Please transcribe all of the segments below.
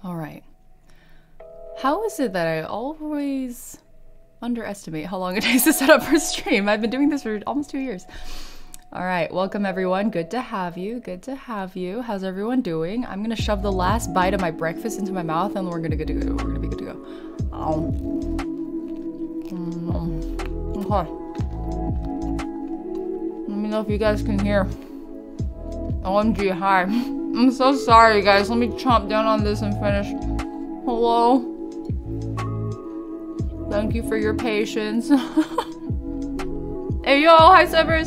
All right. How is it that I always underestimate how long it takes to set up for stream? I've been doing this for almost 2 years. All right, welcome everyone. Good to have you. Good to have you. How's everyone doing? I'm gonna shove the last bite of my breakfast into my mouth and we're gonna be good to go. We're gonna be good to go. Okay. Let me know if you guys can hear. OMG, hi. I'm so sorry, guys. Let me chomp down on this and finish. Hello. Thank you for your patience. Hey, yo, hi, Severs.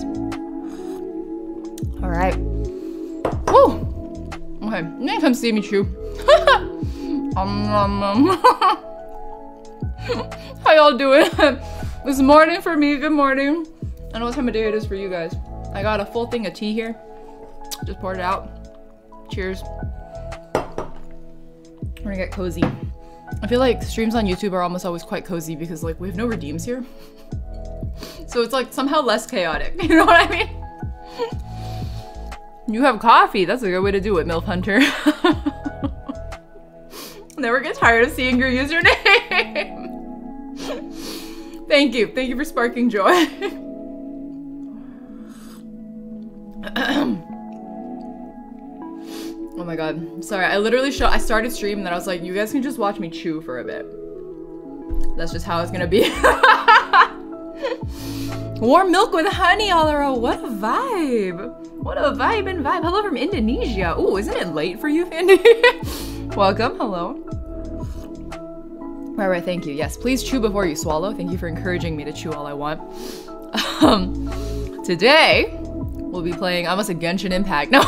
All right. Woo. Okay, you can come see me chew. How y'all doing? It's morning for me. Good morning. I know what time of day it is for you guys. I got a full thing of tea here. Just poured it out. Cheers. We're gonna get cozy. I feel like streams on YouTube are almost always quite cozy because like we have no redeems here. So it's like somehow less chaotic. You know what I mean? You have coffee. That's a good way to do it, MILF Hunter. Never get tired of seeing your username. Thank you. Thank you for sparking joy. Oh my god. Sorry, I literally I started stream and then I was like, you guys can just watch me chew for a bit. That's just how it's gonna be. Warm milk with honey all around. What a vibe. What a vibe and vibe. Hello from Indonesia. Ooh, isn't it late for you, Andy? Welcome, hello. Right, thank you. Yes, please chew before you swallow. Thank you for encouraging me to chew all I want. Today, we'll be playing, I almost said Genshin Impact. No.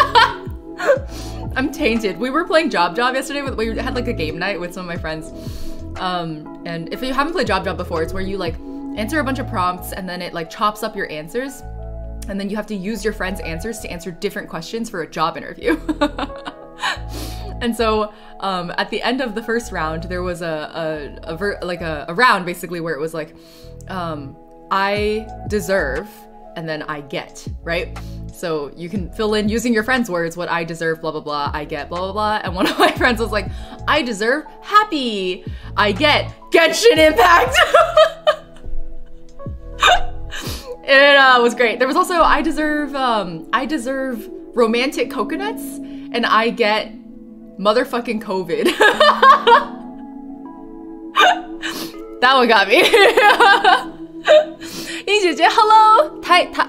I'm tainted. We were playing Job yesterday. We had like a game night with some of my friends. And if you haven't played Job before, it's where you like answer a bunch of prompts and then it like chops up your answers. And then you have to use your friend's answers to answer different questions for a job interview. And so at the end of the first round, there was a round basically where it was like, I deserve and then I get, right? So you can fill in using your friend's words, what I deserve, blah, blah, blah, I get, blah, blah, blah. And one of my friends was like, I deserve happy, I get Genshin Impact. It was great. There was also, I deserve romantic coconuts and I get motherfucking COVID. That one got me. Hello,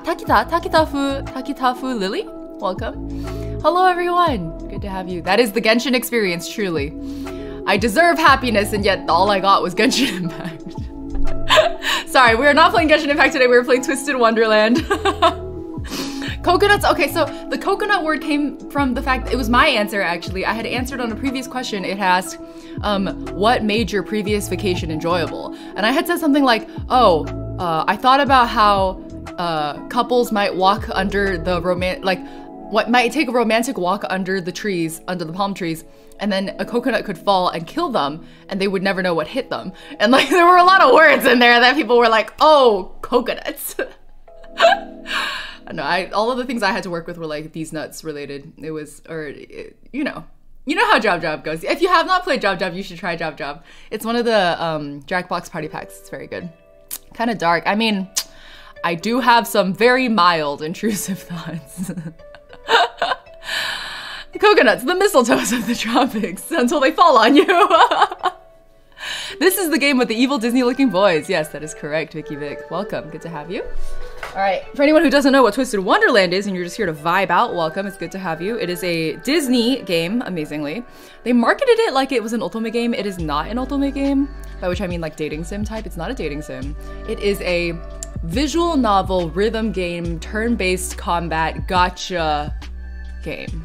Takitafu Lily, welcome. Hello everyone, good to have you. That is the Genshin experience, truly. I deserve happiness and yet all I got was Genshin Impact. Sorry, we are not playing Genshin Impact today, we were playing Twisted Wonderland. Coconuts, okay, so the coconut word came from the fact, it was my answer actually. I had answered on a previous question, it asked, what made your previous vacation enjoyable? And I had said something like, oh, I thought about how couples might walk under the what might take a romantic walk under the trees, under the palm trees, and then a coconut could fall and kill them, and they would never know what hit them. And like, there were a lot of words in there that people were like, oh, coconuts. No, all of the things I had to work with were like these nuts related. It was, you know how Job goes. If you have not played Job, you should try Job. It's one of the Jackbox party packs. It's very good. Kind of dark. I mean, I do have some very mild intrusive thoughts. The coconuts, the mistletoes of the tropics, until they fall on you. This is the game with the evil Disney-looking boys. Yes, that is correct, Vicky Vic. Welcome, good to have you. All right, for anyone who doesn't know what Twisted Wonderland is and you're just here to vibe out, welcome, it's good to have you. It is a Disney game, amazingly. They marketed it like it was an Ultimate game. It is not an Ultimate game, by which I mean like dating sim type. It's not a dating sim. It is a visual novel, rhythm game, turn-based combat, gotcha game.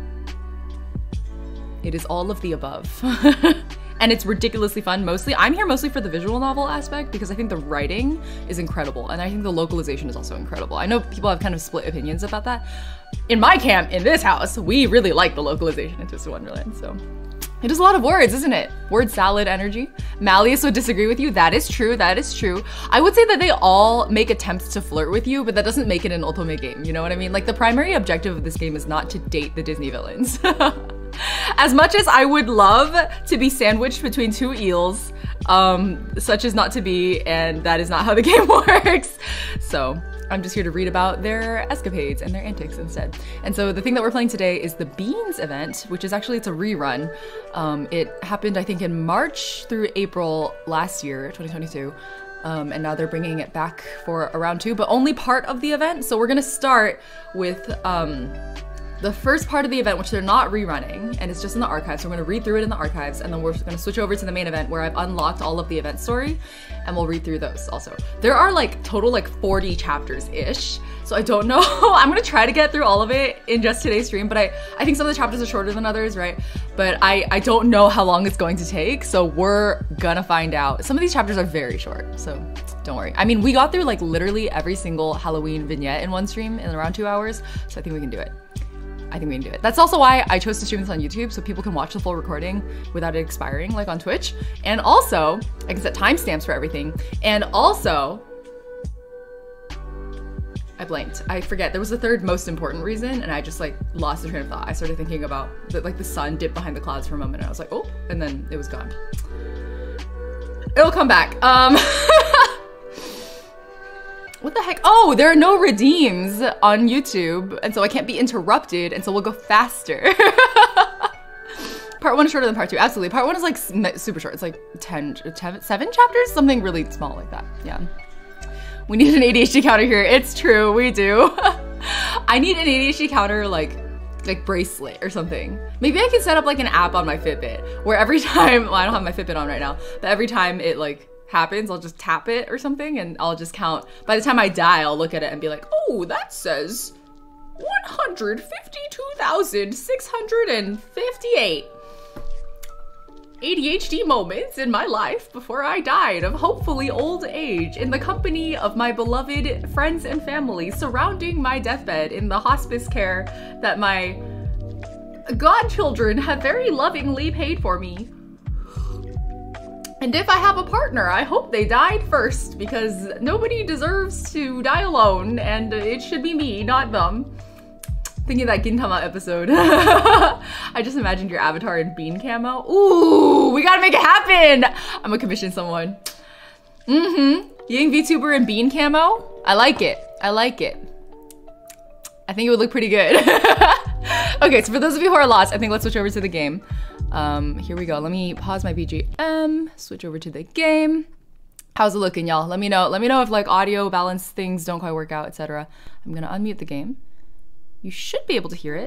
It is all of the above. And it's ridiculously fun, mostly. I'm here mostly for the visual novel aspect because I think the writing is incredible and I think the localization is also incredible. I know people have kind of split opinions about that. In my camp, in this house, we really like the localization in Twisted Wonderland, so. It is a lot of words, isn't it? Word salad energy. Malleus would disagree with you. That is true, that is true. I would say that they all make attempts to flirt with you, but that doesn't make it an ultimate game, you know what I mean? Like the primary objective of this game is not to date the Disney villains. As much as I would love to be sandwiched between two eels, such as not to be, and that is not how the game works. So I'm just here to read about their escapades and their antics instead. And so the thing that we're playing today is the Beans event, which is actually, it's a rerun. It happened, I think, in March through April last year, 2022. And now they're bringing it back for a round 2, but only part of the event. So we're gonna start with the first part of the event, which they're not rerunning, and it's just in the archives. So we're gonna read through it in the archives, and then we're gonna switch over to the main event where I've unlocked all of the event story, and we'll read through those also. There are like total like 40 chapters-ish, so I don't know. I'm gonna try to get through all of it in just today's stream, but I think some of the chapters are shorter than others, right? But I don't know how long it's going to take, so we're gonna find out. Some of these chapters are very short, so don't worry. I mean, we got through like literally every single Halloween vignette in one stream in around 2 hours, so I think we can do it. I think we can do it. That's also why I chose to stream this on YouTube, so people can watch the full recording without it expiring, like on Twitch. And also, I can set timestamps for everything. And also, I blanked. I forget. There was a third most important reason, and I just like lost the train of thought. I started thinking about like the sun dipped behind the clouds for a moment, and I was like, oh, and then it was gone. It'll come back. What the heck? Oh, there are no redeems on YouTube, and so I can't be interrupted, and so we'll go faster. Part 1 is shorter than part 2, absolutely. Part 1 is like super short. It's like 7 chapters? Something really small like that, yeah. We need an ADHD counter here. It's true, we do. I need an ADHD counter like bracelet or something. Maybe I can set up like an app on my Fitbit where every time, well, I don't have my Fitbit on right now, but every time it like happens, I'll just tap it or something and I'll just count. By the time I die, I'll look at it and be like, oh, that says 152,658 ADHD moments in my life before I died of hopefully old age in the company of my beloved friends and family surrounding my deathbed in the hospice care that my godchildren have very lovingly paid for me. And if I have a partner, I hope they died first, because nobody deserves to die alone, and it should be me, not them. Thinking of that Gintama episode. I just imagined your avatar in bean camo. Ooh, we gotta make it happen! I'm gonna commission someone. Ying VTuber in bean camo? I like it. I like it. I think it would look pretty good. Okay, so for those of you who are lost, I think let's switch over to the game. Here we go. Let me pause my BGM, switch over to the game. How's it looking, y'all? Let me know if like audio balance things don't quite work out, etc. I'm gonna unmute the game. You should be able to hear it.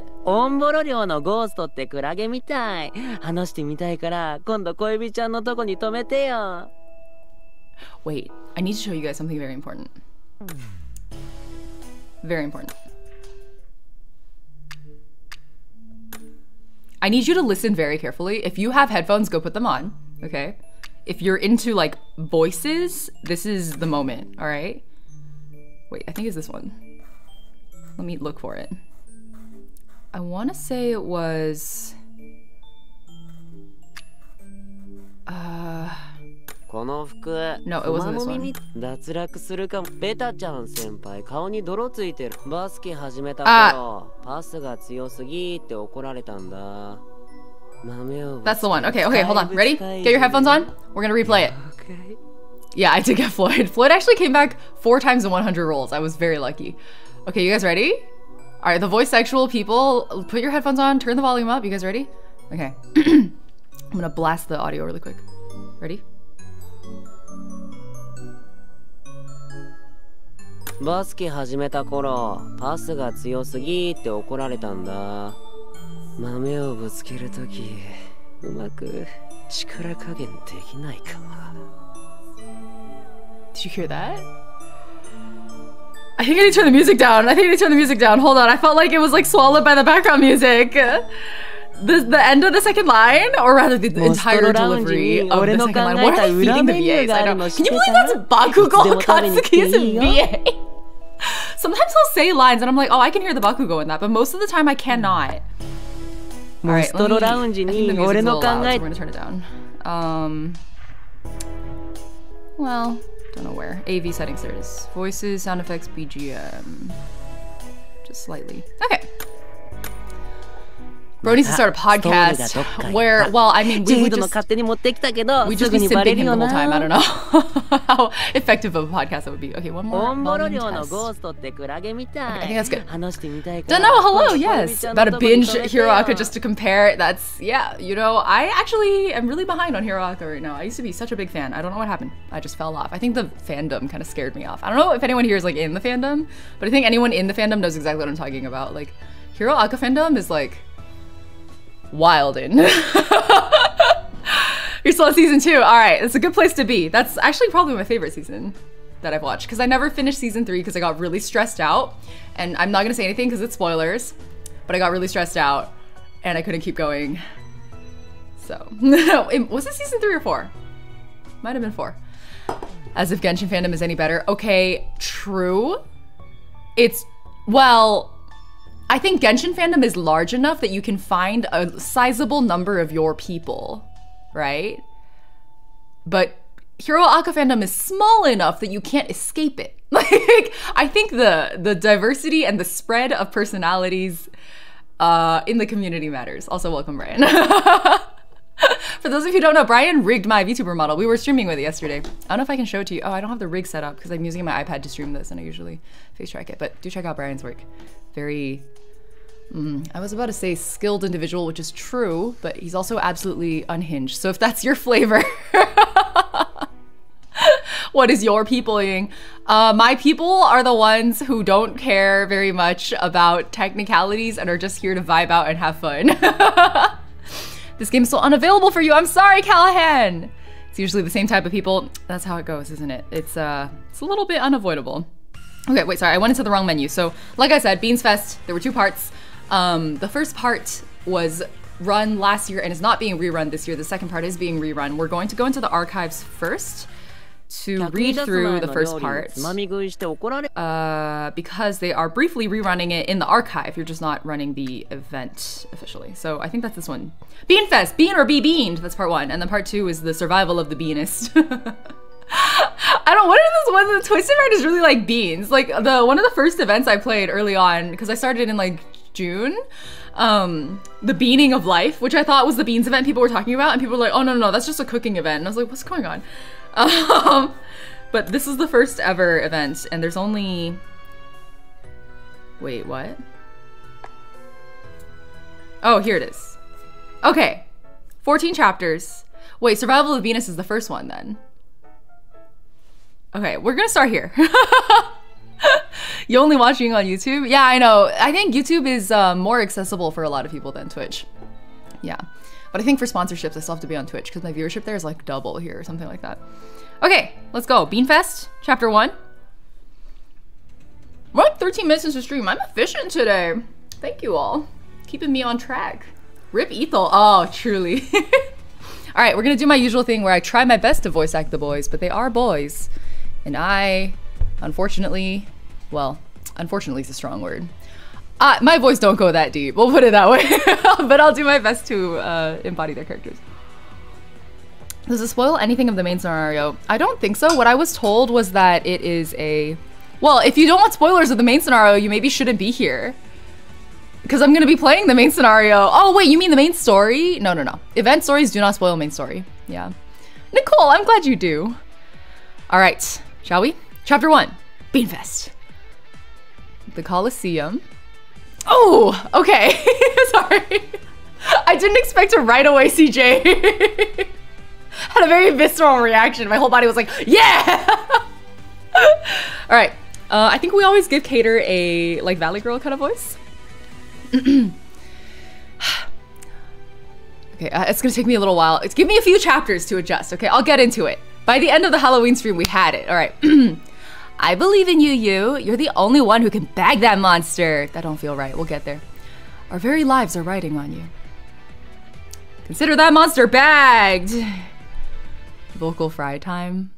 Wait, I need to show you guys something very important. Very important. I need you to listen very carefully. If you have headphones, go put them on, okay? If you're into like voices, this is the moment, all right? Wait, I think it's this one. Let me look for it. I want to say it was... No, it wasn't this one. That's the one. Okay, hold on. Ready? Get your headphones on. We're gonna replay it. Okay. Yeah, I did get Floyd. Floyd actually came back 4 times in 100 rolls. I was very lucky. Okay, you guys ready? All right, the voice sexual people, put your headphones on, turn the volume up. You guys ready? Okay. I'm gonna blast the audio really quick. Ready? Did you hear that? I think I need to turn the music down. Hold on. I felt like it was like swallowed by the background music. The end of the second line, or rather the entire delivery of the second line. What are they feeding the VAs? I don't know. Can you believe that's Bakugo Katsuki's VA? Sometimes he'll say lines and I'm like, oh, I can hear the Bakugo in that, but most of the time I cannot. Alright, I think the music's a little loud, so we're gonna turn it down. Well, don't know where. AV settings, there it is. Voices, sound effects, BGM. Just slightly. Okay. Bro needs to start a podcast where, well, I mean, we just be simping him the whole time. I don't know how effective of a podcast that would be. Okay, one more volume test. Okay, I think that's good. Don't know, hello, yes. About to binge Hero Aka just to compare. That's, yeah, you know, I actually am really behind on Hero Aka right now. I used to be such a big fan. I don't know what happened. I just fell off. I think the fandom kind of scared me off. I don't know if anyone here is like in the fandom, but I think anyone in the fandom knows exactly what I'm talking about. Like, Hero Aka fandom is like wildin'. You're still on season 2. All right, it's a good place to be. That's actually probably my favorite season that I've watched because I never finished season 3 because I got really stressed out. And I'm not gonna say anything because it's spoilers, but I got really stressed out and I couldn't keep going. So, was it season 3 or 4? Might have been 4. As if Genshin fandom is any better. Okay, true. It's, well, I think Genshin fandom is large enough that you can find a sizable number of your people, right? But Hero Aka fandom is small enough that you can't escape it. Like, I think the diversity and the spread of personalities in the community matters. Also, welcome, Brian. For those of you who don't know, Brian rigged my VTuber model. We were streaming with it yesterday. I don't know if I can show it to you. Oh, I don't have the rig set up because I'm using my iPad to stream this and I usually face track it. But do check out Brian's work. Very, I was about to say skilled individual, which is true, but he's also absolutely unhinged. So if that's your flavor, what is your people, Ying? My people are the ones who don't care very much about technicalities and are just here to vibe out and have fun. This game's still unavailable for you. I'm sorry, Callahan. It's usually the same type of people. That's how it goes, isn't it? It's a little bit unavoidable. Okay, wait, sorry, I went into the wrong menu. So, like I said, Beanfest, there were 2 parts. The first part was run last year and is not being rerun this year. The second part is being rerun. We're going to go into the archives first to read through the first part because they are briefly rerunning it in the archive. You're just not running the event officially. So I think that's this one. Beanfest, bean or be beaned. That's part 1. And then part 2 is the survival of the Beanest. I don't, what is this one? The Twisted Ride is really like beans. Like one of the first events I played early on, because I started in like June, the beaning of life, which I thought was the beans event people were talking about. And people were like, oh no, that's just a cooking event. And I was like, what's going on? But this is the first ever event and there's only, wait, what? Oh, here it is. Okay, 14 chapters. Wait, Survival of Beanest is the first one then. Okay, we're gonna start here. You only watching on YouTube? Yeah, I know. I think YouTube is more accessible for a lot of people than Twitch. Yeah. But I think for sponsorships, I still have to be on Twitch because my viewership there is like double here or something like that. Okay, let's go. Beanfest, chapter 1. We're like 13 minutes into stream. I'm efficient today. Thank you all. Keeping me on track. Rip Ethel. Oh, truly. All right, we're gonna do my usual thing where I try my best to voice act the boys, but they are boys. And I, unfortunately, well, unfortunately is a strong word. My voice don't go that deep, we'll put it that way. But I'll do my best to embody their characters. Does it spoil anything of the main scenario? I don't think so. What I was told was that it is a... Well, if you don't want spoilers of the main scenario, you maybe shouldn't be here. Because I'm gonna be playing the main scenario. Oh wait, you mean the main story? No. Event stories do not spoil main story. Yeah. Nicole, I'm glad you do. All right, shall we? Chapter 1, Beanfest. The Coliseum. Oh, okay. Sorry. I didn't expect to right away CJ. Had a very visceral reaction. My whole body was like, yeah! All right. I think we always give Cater a like Valley Girl kind of voice. Okay, it's gonna take me a little while. Give me a few chapters to adjust, okay? I'll get into it. By the end of the Halloween stream, we had it. All right. I believe in you, you. You're the only one who can bag that monster. That don't feel right. We'll get there. Our very lives are riding on you. Consider that monster bagged. Vocal fry time.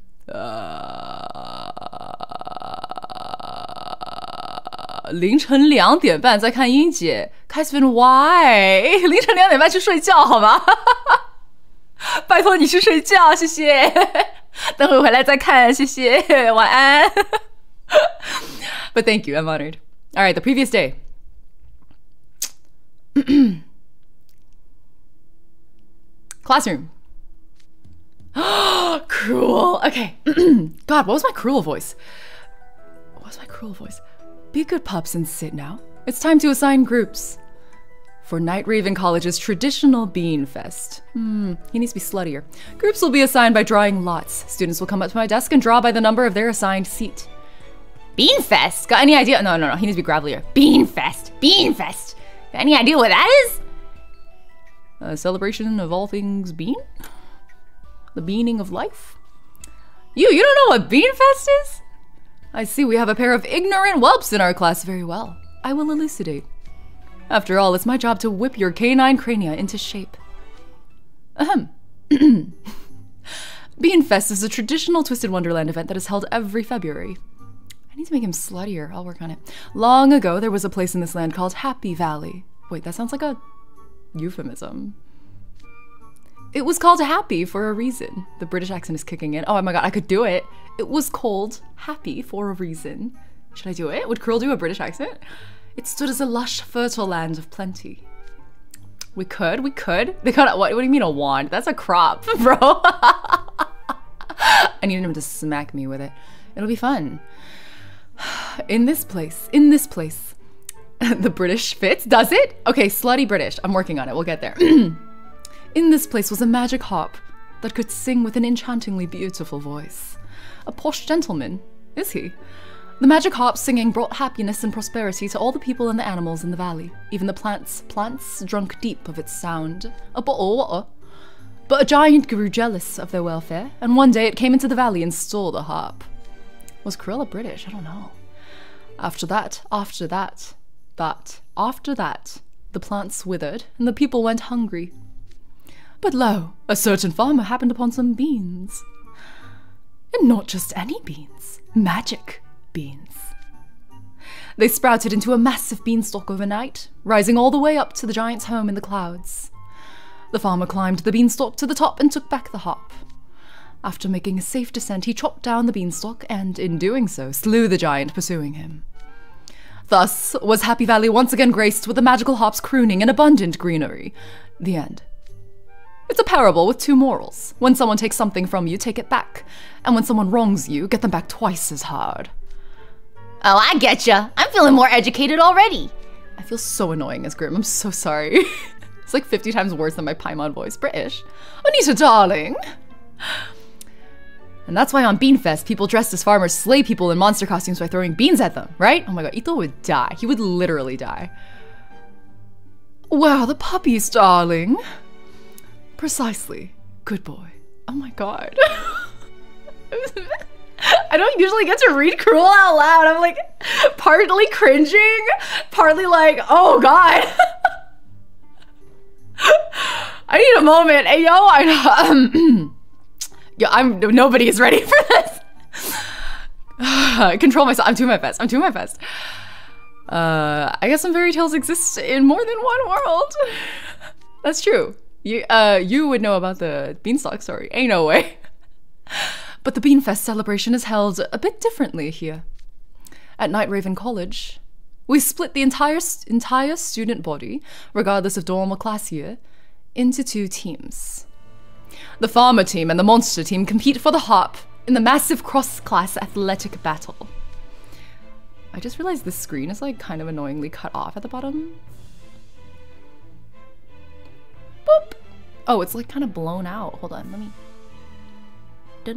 凌晨2点半在看英姐 Kevin why 凌晨2点半去睡觉好吗？拜托你去睡觉，谢谢。等会回来再看，谢谢，晚安。But thank you, I'm honored. All right, the previous day. Classroom. Cruel. Okay. God, what was my cruel voice? What was my cruel voice? Be good pups and sit now. It's time to assign groups. For Night Raven College's traditional Beanfest. He needs to be sluttier. Groups will be assigned by drawing lots. Students will come up to my desk and draw by the number of their assigned seat. Beanfest? Got any idea? No, he needs to be gravelier. Beanfest. Beanfest. Got any idea what that is? A celebration of all things bean? The beaning of life? You don't know what Beanfest is? I see we have a pair of ignorant whelps in our class. Very well. I will elucidate. After all, it's my job to whip your canine crania into shape. Ahem. Beanfest is a traditional Twisted Wonderland event that is held every February. I need to make him sluttier. I'll work on it. Long ago, there was a place in this land called Happy Valley. Wait, that sounds like a euphemism. It was called Happy for a reason. The British accent is kicking in. Oh my god, I could do it. It was called Happy for a reason. Should I do it? Would Crewel do a British accent? It stood as a lush, fertile land of plenty. We could. They got what do you mean a wand? That's a crop, bro. I need him to smack me with it. It'll be fun. In this place. The British fits, does it? Okay, slutty British. I'm working on it, we'll get there. In this place was a magic harp that could sing with an enchantingly beautiful voice. A posh gentleman, is he? The magic harp singing brought happiness and prosperity to all the people and the animals in the valley, even the plants drunk deep of its sound. But a giant grew jealous of their welfare, and one day it came into the valley and stole the harp. Was Cruella British? I don't know. After that, the plants withered, and the people went hungry. But lo, a certain farmer happened upon some beans. And not just any beans, magic beans. They sprouted into a massive beanstalk overnight, rising all the way up to the giant's home in the clouds. The farmer climbed the beanstalk to the top and took back the harp. After making a safe descent, he chopped down the beanstalk and, in doing so, slew the giant pursuing him. Thus was Happy Valley once again graced with the magical harp's crooning and abundant greenery. The end. It's a parable with two morals. When someone takes something from you, take it back. And when someone wrongs you, get them back twice as hard. Oh, I getcha. I'm feeling more educated already. I feel so annoying as Grim. I'm so sorry. It's like 50 times worse than my Paimon voice. British. Anita, darling. And that's why on Beanfest, people dressed as farmers slay people in monster costumes by throwing beans at them, right? Oh my god, Ito would die. He would literally die. Wow, the puppies, darling. Precisely. Good boy. Oh my god. I don't usually get to read Crewel out loud. I'm like partly cringing, partly like, oh god. I need a moment. Hey yo, nobody is ready for this. Control myself. I'm doing my best. I guess some fairy tales exist in more than one world. That's true. You would know about the beanstalk story. Ain't no way. But the Beanfest celebration is held a bit differently here. At Night Raven College, we split the entire student body, regardless of dorm or class year, into two teams. The farmer team and the monster team compete for the harp in the massive cross-class athletic battle. I just realized the screen is like kind of annoyingly cut off at the bottom. Boop. Oh, it's like kind of blown out. Hold on, let me... Is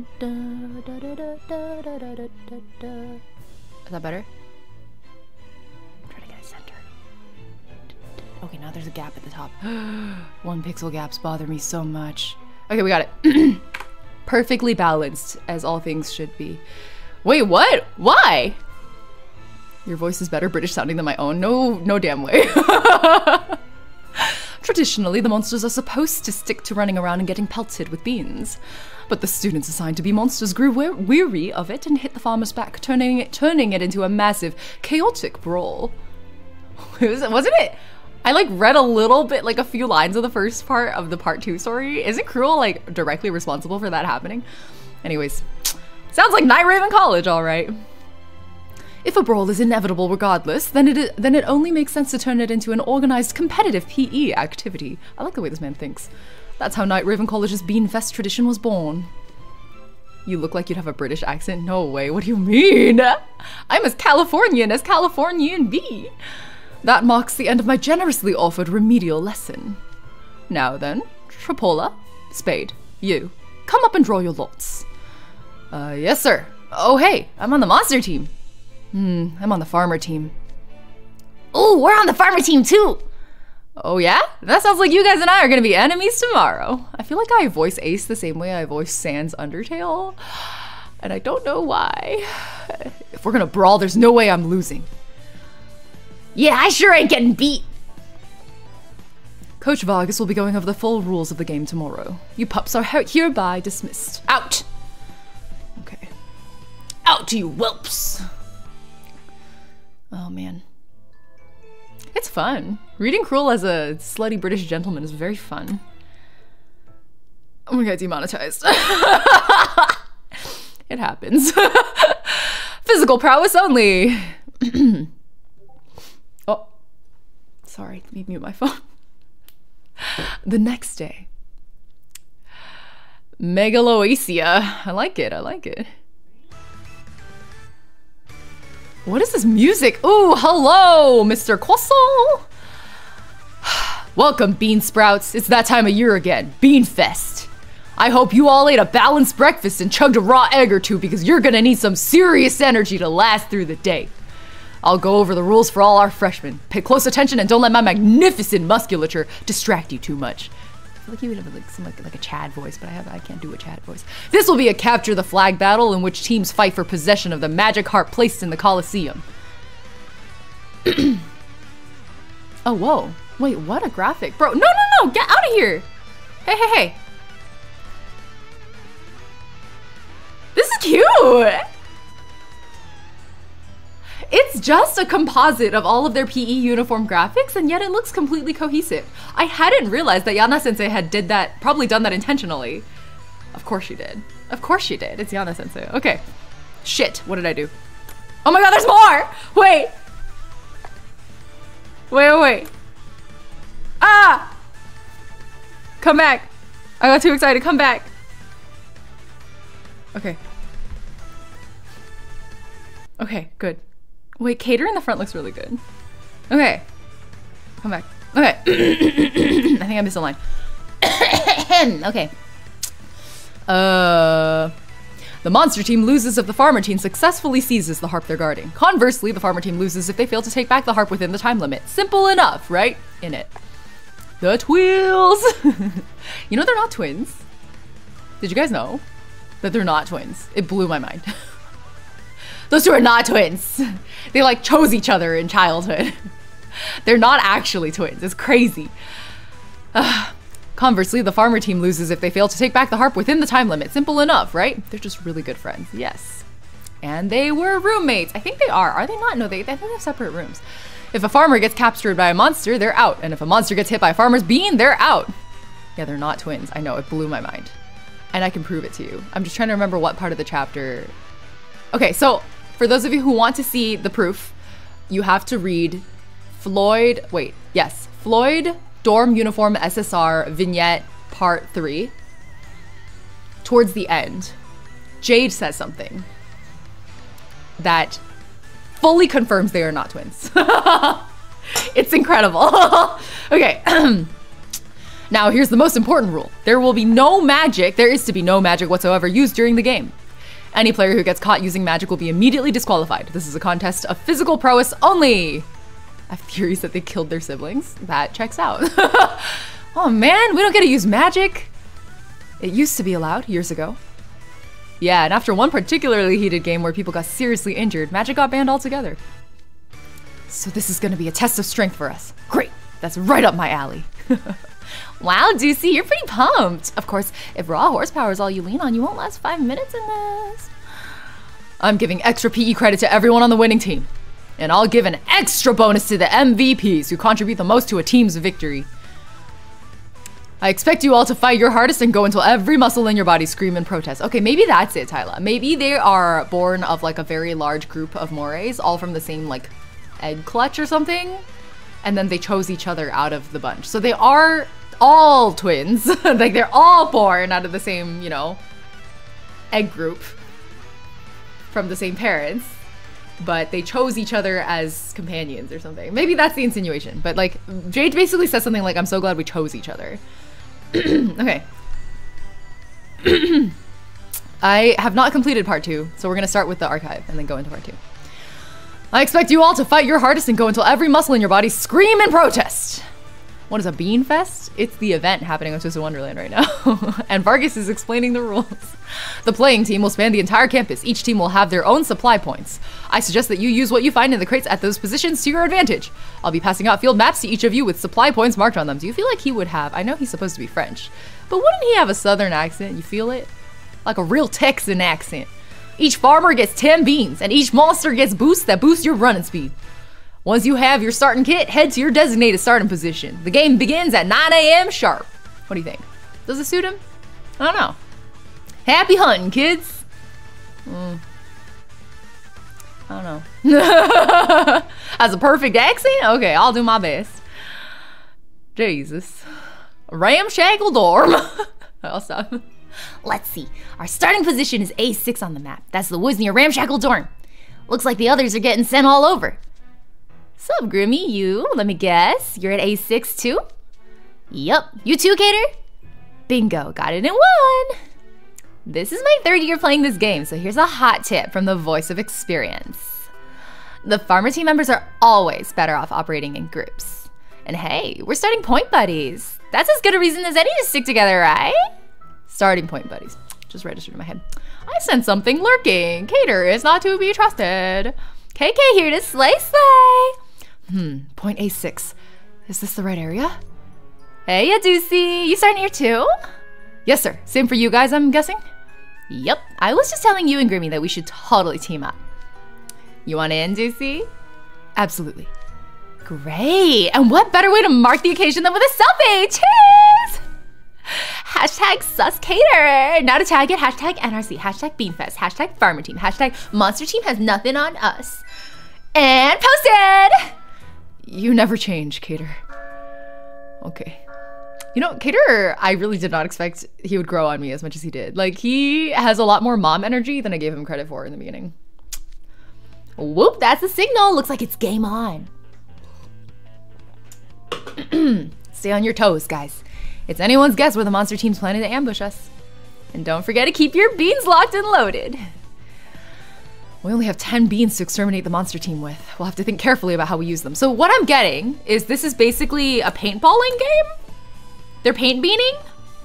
that better? Try to get it centered. Okay, now there's a gap at the top. 1 pixel gaps bother me so much. Okay, we got it. Perfectly balanced, as all things should be. Wait, what? Why? Your voice is better British sounding than my own. No damn way. Traditionally, the monsters are supposed to stick to running around and getting pelted with beans. But the students assigned to be monsters grew weary of it and hit the farmer's back, turning it into a massive, chaotic brawl. Wasn't it? I like read a little bit, like a few lines of the first part of the part 2 story. Isn't Crewel like directly responsible for that happening? Anyways, sounds like Night Raven College, all right. If a brawl is inevitable regardless, then it only makes sense to turn it into an organized competitive PE activity. I like the way this man thinks. That's how Night Raven College's Beanfest tradition was born. You look like you'd have a British accent. No way. What do you mean? I'm as Californian as Californian be. That marks the end of my generously offered remedial lesson. Now then, Trapola, Spade, you, come up and draw your lots. Yes, sir. Oh, hey, I'm on the monster team. I'm on the farmer team. Ooh, we're on the farmer team too. Oh yeah? That sounds like you guys and I are gonna be enemies tomorrow. I feel like I voice Ace the same way I voice Sans Undertale, and I don't know why. If we're gonna brawl, there's no way I'm losing. Yeah, I sure ain't getting beat. Coach Vargas will be going over the full rules of the game tomorrow. You pups are hereby dismissed. Out! Okay. Out, you whelps! Oh man. It's fun. Reading Crewel as a slutty British gentleman is very fun. I'm gonna get demonetized. It happens. Physical prowess only. Oh, sorry, let me mute my phone. The next day. Megaloacia. I like it, I like it. What is this music? Ooh, hello, Mr. Croissant. Welcome, bean sprouts. It's that time of year again, Beanfest. I hope you all ate a balanced breakfast and chugged a raw egg or two because you're gonna need some serious energy to last through the day. I'll go over the rules for all our freshmen. Pay close attention and don't let my magnificent musculature distract you too much. I feel like you would have like a Chad voice, but I can't do a Chad voice. This will be a capture the flag battle in which teams fight for possession of the magic harp placed in the Colosseum. Oh, whoa. Wait, what a graphic. Bro, no, get out of here. Hey. This is cute. It's just a composite of all of their PE uniform graphics, and yet it looks completely cohesive. I hadn't realized that Yana Sensei had probably done that intentionally. Of course she did. Of course she did. It's Yana Sensei. Okay. Shit, what did I do? Oh my god, there's more! Wait. Wait. Ah! Come back. I got too excited. Come back. Okay. Okay, good. Wait, Cater in the front looks really good. Okay. Come back. Okay. I think I missed a line. Okay. The monster team loses if the farmer team successfully seizes the harp they're guarding. Conversely, the farmer team loses if they fail to take back the harp within the time limit. Simple enough, right? In it. The Twills! You know they're not twins. Did you guys know that they're not twins? It blew my mind. Those two are not twins. They like chose each other in childhood. They're not actually twins. It's crazy. Conversely, the farmer team loses if they fail to take back the harp within the time limit. Simple enough, right? They're just really good friends. Yes. And they were roommates. I think they are. Are they not? No, I think they have separate rooms. If a farmer gets captured by a monster, they're out. And if a monster gets hit by a farmer's bean, they're out. Yeah, they're not twins. I know, it blew my mind. And I can prove it to you. I'm just trying to remember what part of the chapter. Okay, so for those of you who want to see the proof, you have to read Floyd, Floyd Dorm Uniform SSR Vignette Part 3. Towards the end, Jade says something that fully confirms they are not twins. It's incredible. Okay. Now here's the most important rule. There is to be no magic whatsoever used during the game. Any player who gets caught using magic will be immediately disqualified. This is a contest of physical prowess only. I have theories that they killed their siblings. That checks out. Oh man, we don't get to use magic. It used to be allowed years ago. Yeah, and after one particularly heated game where people got seriously injured, magic got banned altogether. So this is gonna be a test of strength for us. Great, that's right up my alley. Wow, Deucey, you're pretty pumped. Of course, if raw horsepower is all you lean on, you won't last 5 minutes in this. I'm giving extra PE credit to everyone on the winning team. And I'll give an extra bonus to the MVPs who contribute the most to a team's victory. I expect you all to fight your hardest and go until every muscle in your body scream in protest. Okay, maybe that's it, Tyla. Maybe they are born of like a very large group of mores, all from the same like egg clutch or something. And then they chose each other out of the bunch. So they are all twins. Like they're all born out of the same, you know, egg group from the same parents, but they chose each other as companions or something. Maybe that's the insinuation, but like Jade basically says something like, I'm so glad we chose each other. Okay. I have not completed part 2, so we're gonna start with the archive and then go into part 2. I expect you all to fight your hardest and go until every muscle in your body scream in protest. What is a Beanfest? It's the event happening on Twisted Wonderland right now. And Vargas is explaining the rules. The playing team will span the entire campus. Each team will have their own supply points. I suggest that you use what you find in the crates at those positions to your advantage. I'll be passing out field maps to each of you with supply points marked on them. Do you feel like he would have? I know he's supposed to be French, but wouldn't he have a southern accent? You feel it? Like a real Texan accent. Each farmer gets 10 beans, and each monster gets boosts that boost your running speed. Once you have your starting kit, head to your designated starting position. The game begins at 9 AM sharp. What do you think? Does it suit him? I don't know. Happy hunting, kids. I don't know. Has a perfect accent? Okay, I'll do my best. Jesus. Ramshackle dorm. I'll stop. Let's see. Our starting position is A6 on the map. That's the woods near Ramshackle dorm. Looks like the others are getting sent all over. Sup, Grimmy? You? Let me guess. You're at A6 too? Yup. You too, Cater? Bingo. Got it in one. This is my 3rd year playing this game, so here's a hot tip from the voice of experience. The farmer team members are always better off operating in groups. And hey, we're starting point buddies. That's as good a reason as any to stick together, right? Starting point buddies. Just registered in my head. I sense something lurking. Cater is not to be trusted. KK here to slay. Point A6. Is this the right area? Hey, Adusi. You starting here too? Yes, sir. Same for you guys, I'm guessing? Yep. I was just telling you and Grimmy that we should totally team up. You want in, Ducey? Absolutely. Great. And what better way to mark the occasion than with a selfie? Cheers! Hashtag #suscater. Now to tag it, hashtag NRC, hashtag Beanfest, hashtag farmer team, hashtag monster team has nothing on us. And posted! You never change, Cater. Okay. You know, Cater, I really did not expect he would grow on me as much as he did. Like, he has a lot more mom energy than I gave him credit for in the beginning. Whoop, that's the signal. Looks like it's game on. Stay on your toes, guys. It's anyone's guess where the monster team's planning to ambush us. And don't forget to keep your beans locked and loaded. We only have 10 beans to exterminate the monster team with. We'll have to think carefully about how we use them. So what I'm getting is this is basically a paintballing game? They're paint beaning?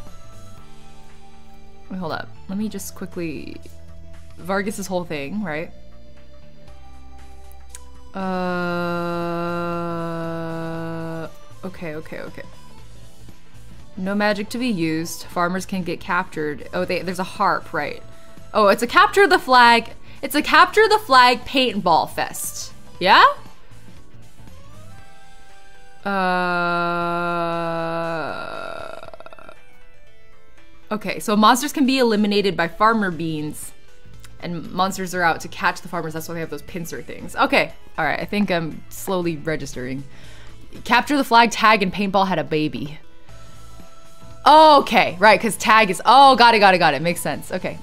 Wait, hold up. Let me just quickly... Vargas's whole thing, right? Okay. No magic to be used. Farmers can get captured. Oh, there's a harp, right? Oh, it's a capture the flag. It's a capture the flag paintball fest. Yeah? Okay, so monsters can be eliminated by farmer beans, and monsters are out to catch the farmers. That's why they have those pincer things. Okay, all right, I think I'm slowly registering. Capture the flag, tag, and paintball had a baby. Okay, right, because tag is, oh, got it, makes sense, okay.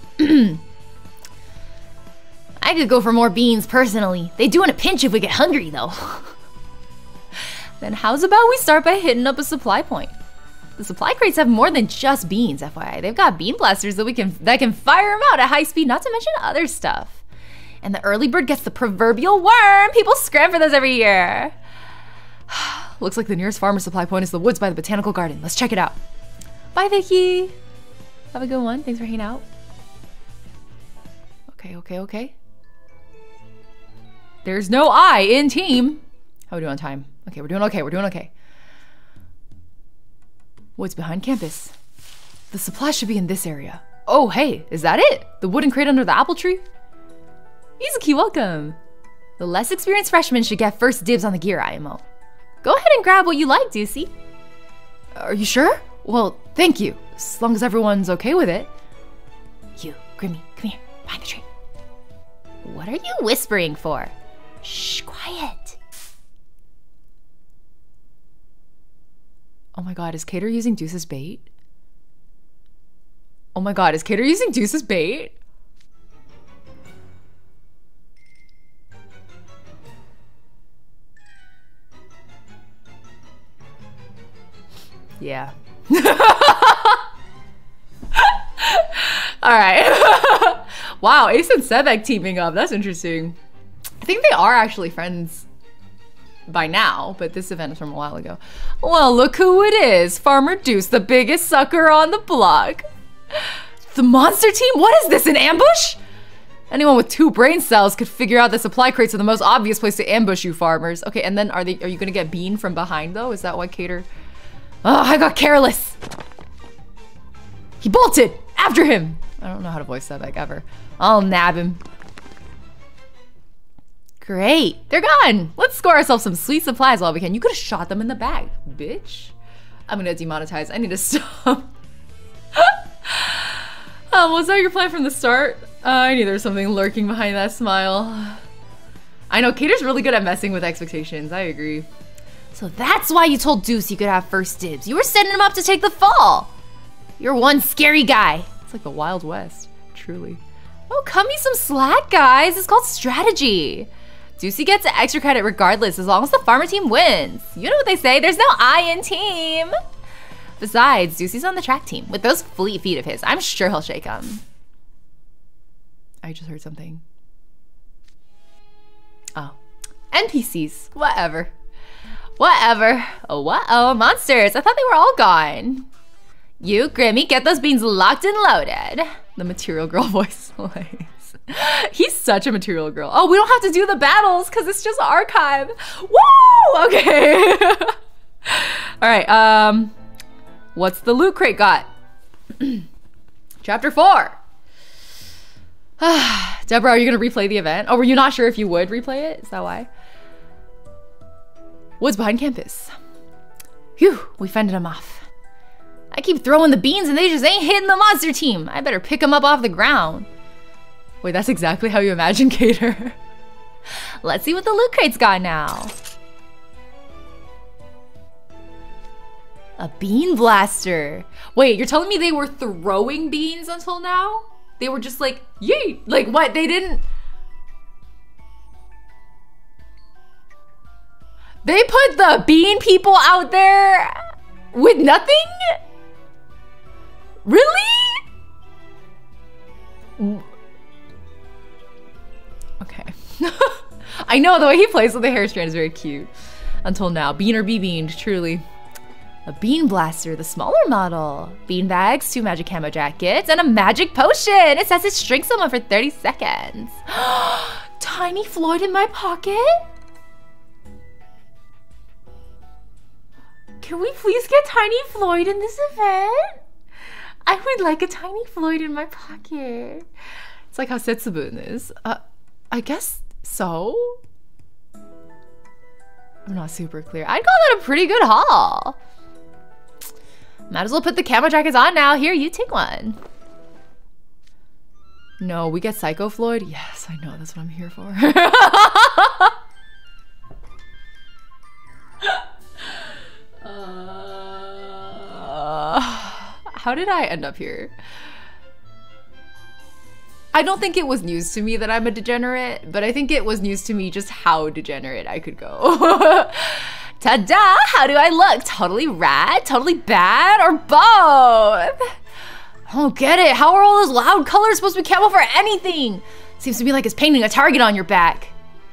I could go for more beans personally. They do in a pinch if we get hungry though. Then how's about we start by hitting up a supply point? The supply crates have more than just beans, FYI. They've got bean blasters that can fire them out at high speed, not to mention other stuff. And the early bird gets the proverbial worm. People scram for those every year. Looks like the nearest farmer supply point is the woods by the botanical garden. Let's check it out. Bye, Vicky. Have a good one. Thanks for hanging out. Okay. There's no I in team. How are we doing on time? Okay, we're doing okay. Woods behind campus. The supply should be in this area. Oh, hey, is that it? The wooden crate under the apple tree? Izuki, welcome. The less experienced freshmen should get first dibs on the gear, IMO. Go ahead and grab what you like, Deucey. Are you sure? Well, thank you. As long as everyone's okay with it. You, Grimmy, come here, behind the tree. What are you whispering for? Shh, quiet. Oh my god, is Cater using Deuce's bait? Oh my god, is Cater using Deuce's bait? Yeah. Alright. Wow, Ace and Sebek teaming up. That's interesting. I think they are actually friends by now, but this event is from a while ago. Well, look who it is. Farmer Deuce, the biggest sucker on the block. The monster team? What is this, an ambush? Anyone with 2 brain cells could figure out the supply crates are the most obvious place to ambush you farmers. Okay, and then are you gonna get Bean from behind though? Is that why Cater? Oh, I got careless. He bolted after him. I don't know how to voice that back ever. I'll nab him. Great, they're gone. Let's score ourselves some sweet supplies while we can. You could have shot them in the back, bitch. I'm gonna demonetize. I need to stop. Was that your plan from the start? I knew there was something lurking behind that smile. I know, Cater's really good at messing with expectations. I agree. So that's why you told Deuce he could have first dibs. You were setting him up to take the fall. You're one scary guy. It's like the Wild West, truly. Oh, cut me some slack, guys. It's called strategy. Deucey gets extra credit regardless as long as the farmer team wins. You know what they say, there's no I in team. Besides, Deucey's on the track team. With those fleet feet of his, I'm sure he'll shake them. I just heard something. Oh. NPCs. Whatever. Whatever. Oh, what-oh, monsters. I thought they were all gone. You, Grimmy, get those beans locked and loaded. The material girl voice plays. He's such a material girl. Oh, we don't have to do the battles because it's just archive. Woo! Okay. All right. What's the loot crate got? Chapter 4. Deborah, are you gonna replay the event? Oh, were you not sure if you would replay it? Is that why? Woods behind campus. Phew, we fended them off. I keep throwing the beans and they just ain't hitting the monster team. I better pick them up off the ground. Wait, that's exactly how you imagine Cater. Let's see what the loot crate's got now. A bean blaster. Wait, you're telling me they were throwing beans until now? They were just like, yeet. Like what? They didn't. They put the bean people out there with nothing? Really? Okay. I know the way he plays with the hair strand is very cute. Until now. Bean or be beaned, truly. A bean blaster, the smaller model. Bean bags, 2 magic camo jackets, and a magic potion. It says it shrinks someone for 30 seconds. Tiny Floyd in my pocket? Can we please get Tiny Floyd in this event? I would like a Tiny Floyd in my pocket. It's like how Setsubun is. I guess so. I'm not super clear. I'd call that a pretty good haul. Might as well put the camo jackets on now. Here, you take one. No, we get Psycho Floyd? Yes, I know. That's what I'm here for. How did I end up here? I don't think it was news to me that I'm a degenerate, but I think it was news to me just how degenerate I could go. Ta-da! How do I look? Totally rad, totally bad, or both? I don't get it. How are all those loud colors supposed to be camo for anything? Seems to me like it's painting a target on your back.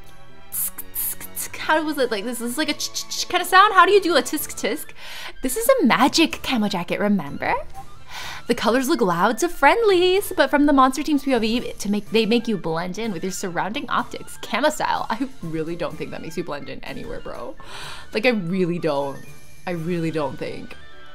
How was it like? This is like a ch-ch-ch kind of sound? How do you do a tisk-tisk? This is a magic camo jacket, remember? The colors look loud to friendlies, but from the monster team's POV, they make you blend in with your surrounding optics, camo style. I really don't think that makes you blend in anywhere, bro. Like, I really don't think.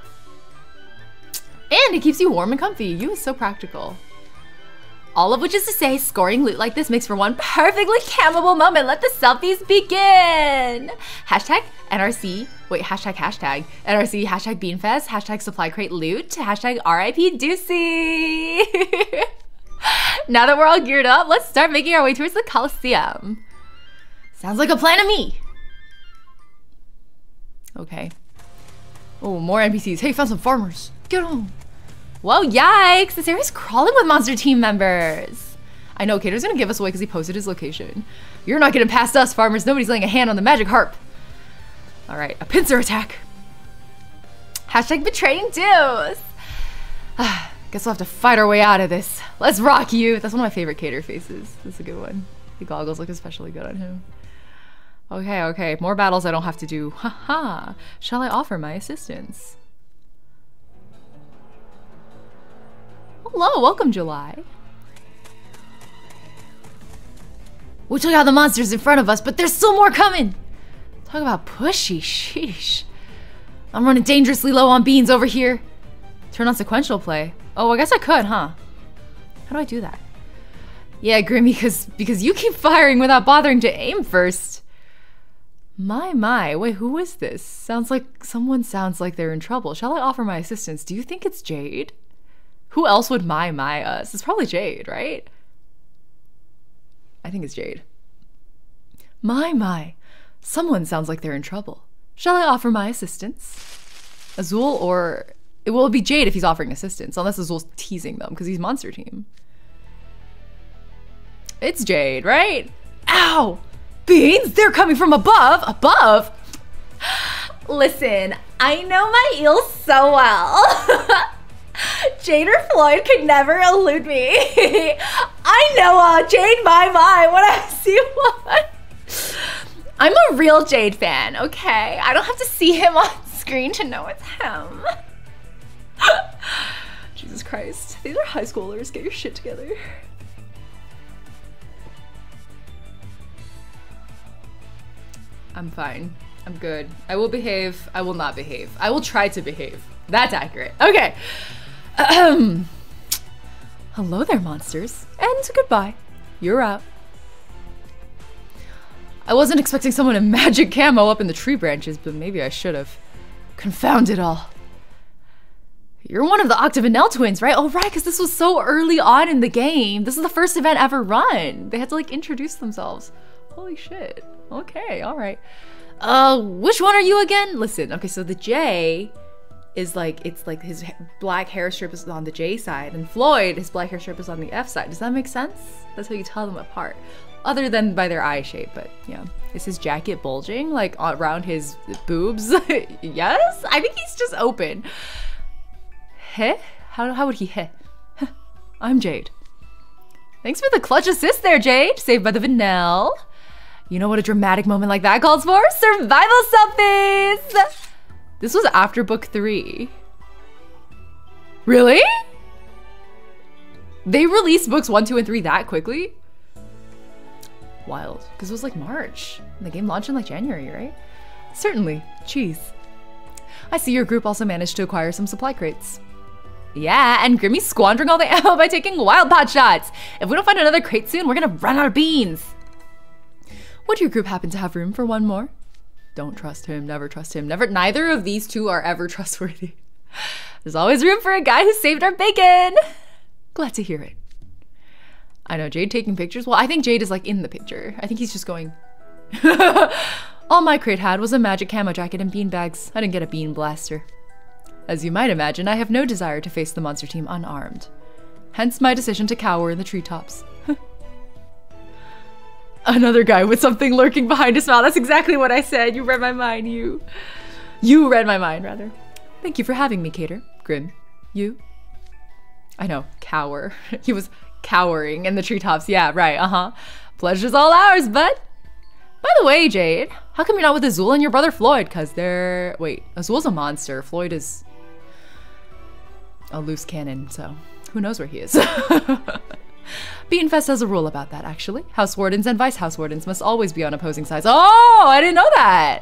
And it keeps you warm and comfy. You is so practical. All of which is to say, scoring loot like this makes for one perfectly camable moment. Let the selfies begin. Hashtag NRC, wait, hashtag, NRC, hashtag Beanfest, hashtag supply crate loot, hashtag RIP Deucey. Now that we're all geared up, let's start making our way towards the Coliseum. Sounds like a plan to me. Okay. Oh, more NPCs. Hey, found some farmers. Get on. Whoa, yikes! This area's crawling with monster team members. I know, Cater's gonna give us away because he posted his location. You're not getting past us, farmers. Nobody's laying a hand on the magic harp. All right, a pincer attack. Hashtag betraying dues. Guess we'll have to fight our way out of this. Let's rock you. That's one of my favorite Cater faces. That's a good one. The goggles look especially good on him. Okay, okay. More battles I don't have to do. Haha. Shall I offer my assistance? Hello, welcome, July. We took out the monsters in front of us, but there's still more coming. Talk about pushy, sheesh. I'm running dangerously low on beans over here. Turn on sequential play. Oh, I guess I could, huh? How do I do that? Yeah, Grimmy, because you keep firing without bothering to aim first. My. Wait, who is this? Someone sounds like they're in trouble. Shall I offer my assistance? Do you think it's Jade? Who else would my us? It's probably Jade, right? I think it's Jade. My. Someone sounds like they're in trouble. Shall I offer my assistance? Azul or... It will be Jade if he's offering assistance, unless Azul's teasing them, because he's monster team. It's Jade, right? Ow! Beans, they're coming from above! Above? Listen, I know my eels so well. Jade or Floyd could never elude me. I know Jade my when I see one. I'm a real Jade fan, okay? I don't have to see him on screen to know it's him. Jesus Christ. These are high schoolers. Get your shit together. I'm fine. I'm good. I will behave. I will not behave. I will try to behave. That's accurate. Okay. Hello there, monsters. And goodbye. You're out. I wasn't expecting someone in magic camo up in the tree branches, but maybe I should have. Confound it all. You're one of the Octavinelle twins, right? Oh, right, because this was so early on in the game. This is the first event ever run. They had to, like, introduce themselves. Holy shit. Okay, all right. Which one are you again? Listen, okay, so the J is like, it's like his black hair strip is on the J side, and Floyd, his black hair strip is on the F side. Does that make sense? That's how you tell them apart. Other than by their eye shape, but yeah. Is his jacket bulging, like, around his boobs? Yes? I think he's just open. Heh? How would he heh? I'm Jade. Thanks for the clutch assist there, Jade. Saved by the Vanille. You know what a dramatic moment like that calls for? Survival selfies! This was after book 3. Really? They released books 1, 2, and 3 that quickly? Wild, because it was like March. And the game launched in like January, right? Certainly. Cheese. I see your group also managed to acquire some supply crates. Yeah, and Grimmy's squandering all the ammo by taking wild pot shots. If we don't find another crate soon, we're gonna run out of beans. Would your group happen to have room for one more? Don't trust him, never trust him, never. Neither of these two are ever trustworthy. There's always room for a guy who saved our bacon. Glad to hear it. I know, Jade taking pictures. Well, I think Jade is like in the picture. I think he's just going. All my crate had was a magic camo jacket and bean bags. I didn't get a bean blaster. As you might imagine, I have no desire to face the monster team unarmed. Hence my decision to cower in the treetops. Another guy with something lurking behind his smile. That's exactly what I said. You read my mind, you. You read my mind, rather. Thank you for having me, Cater. Grim. You? I know, cower. He was cowering in the treetops. Yeah, right, Pleasure's all ours, bud. By the way, Jade, how come you're not with Azul and your brother Floyd? Cause they're... Wait, Azul's a monster. Floyd is a loose cannon, so who knows where he is. Beanfest has a rule about that, actually. House wardens and vice house wardens must always be on opposing sides. Oh, I didn't know that.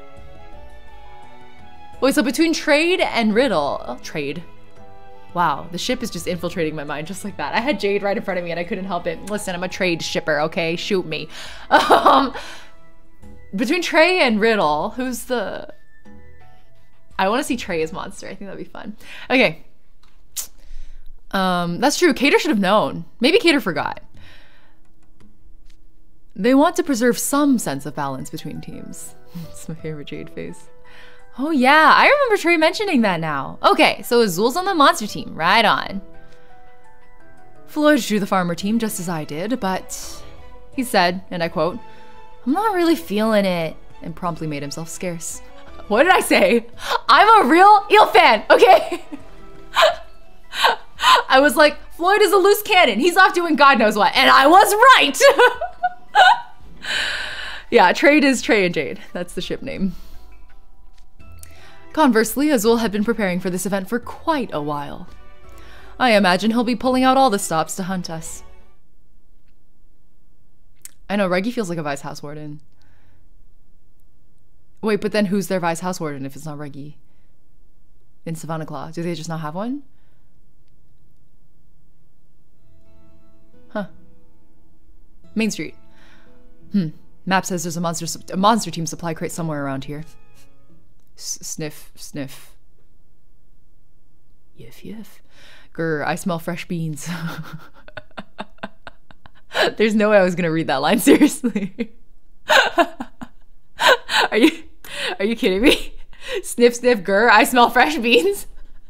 Wait, so between Trade and Riddle... Oh, Trade. Wow, the ship is just infiltrating my mind just like that. I had Jade right in front of me and I couldn't help it. Listen, I'm a trade shipper, okay? Shoot me. Between Trey and Riddle, who's the... I want to see Trey as monster. I think that'd be fun. Okay. That's true. Cater should have known. Maybe Cater forgot. They want to preserve some sense of balance between teams. It's my favorite Jade face. Oh yeah, I remember Trey mentioning that now. Okay, so Azul's on the monster team, right on. Floyd drew the farmer team just as I did, but he said, and I quote, "I'm not really feeling it," and promptly made himself scarce. What did I say? I'm a real eel fan, okay? I was like, Floyd is a loose cannon. He's off doing God knows what, and I was right. Yeah, Trade is Trey and Jade. That's the ship name. Conversely, Azul had been preparing for this event for quite a while. I imagine he'll be pulling out all the stops to hunt us. I know, Reggie feels like a vice house warden. Wait, but then who's their vice house warden if it's not Reggie? In Savanaclaw, do they just not have one? Huh. Main Street. Map says there's a monster team supply crate somewhere around here. Sniff, sniff. Yiff, yiff. Grr, I smell fresh beans. There's no way I was gonna read that line seriously. Are you kidding me? Sniff, sniff, grr, I smell fresh beans.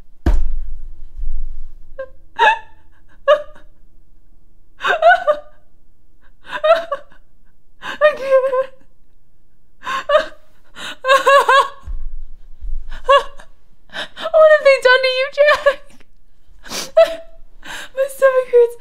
I can't. What have they done to you, Jack? My stomach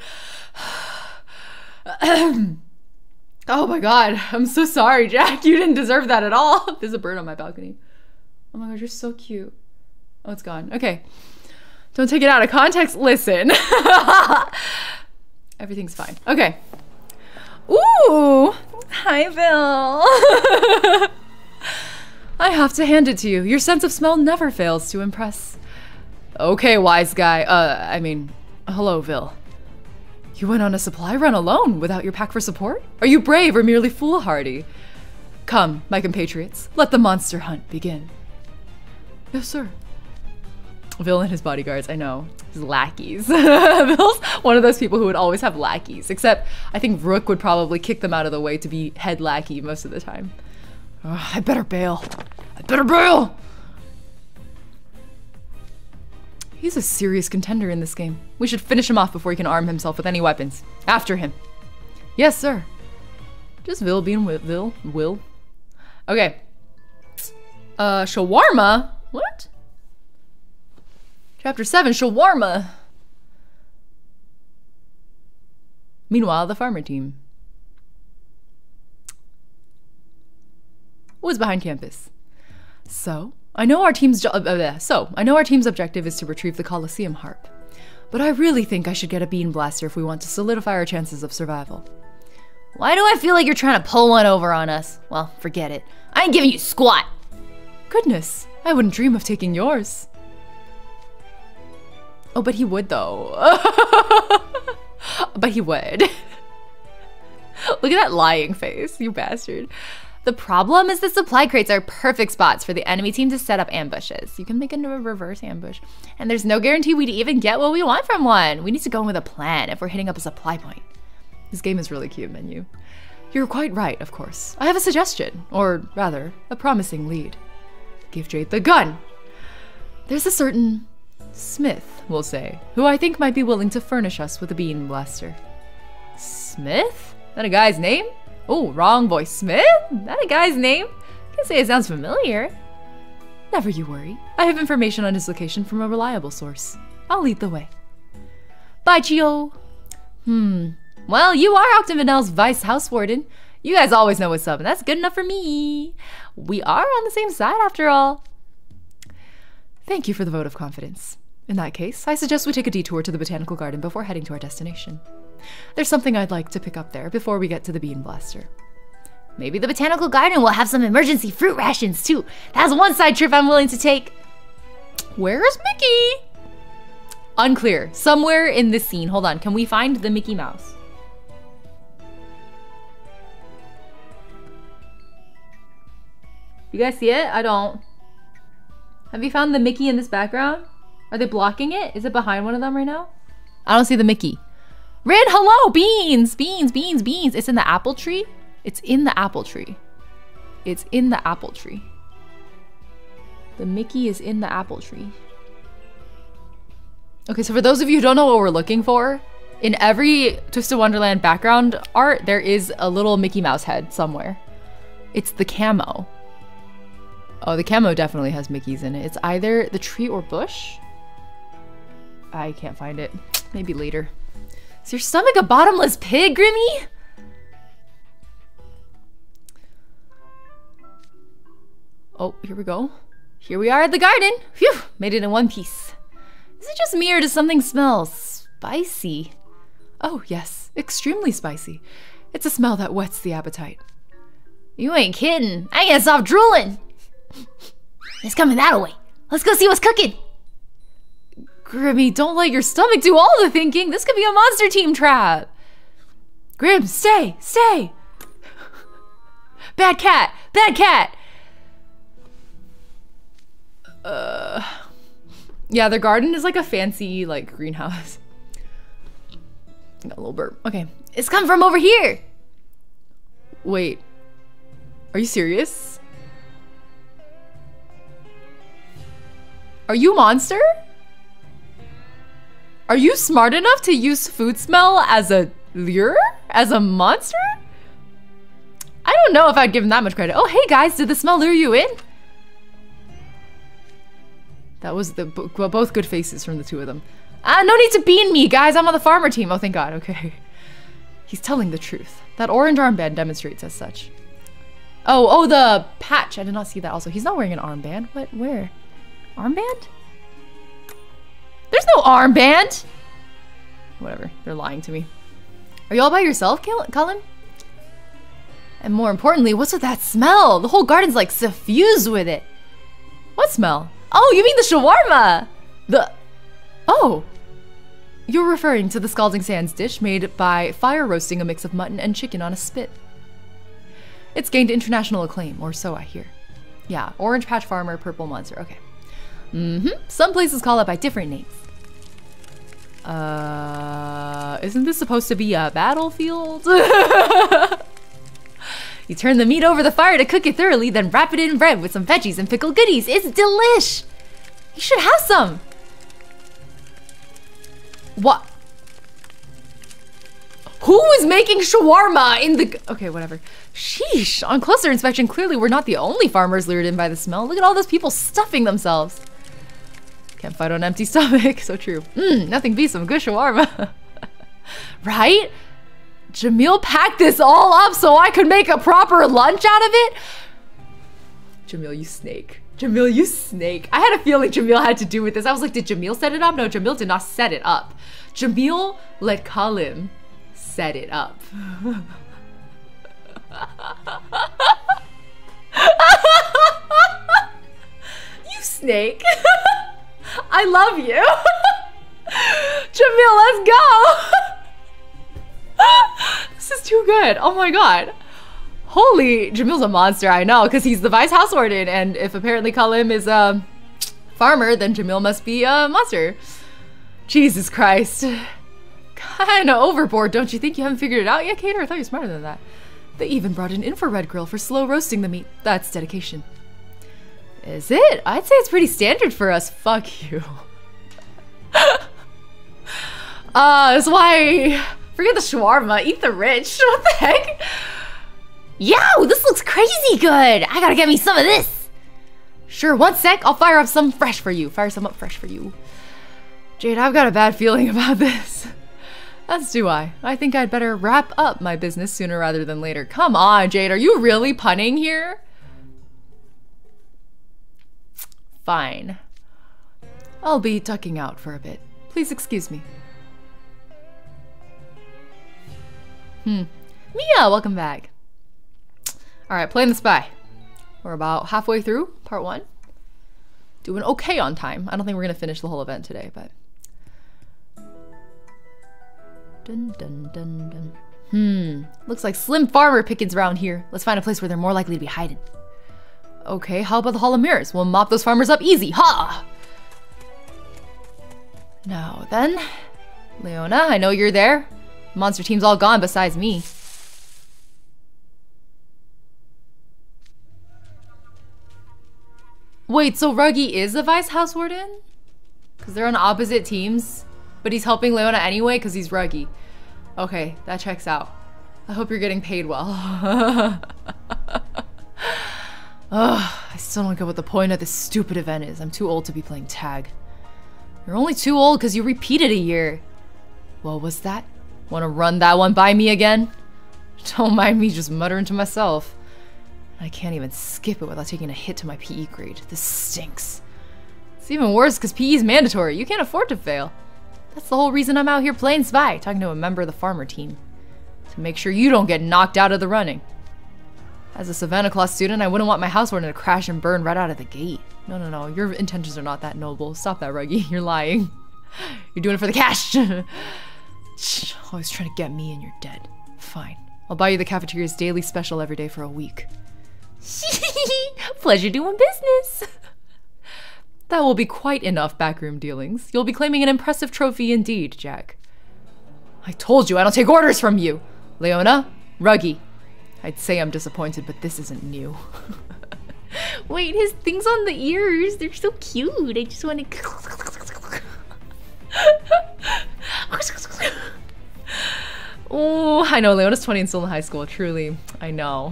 hurts. Oh my god, I'm so sorry, Jack. You didn't deserve that at all. There's a bird on my balcony. Oh my god, you're so cute. Oh, it's gone. Okay. Don't take it out of context. Listen. Everything's fine. Okay. Ooh. Hi, Bill. I have to hand it to you. Your sense of smell never fails to impress. Okay, wise guy. Hello, Vil. You went on a supply run alone without your pack for support? Are you brave or merely foolhardy? Come, my compatriots, let the monster hunt begin. Yes, sir. Vil and his bodyguards, I know. His lackeys. Vil's one of those people who would always have lackeys, except I think Rook would probably kick them out of the way to be head lackey most of the time. Oh, I better bail. I better bail! He's a serious contender in this game. We should finish him off before he can arm himself with any weapons. After him. Yes, sir. Just Vil being Will. Okay. Shawarma? What? Chapter 7, Shawarma. Meanwhile, the farmer team. Was behind campus. So, I know our team's objective is to retrieve the Colosseum harp. But I really think I should get a bean blaster if we want to solidify our chances of survival. Why do I feel like you're trying to pull one over on us? Well, forget it. I ain't giving you squat. Goodness, I wouldn't dream of taking yours. Oh, but he would though. But he would. Look at that lying face, you bastard. The problem is the supply crates are perfect spots for the enemy team to set up ambushes. You can make a reverse ambush. And there's no guarantee we'd even get what we want from one. We need to go in with a plan if we're hitting up a supply point. This game is really cute, Menu. You're quite right, of course. I have a suggestion, or rather, a promising lead. Give Jade the gun. There's a certain Smith, we'll say, who I think might be willing to furnish us with a bean blaster. Smith? That a guy's name? Oh, wrong voice. Smith? That a guy's name? Can't say it sounds familiar. Never you worry. I have information on his location from a reliable source. I'll lead the way. Bye, Chio. Well, you are Octavinelle's vice house warden. You guys always know what's up, and that's good enough for me. We are on the same side after all. Thank you for the vote of confidence. In that case, I suggest we take a detour to the botanical garden before heading to our destination. There's something I'd like to pick up there before we get to the bean blaster. Maybe the botanical garden will have some emergency fruit rations too. That's one side trip I'm willing to take. Where is Mickey? Unclear. Somewhere in this scene. Hold on. Can we find the Mickey Mouse? You guys see it? I don't. Have you found the Mickey in this background? Are they blocking it? Is it behind one of them right now? I don't see the Mickey. Rin, hello! Beans! Beans, beans, beans. It's in the apple tree? It's in the apple tree. It's in the apple tree. The Mickey is in the apple tree. Okay, so for those of you who don't know what we're looking for, in every Twisted Wonderland background art, there is a little Mickey Mouse head somewhere. It's the camo. Oh, the camo definitely has Mickeys in it. It's either the tree or bush. I can't find it. Maybe later. Is your stomach a bottomless pit, Grimmy? Oh, here we go. Here we are at the garden. Phew, made it in one piece. Is it just me or does something smell spicy? Oh, yes, extremely spicy. It's a smell that whets the appetite. You ain't kidding. I can't stop drooling. It's coming that way. Let's go see what's cooking. Grimmy, don't let your stomach do all the thinking. This could be a monster team trap. Grim, stay, stay. Bad cat, bad cat. Yeah, their garden is like a fancy, like, greenhouse. Got a little burp. Okay. It's coming from over here. Wait. Are you serious? Are you a monster? Are you smart enough to use food smell as a lure? As a monster? I don't know if I'd give him that much credit. Oh, hey guys, did the smell lure you in? That was both good faces from the two of them. No need to bean me, guys. I'm on the farmer team. Oh, thank God. Okay. He's telling the truth. That orange armband demonstrates as such. Oh, the patch. I did not see that also. He's not wearing an armband. What? Where? Armband? There's no armband. Whatever. They're lying to me. Are you all by yourself, Cullen? And more importantly, what's with that smell? The whole garden's like suffused with it. What smell? Oh, you mean the shawarma! Oh! You're referring to the Scalding Sands dish made by fire roasting a mix of mutton and chicken on a spit. It's gained international acclaim, or so I hear. Yeah, Orange Patch Farmer, Purple Monster, okay. Some places call it by different names. Isn't this supposed to be a battlefield? You turn the meat over the fire to cook it thoroughly, then wrap it in bread with some veggies and pickled goodies. It's delish! You should have some! What? Who is making shawarma in the... Okay, whatever. Sheesh. On closer inspection, clearly we're not the only farmers lured in by the smell. Look at all those people stuffing themselves. Can't fight on an empty stomach. So true. Nothing beats some good shawarma. Right? Jamil packed this all up so I could make a proper lunch out of it? Jamil, you snake. Jamil, you snake. I had a feeling Jamil had to do with this. I was like, did Jamil set it up? No, Jamil did not set it up. Jamil let Kalim set it up. You snake. I love you. Jamil, let's go. This is too good. Oh my God. Holy, Jamil's a monster, I know, because he's the vice house warden, and if apparently Kalim is a farmer, then Jamil must be a monster. Jesus Christ. Kinda overboard, don't you think? You haven't figured it out yet, Cater? I thought you were smarter than that. They even brought an infrared grill for slow roasting the meat. That's dedication. Is it? I'd say it's pretty standard for us. Fuck you. That's why... Forget the shawarma, eat the rich. What the heck? Yo, this looks crazy good. I gotta get me some of this. Sure, one sec. I'll fire up some fresh for you. Fire some up fresh for you. Jade, I've got a bad feeling about this. As do I. I think I'd better wrap up my business sooner rather than later. Come on, Jade. Are you really punning here? Fine. I'll be ducking out for a bit. Please excuse me. Mia, welcome back. Alright, playing the spy. We're about halfway through part 1. Doing okay on time. I don't think we're gonna finish the whole event today, but... Dun dun dun dun. Looks like slim farmer pickings around here. Let's find a place where they're more likely to be hiding. Okay, how about the Hall of Mirrors? We'll mop those farmers up easy. Ha! Now then, Leona, I know you're there. Monster team's all gone besides me. Wait, so Ruggy is the vice house warden? Because they're on opposite teams, but he's helping Leona anyway because he's Ruggy. Okay, that checks out. I hope you're getting paid well. Ugh, I still don't get what the point of this stupid event is. I'm too old to be playing tag. You're only too old because you repeated a year. What was that? Want to run that one by me again? Don't mind me just muttering to myself. I can't even skip it without taking a hit to my PE grade. This stinks. It's even worse because PE is mandatory. You can't afford to fail. That's the whole reason I'm out here playing spy, talking to a member of the farmer team. To make sure you don't get knocked out of the running. As a savanaclaw student, I wouldn't want my house warden to crash and burn right out of the gate. No. Your intentions are not that noble. Stop that, Ruggy. You're lying. You're doing it for the cash. Always trying to get me and you're dead. Fine. I'll buy you the cafeteria's daily special every day for a week. Pleasure doing business. That will be quite enough backroom dealings. You'll be claiming an impressive trophy indeed, Jack. I told you I don't take orders from you. Leona, Ruggy. I'd say I'm disappointed, but this isn't new. Wait, his things on the ears, they're so cute. I just want to... Oh, I know, Leona's 20 and still in high school, truly. I know.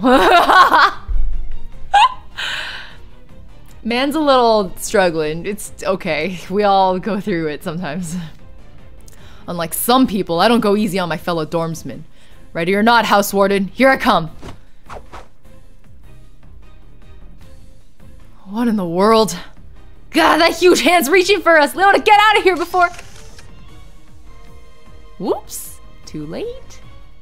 Man's a little struggling. It's okay. We all go through it sometimes. Unlike some people, I don't go easy on my fellow dormsmen. Ready or not, house warden, here I come. What in the world? God, that huge hand's reaching for us. Leona, get out of here before... Whoops, too late.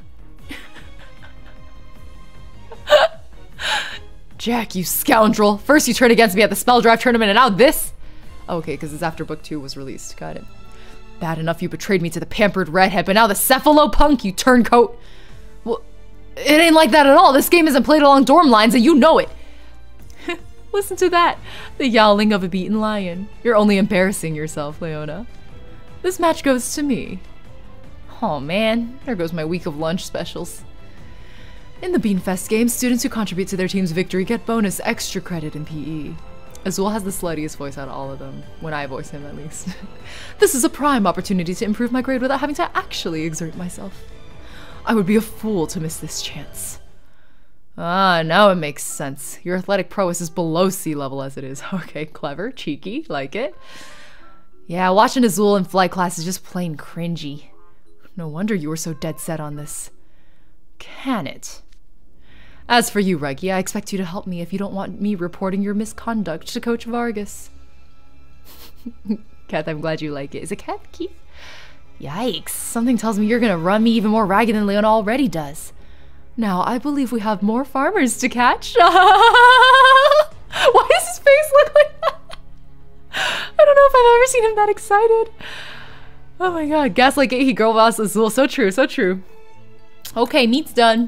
Jack, you scoundrel. First you turned against me at the spell draft tournament and now this? Okay, because it's after book 2 was released. Got it. Bad enough you betrayed me to the pampered redhead, but now the cephalopunk, you turncoat. Well, it ain't like that at all. This game isn't played along dorm lines and you know it. Listen to that. The yowling of a beaten lion. You're only embarrassing yourself, Leona. This match goes to me. Oh man, there goes my week of lunch specials. In the Beanfest game, students who contribute to their team's victory get bonus extra credit in PE. Azul has the sluttiest voice out of all of them, when I voice him at least. This is a prime opportunity to improve my grade without having to actually exert myself. I would be a fool to miss this chance. Ah, now it makes sense. Your athletic prowess is below sea level as it is. Okay, clever, cheeky, like it. Yeah, watching Azul in flight class is just plain cringy. No wonder you were so dead set on this. Can it? As for you, Ruggy, I expect you to help me if you don't want me reporting your misconduct to Coach Vargas. Kath, I'm glad you like it. Is it Kath, Keith? Yikes, something tells me you're gonna run me even more ragged than Leona already does. Now, I believe we have more farmers to catch. Why does his face look like that? I don't know if I've ever seen him that excited. Oh my god, Gaslight Gate, he girl boss Azul. So true, so true. Okay, meat's done.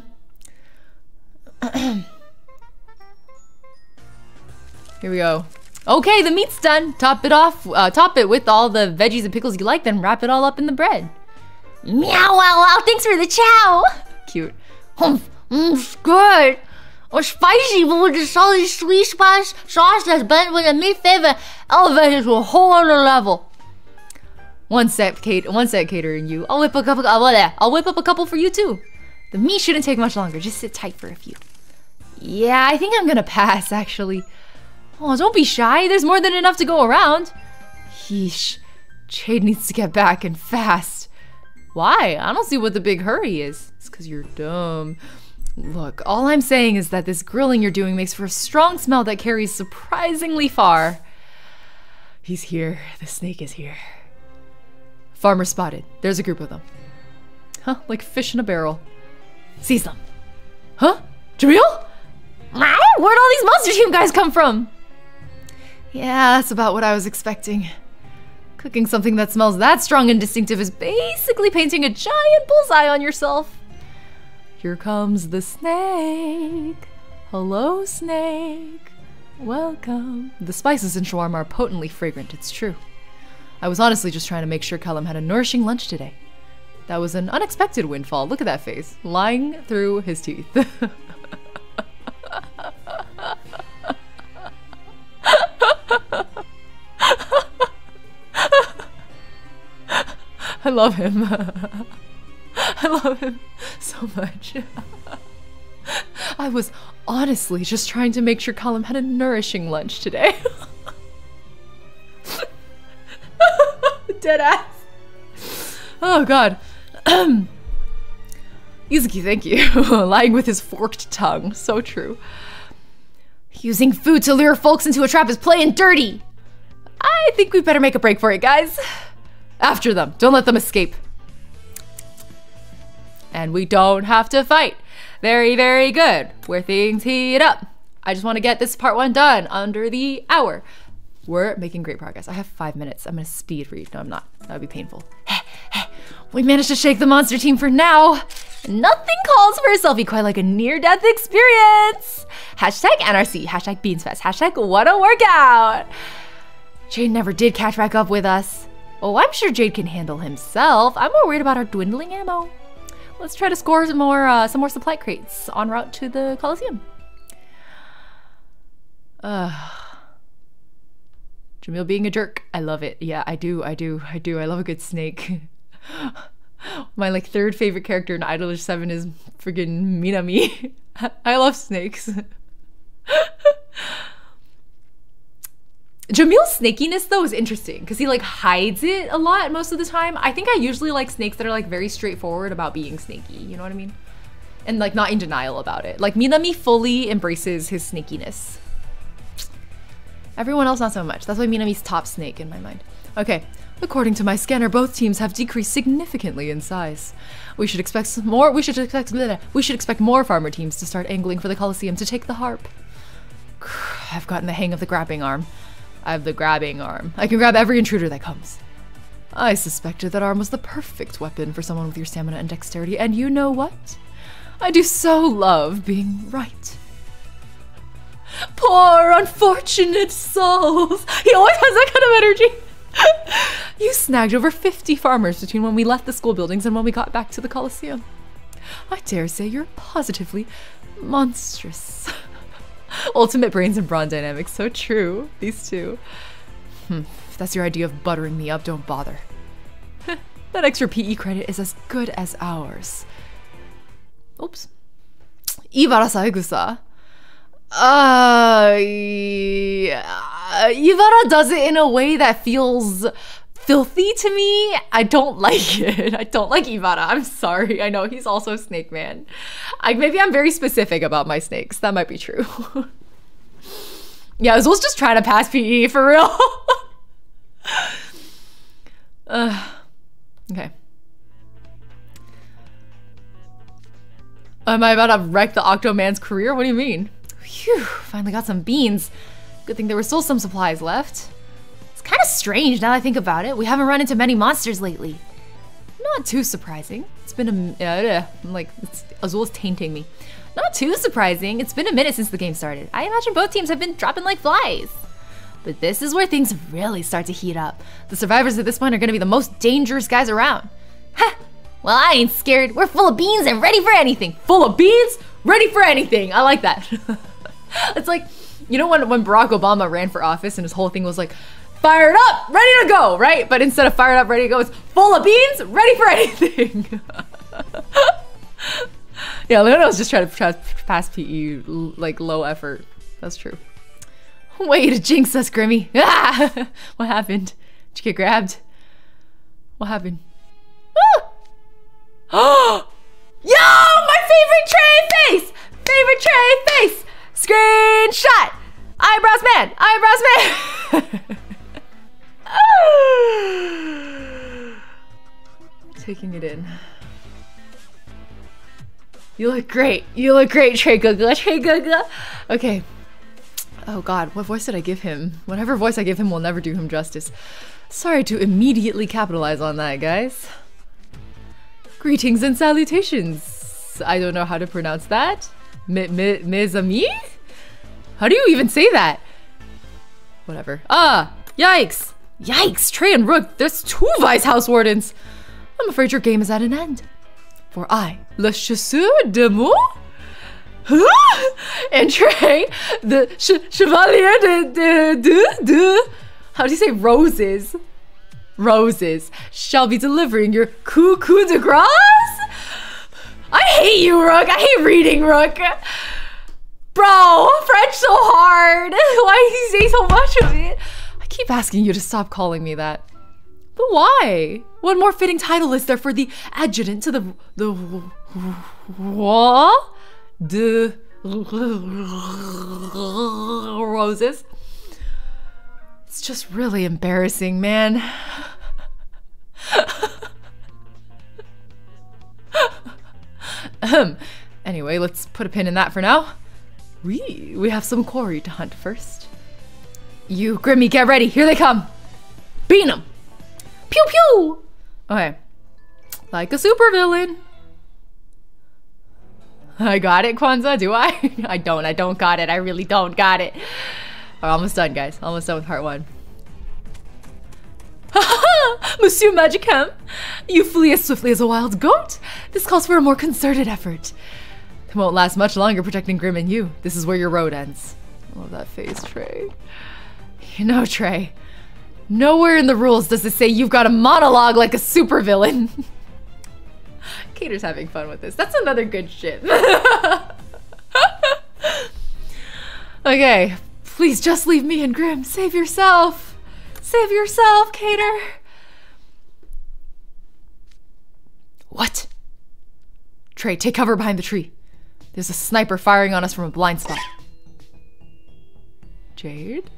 Here we go. Okay, the meat's done. Top it off. Top it with all the veggies and pickles you like, then wrap it all up in the bread. Meow, wow, wow, thanks for the chow. Cute. It's good. Or spicy, but with the salty sweet spice sauce that's blended with the meat flavor, elevated to a whole other level. One sec, catering you. I'll whip up a couple for you too. The meat shouldn't take much longer. Just sit tight for a few. Yeah, I think I'm gonna pass, actually. Oh, don't be shy. There's more than enough to go around. Yeesh. Jade needs to get back and fast. Why? I don't see what the big hurry is. It's because you're dumb. Look, all I'm saying is that this grilling you're doing makes for a strong smell that carries surprisingly far. He's here. The snake is here. Farmer spotted. There's a group of them. Huh? Like fish in a barrel. Seize them. Huh? Jamil? Where'd all these monster team guys come from? Yeah, that's about what I was expecting. Cooking something that smells that strong and distinctive is basically painting a giant bullseye on yourself. Here comes the snake. Hello, snake. Welcome. The spices in shawarma are potently fragrant, it's true. I was honestly just trying to make sure Callum had a nourishing lunch today. That was an unexpected windfall. Look at that face. Lying through his teeth. I love him. I love him so much. I was honestly just trying to make sure Colum had a nourishing lunch today. Dead ass. Oh god. Izuki, thank you. Lying with his forked tongue. So true. Using food to lure folks into a trap is playing dirty. I think we better make a break for it, guys. After them. Don't let them escape. And we don't have to fight. Very, very good. Where things heat up. I just want to get this part 1 done under the hour. We're making great progress. I have 5 minutes. I'm going to speed read. No, I'm not. That would be painful. We managed to shake the monster team for now. Nothing calls for a selfie quite like a near-death experience. Hashtag NRC, hashtag Beanfest, hashtag what a workout. Jade never did catch back up with us. Oh, I'm sure Jade can handle himself. I'm more worried about our dwindling ammo. Let's try to score some more supply crates en route to the Coliseum. Jamil being a jerk. I love it. Yeah, I do. I love a good snake. My like 3rd favorite character in Idolish 7 is friggin' Minami. I love snakes. Jamil's snakiness though is interesting because he like hides it a lot most of the time. I think I usually like snakes that are like very straightforward about being snaky, you know what I mean? And like not in denial about it. Like Minami fully embraces his snakiness. Everyone else not so much. That's why Minami's top snake in my mind. Okay, according to my scanner, both teams have decreased significantly in size. We should expect more farmer teams to start angling for the Coliseum to take the harp. I've gotten the hang of the grabbing arm. I have the grabbing arm. I can grab every intruder that comes. I suspected that arm was the perfect weapon for someone with your stamina and dexterity, and you know what? I do so love being right. Poor unfortunate souls. He always has that kind of energy. You snagged over 50 farmers between when we left the school buildings and when we got back to the Coliseum. I dare say you're positively monstrous. Ultimate brains and brawn dynamics, so true. These two. If that's your idea of buttering me up, don't bother. That extra PE credit is as good as ours. Oops. Ibara saegusa. Ibara does it in a way that feels filthy to me. I don't like it. I don't like Ibara. I'm sorry. I know he's also Snake Man. Maybe I'm very specific about my snakes. That might be true. Yeah, Azul's just trying to pass PE for real. Okay. Am I about to wreck the Octoman's career? What do you mean? Phew, finally got some beans. Good thing there were still some supplies left. It's kind of strange now that I think about it. We haven't run into many monsters lately. Not too surprising. It's been Azul is tainting me. Not too surprising. It's been a minute since the game started. I imagine both teams have been dropping like flies. But this is where things really start to heat up. The survivors at this point are gonna be the most dangerous guys around. Ha! Well, I ain't scared. We're full of beans and ready for anything. Full of beans? Ready for anything. I like that. It's like, you know when Barack Obama ran for office and his whole thing was like, fired up, ready to go, right? But instead of fired up, ready to go, it's full of beans, ready for anything. Yeah, Leona was just trying to pass PE, like low effort. That's true. Way to jinx us, Grimmy. Ah! What happened? Did you get grabbed? What happened? Oh! Yo, my favorite Trey face! Favorite Trey face! Screenshot! Eyebrows man! Eyebrows man! Taking it in. You look great. You look great, Trey Gaga. Trey Gaga. Okay. Oh god, what voice did I give him? Whatever voice I give him will never do him justice. Sorry to immediately capitalize on that, guys. Greetings and salutations. I don't know how to pronounce that. Mes amis? How do you even say that? Whatever. Ah, yikes. Yikes, Trey and Rook, there's 2 Vice House Wardens. I'm afraid your game is at an end. For I, le chasseur de mots, and Trey, the chevalier de how do you say roses? roses shall be delivering your coup de grace. I hate you, Rook. I hate reading, Rook. Bro, French so hard. Why do you say so much of it? I keep asking you to stop calling me that. But why? What more fitting title is there for the adjutant to the what? The roses? It's just really embarrassing, man. Anyway, let's put a pin in that for now. We have some quarry to hunt first. You, Grimmy, get ready. Here they come. Bean 'em. Pew pew. Okay. Like a supervillain. I got it, Kwanzaa, do I? I don't got it. I really don't got it. We're almost done, guys. Almost done with part 1. Monsieur Magicam, you flee as swiftly as a wild goat. This calls for a more concerted effort. It won't last much longer protecting Grim and you. This is where your road ends. I love that face, Trey. You know, Trey, nowhere in the rules does it say you've got a monologue like a supervillain. Cater's having fun with this. That's another good shit. Okay, please just leave me and Grim. Save yourself. Save yourself, Cater. What? Trey, take cover behind the tree. There's a sniper firing on us from a blind spot. Jade?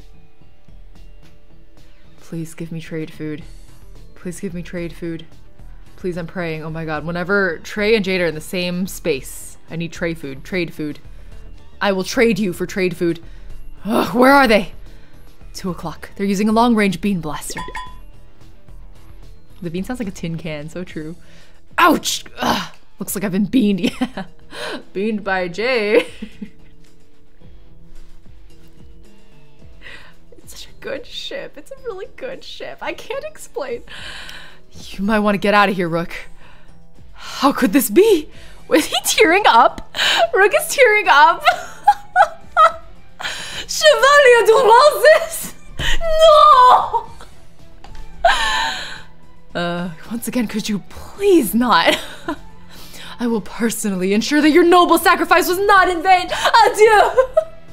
Please give me trade food. Please give me trade food. Please, I'm praying. Oh my god. Whenever Trey and Jade are in the same space, I need trade food. Trade food. I will trade you for trade food. Ugh, where are they? 2 o'clock. They're using a long-range bean blaster. The bean sounds like a tin can. So true. Ouch! Ugh, looks like I've been beaned. Yeah. Beaned by Jade. It's such a good ship. It's a really good ship. I can't explain. You might want to get out of here, Rook. How could this be? Was he tearing up? Rook is tearing up. Chevalier de Roses! No! Once again, could you please not? I will personally ensure that your noble sacrifice was not in vain. Adieu!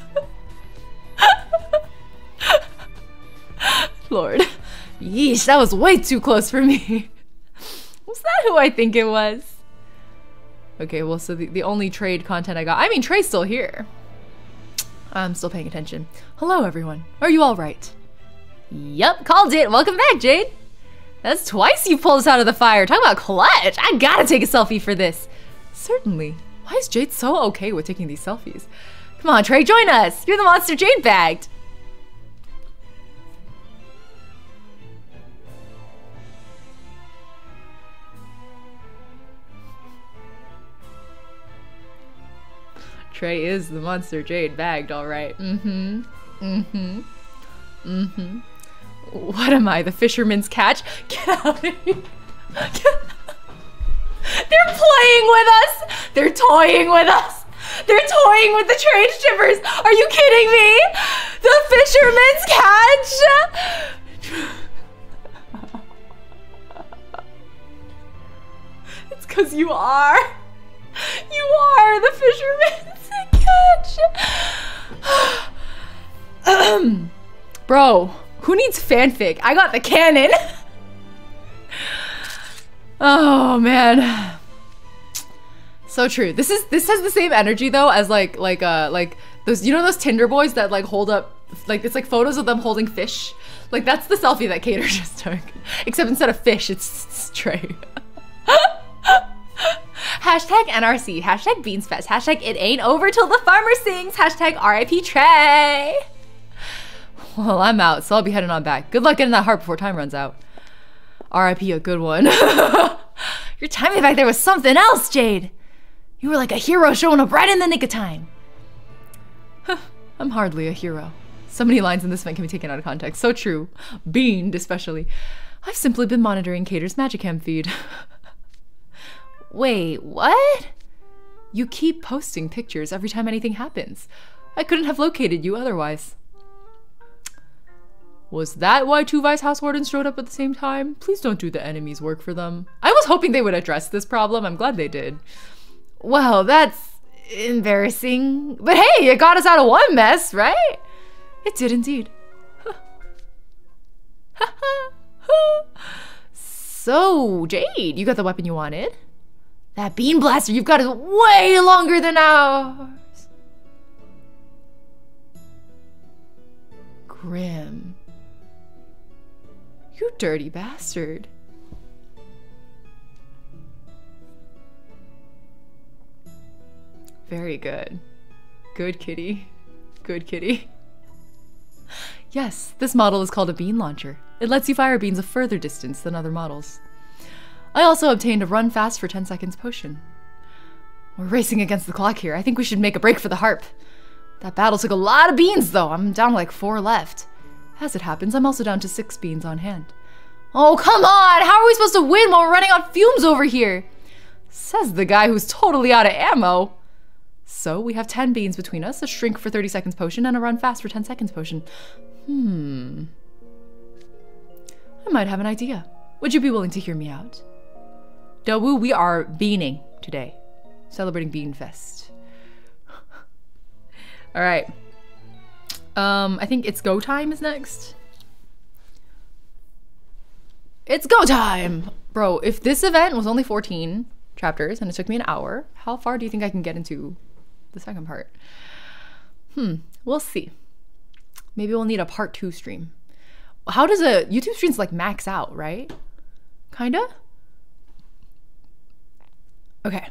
Lord. Yeesh, that was way too close for me. Was that who I think it was? Okay, well, so the only trade content I got... I mean, Trey's still here. I'm still paying attention. Hello, everyone. Are you all right? Yup, called it. Welcome back, Jade. That's twice you pulled us out of the fire. Talk about clutch. I gotta take a selfie for this. Certainly. Why is Jade so okay with taking these selfies? Come on, Trey, join us. You're the monster Jade bagged. Trey is the monster Jade bagged, all right. What am I, the fisherman's catch? Get out of here. They're playing with us. They're toying with us. They're toying with the trade shippers. Are you kidding me? The fisherman's catch. It's because you are. You are the fisherman's catch. Bro, who needs fanfic? I got the canon. Oh man. So true. This has the same energy though as like those, you know, those Tinder boys that like hold up, like it's like photos of them holding fish. Like that's the selfie that Cater just took. Except instead of fish, it's Trey. Hashtag NRC, hashtag Beanfest, hashtag it ain't over till the farmer sings, hashtag RIP Trey. Well, I'm out, so I'll be heading on back. Good luck getting that heart before time runs out. RIP a good one. Your timing back there was something else, Jade. You were like a hero showing up right in the nick of time. I'm hardly a hero. So many lines in this event can be taken out of context. So true. Beaned, especially. I've simply been monitoring Cater's Magicam feed. Wait, what? You keep posting pictures every time anything happens. I couldn't have located you otherwise. Was that why 2 Vice House Wardens showed up at the same time? Please don't do the enemy's work for them. I was hoping they would address this problem. I'm glad they did. Well, that's embarrassing. But hey, it got us out of one mess, right? It did indeed. So, Jade, you got the weapon you wanted? That bean blaster you've got is way longer than ours. Grim. You dirty bastard. Very good. Good kitty. Good kitty. Yes, this model is called a bean launcher. It lets you fire beans a further distance than other models. I also obtained a run fast for 10 seconds potion. We're racing against the clock here. I think we should make a break for the harp. That battle took a lot of beans though. I'm down to like 4 left. As it happens, I'm also down to 6 beans on hand. Oh, come on! How are we supposed to win while we're running on fumes over here? Says the guy who's totally out of ammo. So we have 10 beans between us, a shrink for 30 seconds potion, and a run fast for 10 seconds potion. I might have an idea. Would you be willing to hear me out? Dawu, we are beaning today. Celebrating Beanfest. Alright. I think it's go time is next. It's go time! Bro, if this event was only 14 chapters and it took me an hour, how far do you think I can get into the second part? We'll see. Maybe we'll need a part 2 stream. How does a YouTube stream's like max out, right? Kinda? Okay.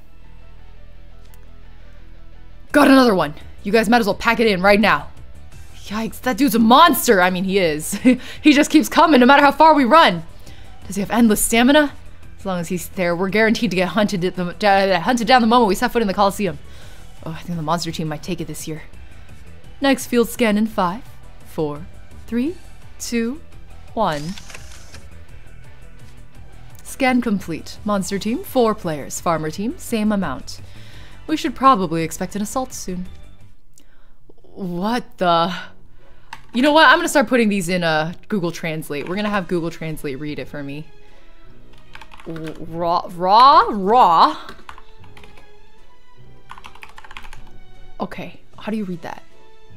Got another one. You guys might as well pack it in right now. Yikes, that dude's a monster. I mean, he is. He just keeps coming no matter how far we run. Does he have endless stamina? As long as he's there, we're guaranteed to get hunted down the moment we set foot in the Coliseum. Oh, I think the monster team might take it this year. Next field scan in 5, 4, 3, 2, 1. Scan complete. Monster team, 4 players. Farmer team, same amount. We should probably expect an assault soon. What the... You know what? I'm gonna start putting these in Google Translate. We're gonna have Google Translate read it for me. Raw. Okay, how do you read that?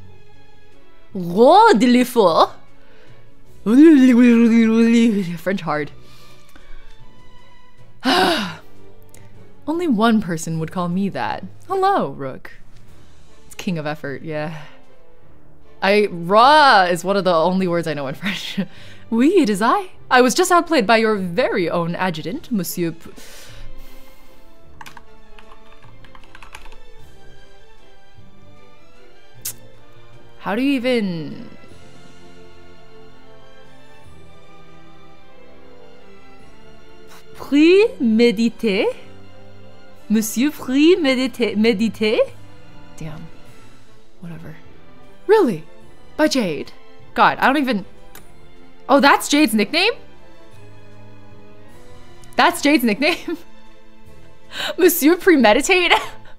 French hard. Only one person would call me that. Hello, Rook. It's king of effort, yeah. Raw is one of the only words I know in French. Oui, it is I. I was just outplayed by your very own adjutant, Monsieur How do you even... Prémédité? Monsieur Prémédité? Damn. Whatever. Really? By Jade? God, I don't even... Oh, that's Jade's nickname? That's Jade's nickname? Monsieur Premeditate?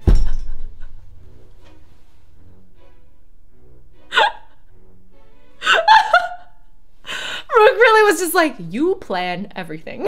Rook really was just like, you plan everything.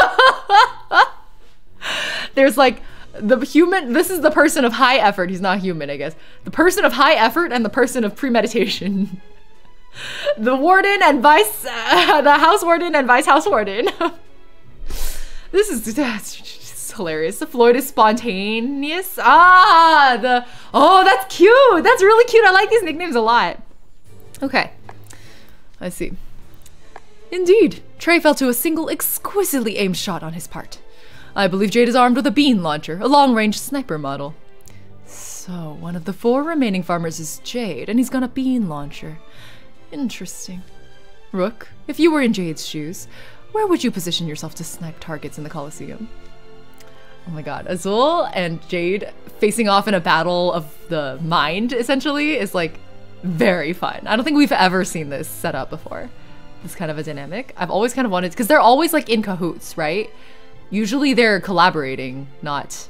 There's like the human, this is the person of high effort. He's not human, I guess. The person of high effort and the person of premeditation. The warden and vice, the house warden and vice house warden. This is that's hilarious. The Floyd is spontaneous. Oh, that's cute. That's really cute. I like these nicknames a lot. Okay, let's see. Indeed, Trey fell to a single exquisitely aimed shot on his part. I believe Jade is armed with a bean launcher, a long-range sniper model. So, one of the 4 remaining farmers is Jade, and he's got a bean launcher. Interesting. Rook, if you were in Jade's shoes, where would you position yourself to snipe targets in the Coliseum? Oh my god, Azul and Jade facing off in a battle of the mind, essentially, is like very fun. I don't think we've ever seen this set up before. This kind of a dynamic. I've always kind of wanted, because they're always like in cahoots, right? Usually they're collaborating, not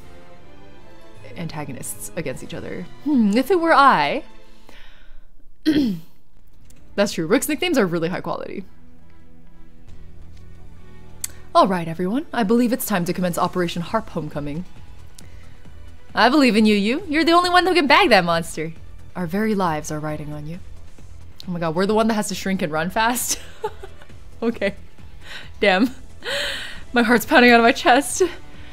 antagonists against each other. If it were I... That's true. Rook's nicknames are really high quality. All right, everyone. I believe it's time to commence Operation Harp Homecoming. I believe in you, you. You're the only one who can bag that monster. Our very lives are riding on you. Oh my god, we're the one that has to shrink and run fast? Okay. Damn. My heart's pounding out of my chest.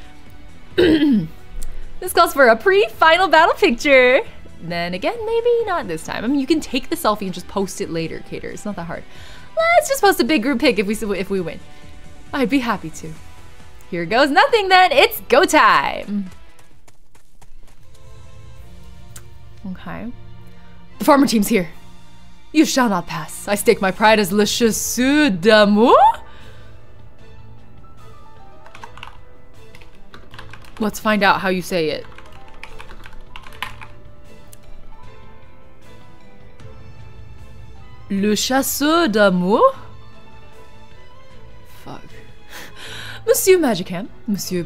This calls for a pre-final battle picture. Then again, maybe not this time. I mean, you can take the selfie and just post it later, Cater. It's not that hard. Let's just post a big group pic if we win. I'd be happy to. Here goes nothing then. It's go time. Okay. The farmer team's here. You shall not pass. I stake my pride as le chasseur d'amour. Let's find out how you say it. Le chasseur d'amour? Fuck. Monsieur Magicam. Monsieur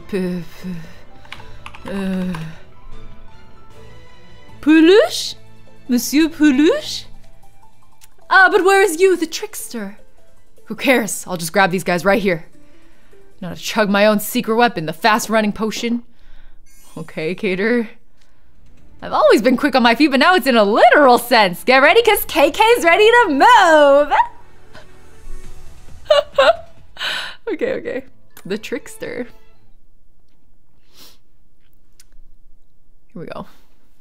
Peluche? Monsieur Peluche? Ah, but where is you, the trickster? Who cares? I'll just grab these guys right here. Now to chug my own secret weapon, the fast-running potion. Okay, Cater. I've always been quick on my feet, but now it's in a literal sense. Get ready, because KK's ready to move! Okay. The trickster. Here we go.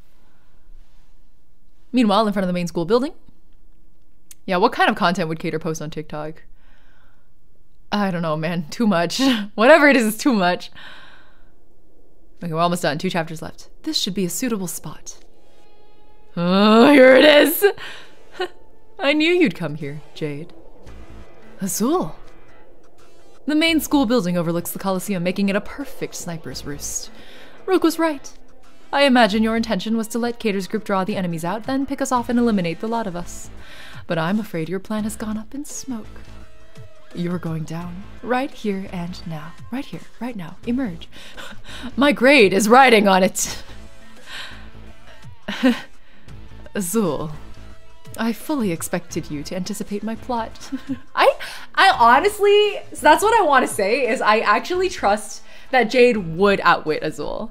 Meanwhile, in front of the main school building. Yeah, what kind of content would Cater post on TikTok? I don't know, man. Too much. Whatever it is too much. Okay, we're almost done. 2 chapters left. This should be a suitable spot. Oh, here it is! I knew you'd come here, Jade. Azul. The main school building overlooks the Coliseum, making it a perfect sniper's roost. Rook was right. I imagine your intention was to let Cater's group draw the enemies out, then pick us off and eliminate the lot of us. But I'm afraid your plan has gone up in smoke. You're going down. Right here and now. Right here, right now. Emerge. My grade is riding on it. Azul. I fully expected you to anticipate my plot. I honestly, so that's what I want to say, is I actually trust that Jade would outwit Azul.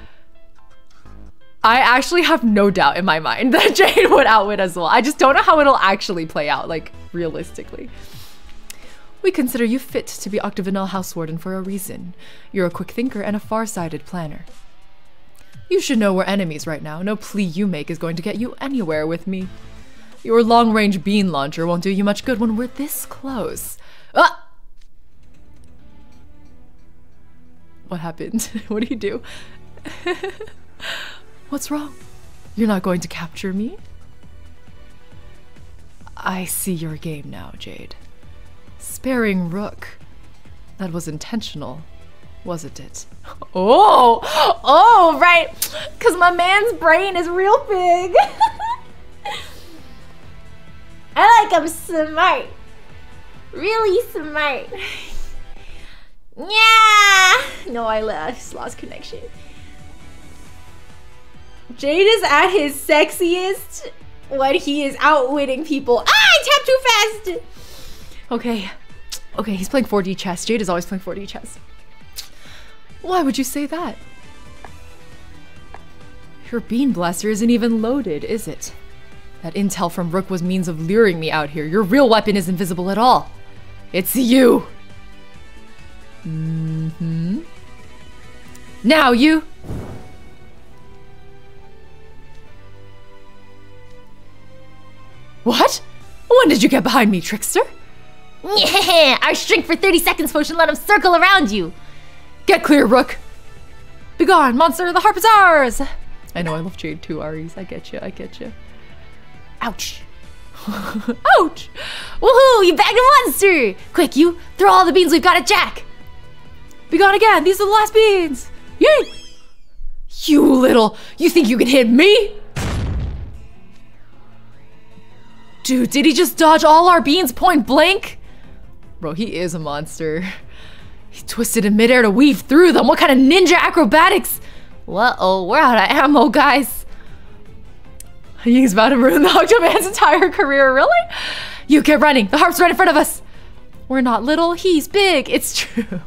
I actually have no doubt in my mind that Jade would outwit Azul. I just don't know how it'll actually play out, like, realistically. We consider you fit to be octavinelle house warden for a reason. You're a quick thinker and a far-sighted planner. You should know we're enemies right now. No plea you make is going to get you anywhere with me. Your long-range bean launcher won't do you much good when we're this close. Ah! What happened? What do you do? What's wrong? You're not going to capture me? I see your game now, Jade. Sparing Rook. That was intentional, wasn't it? Oh, right. Because my man's brain is real big. I like him smart. Really smart. Yeah. No, I just lost connection. Jade is at his sexiest when he is outwitting people. Ah, I tapped too fast. Okay, he's playing 4D chess. Jade is always playing 4D chess. Why would you say that? Your bean blaster isn't even loaded, is it? That intel from Rook was means of luring me out here. Your real weapon isn't visible at all. It's you. Mm-hmm. Now you. What? When did you get behind me, trickster? Yeah, our shrink for 30 seconds potion let him circle around you. Get clear, Rook. Begone, monster, the harp is ours. I know, I love Jade too, Aries. I get you. Ouch. Ouch. Woohoo, you bagged a monster. Quick, you, throw all the beans we've got at Jack. Begone again, these are the last beans. Yay! You think you can hit me? Dude, did he just dodge all our beans point blank? Bro, he is a monster. He twisted in midair to weave through them. What kind of ninja acrobatics? Uh-oh, we're out of ammo, guys. Ying's about to ruin the Octaman's entire career, really? You keep running. The harp's right in front of us. We're not little, he's big. It's true.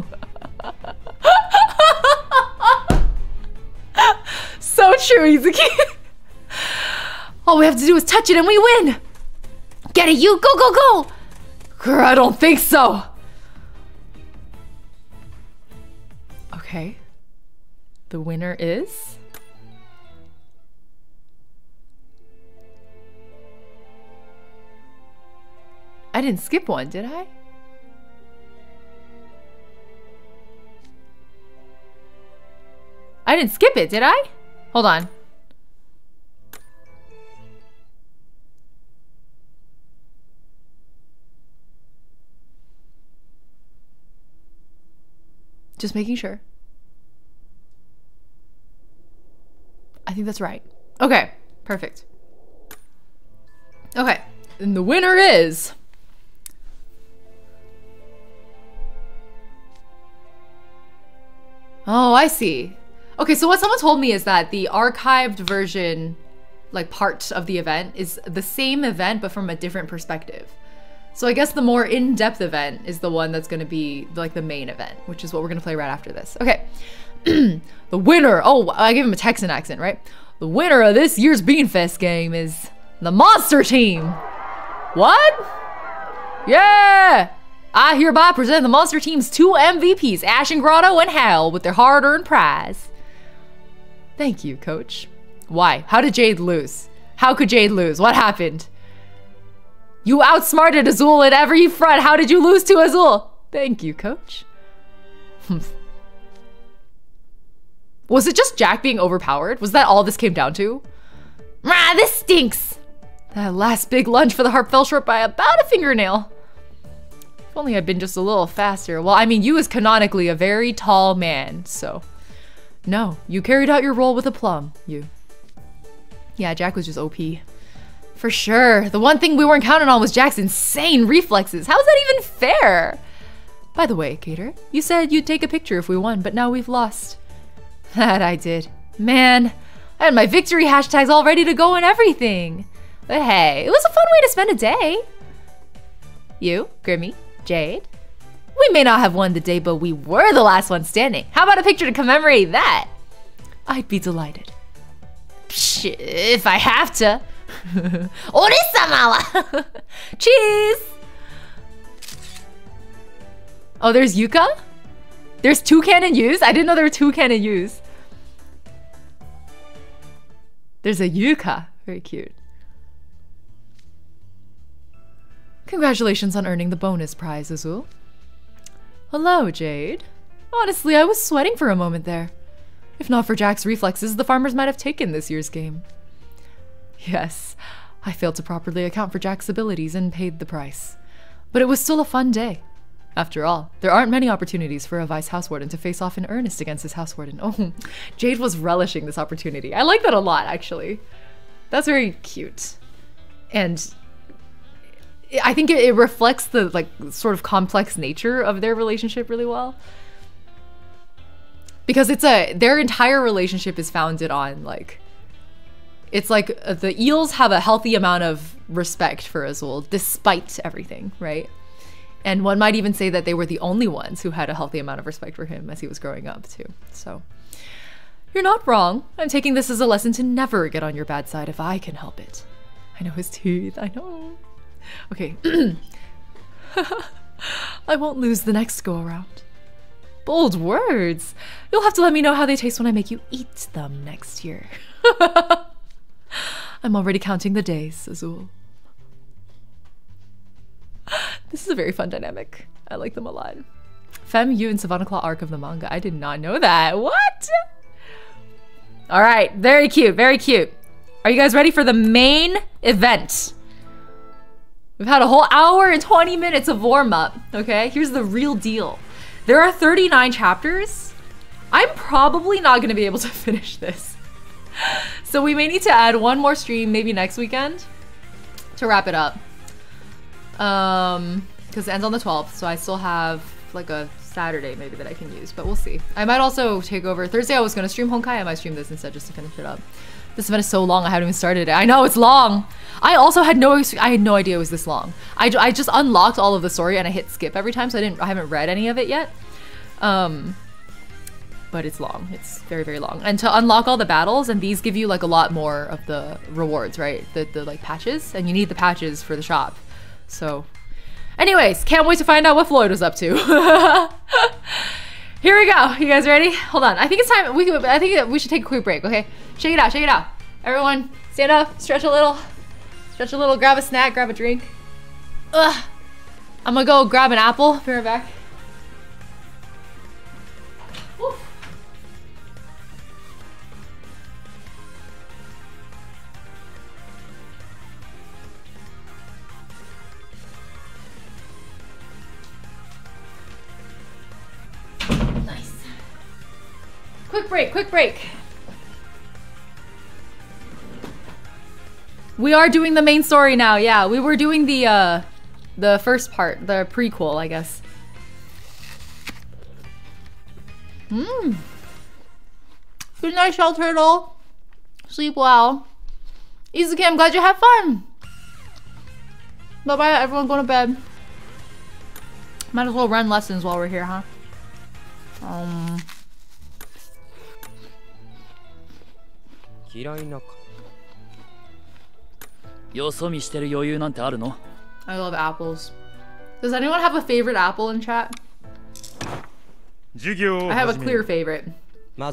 So true, he's a kid. All we have to do is touch it and we win. Get it, you. Go, go, go. Girl, I don't think so. Okay. The winner is... I didn't skip one, did I? I didn't skip it, did I? Hold on. Just making sure. I think that's right. Okay, perfect. Okay, and the winner is... Oh, I see. Okay, so what someone told me is that the archived version, like part of the event, is the same event but from a different perspective. So I guess the more in-depth event is the one that's gonna be like the main event, which is what we're gonna play right after this. Okay, the winner, oh, I gave him a Texan accent, right? The winner of this year's Beanfest game is the Monster Team. What? Yeah! I hereby present the Monster Team's 2 MVPs, Ashen Grotto and Hal, with their hard-earned prize. Thank you, Coach. Why? How did Jade lose? How could Jade lose? What happened? You outsmarted Azul at every front. How did you lose to Azul? Thank you, Coach. Was it just Jack being overpowered? Was that all this came down to? Rah, this stinks. That last big lunge for the harp fell short by about a fingernail. If only I'd been just a little faster. Well, I mean, you is canonically a very tall man, so... No, you carried out your role with aplomb, you. Yeah, Jack was just OP. For sure. The one thing we weren't counting on was Jack's insane reflexes. How is that even fair? By the way, Cater, you said you'd take a picture if we won, but now we've lost. That I did. Man, I had my victory hashtags all ready to go and everything. But hey, it was a fun way to spend a day. You, Grimmy, Jade. We may not have won the day, but we were the last one standing. How about a picture to commemorate that? I'd be delighted. Psh, if I have to. Orisamala! Cheese! Oh, there's Yuka? There's 2 Canon U's? I didn't know there were 2 Canon U's. There's a Yuka. Very cute. Congratulations on earning the bonus prize, Azul. Hello, Jade. Honestly, I was sweating for a moment there. If not for Jack's reflexes, the farmers might have taken this year's game. Yes, I failed to properly account for Jack's abilities and paid the price. But it was still a fun day. After all, there aren't many opportunities for a vice housewarden to face off in earnest against his housewarden. Oh, Jade was relishing this opportunity. I like that a lot, actually. That's very cute. And I think it reflects the like sort of complex nature of their relationship really well. Because their entire relationship is founded on like, it's like the eels have a healthy amount of respect for Azul despite everything, right? And one might even say that they were the only ones who had a healthy amount of respect for him as he was growing up too. So you're not wrong. I'm taking this as a lesson to never get on your bad side if I can help it. I know his teeth, I know. Okay. I won't lose the next go around. Bold words. You'll have to let me know how they taste when I make you eat them next year. I'm already counting the days, Azul. This is a very fun dynamic. I like them a lot. Femme, you, and Savanaclaw arc of the manga. I did not know that. What? All right. Very cute. Very cute. Are you guys ready for the main event? We've had a whole hour and 20 minutes of warm-up, okay? Here's the real deal. There are 39 chapters. I'm probably not going to be able to finish this. So we may need to add one more stream maybe next weekend to wrap it up. Because it ends on the 12th, so I still have like a Saturday maybe that I can use, but we'll see. I might also take over Thursday. I was going to stream Honkai. I might stream this instead just to finish it up. This event is so long, I haven't even started it. I know, it's long. I also had no idea it was this long. I just unlocked all of the story and I hit skip every time, so I haven't read any of it yet. But it's long. It's very, very long. And to unlock all the battles, and these give you like a lot more of the rewards, right? The like patches, and you need the patches for the shop. So anyways, can't wait to find out what Floyd was up to. Here we go. You guys ready? Hold on. I think it's time. I think we should take a quick break, okay? Shake it out, shake it out. Everyone, stand up, stretch a little. Stretch a little, grab a snack, grab a drink. Ugh. I'm gonna go grab an apple. Be right back. Woo. Nice. Quick break, quick break. We are doing the main story now, yeah. We were doing the first part, the prequel, I guess. Good night, Shell Turtle. Sleep well. Izuki, I'm glad you had fun. Bye-bye, everyone going to bed. Might as well run lessons while we're here, huh? I love apples. Does anyone have a favorite apple in chat? I have a clear favorite. I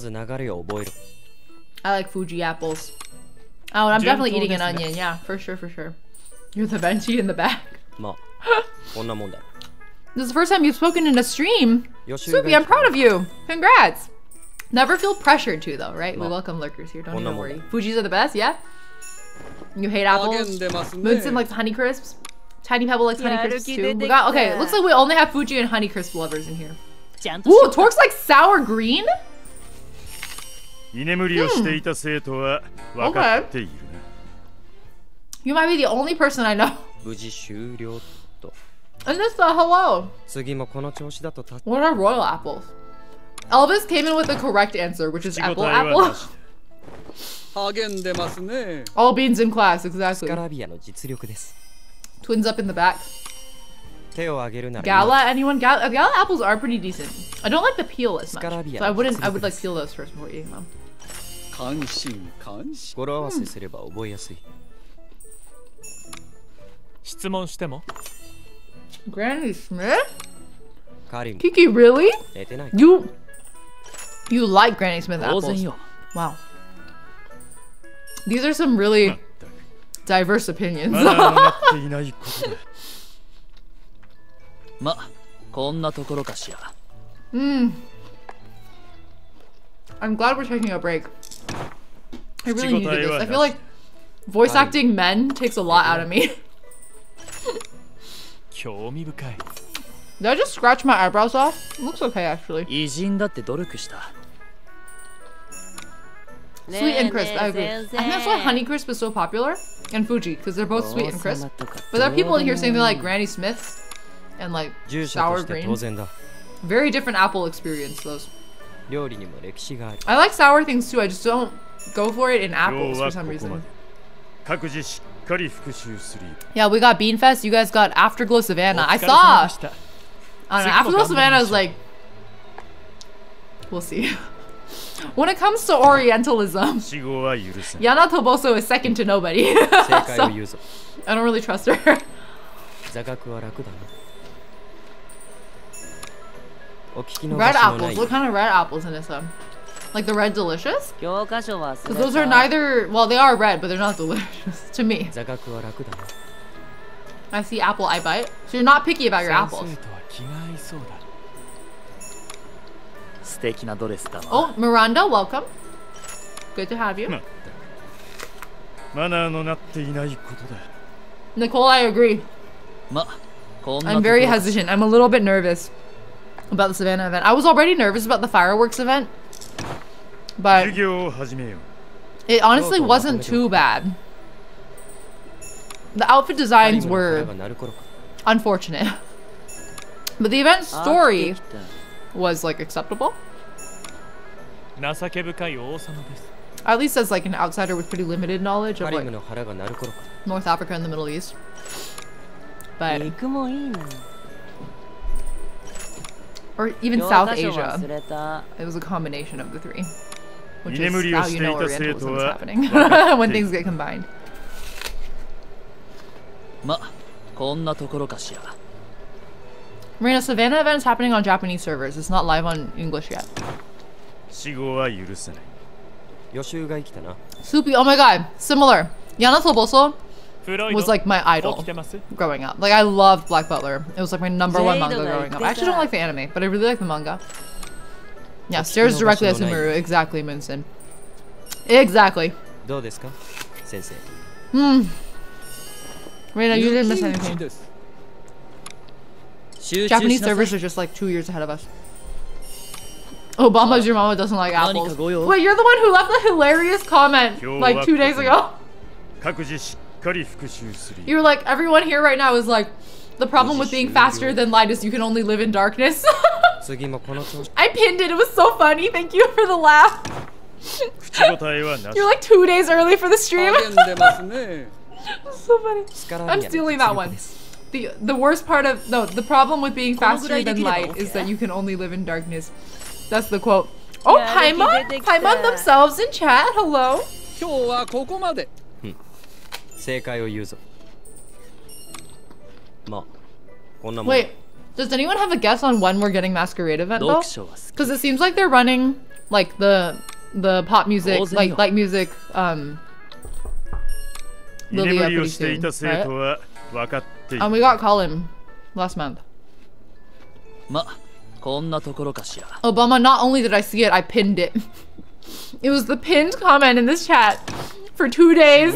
like Fuji apples. Oh, and I'm definitely eating an onion. Yeah, for sure, for sure. You're the venti in the back. This is the first time you've spoken in a stream. Subi, I'm proud of you. Congrats. Never feel pressured to, though, right? We welcome lurkers here. Don't even worry. Fuji's are the best, yeah? You hate apples? Moonson likes Honey Crisps. Tiny Pebble likes Honey Crisps too. We got, okay, looks like we only have Fuji and Honey Crisp lovers in here. Ooh, Torque's like sour green? Okay. You might be the only person I know. And this, hello. What are royal apples? Elvis came in with the correct answer, which is apple. All beans in class, exactly. Twins up in the back. Gala, anyone? Gala apples are pretty decent. I don't like the peel as much, so I would like peel those first before eating them. Granny Smith? Kiki, really? You like Granny Smith apples? Wow. These are some really diverse opinions. I'm glad we're taking a break. I really needed this. I feel like voice acting men takes a lot out of me. Did I just scratch my eyebrows off? It looks okay, actually. Sweet and crisp, I agree. I think that's why Honey Crisp is so popular, and Fuji, because they're both sweet and crisp. But there are people in here saying they like Granny Smiths and like sour green. Very different apple experience, those. I like sour things too, I just don't go for it in apples for some reason. Yeah, we got Beanfest, you guys got Afterglow Savannah. I saw! Afterglow Savannah is like... We'll see. When it comes to Orientalism, Yana Toboso is second to nobody. So, I don't really trust her. Red apples. What kind of red apples in this one? Like the red delicious? Because those are neither... Well, they are red, but they're not delicious to me. I see apple, I bite. So you're not picky about your apples. Oh, Miranda, welcome. Good to have you. Nicole, I agree. I'm very hesitant. I'm a little bit nervous about the Savannah event. I was already nervous about the fireworks event, but it honestly wasn't too bad. The outfit designs were unfortunate, but the event story was like acceptable. At least as like an outsider with pretty limited knowledge of like North Africa and the Middle East. But or even South Asia. It was a combination of the three. Which is how you know Orientalism is happening when things get combined. Marina, Savannah event is happening on Japanese servers. It's not live on English yet. Soupy, oh my god, similar. Yana Toboso was like my idol growing up. Like I loved Black Butler. It was like my #1 manga growing up. I actually don't like the anime, but I really like the manga. Yeah, stares directly at Sumeru. Exactly, Moonson. Exactly. Reina, you didn't miss anything. Japanese servers are just like 2 years ahead of us. Obama's your mama doesn't like apples. Wait, you're the one who left the hilarious comment like 2 days ago. You were like, everyone here right now is like, the problem with being faster than light is you can only live in darkness. I pinned it, it was so funny. Thank you for the laugh. You're like 2 days early for the stream. So funny. I'm stealing that one. The worst part of the problem with being faster than light is that you can only live in darkness. That's the quote. Oh, Paimon themselves in chat. Hello. Wait, does anyone have a guess on when we're getting Masquerade event though? Because it seems like they're running like the pop music, like light music, Lilia pretty soon, right? And we got Colin last month. Obama, not only did I see it, I pinned it. It was the pinned comment in this chat for 2 days.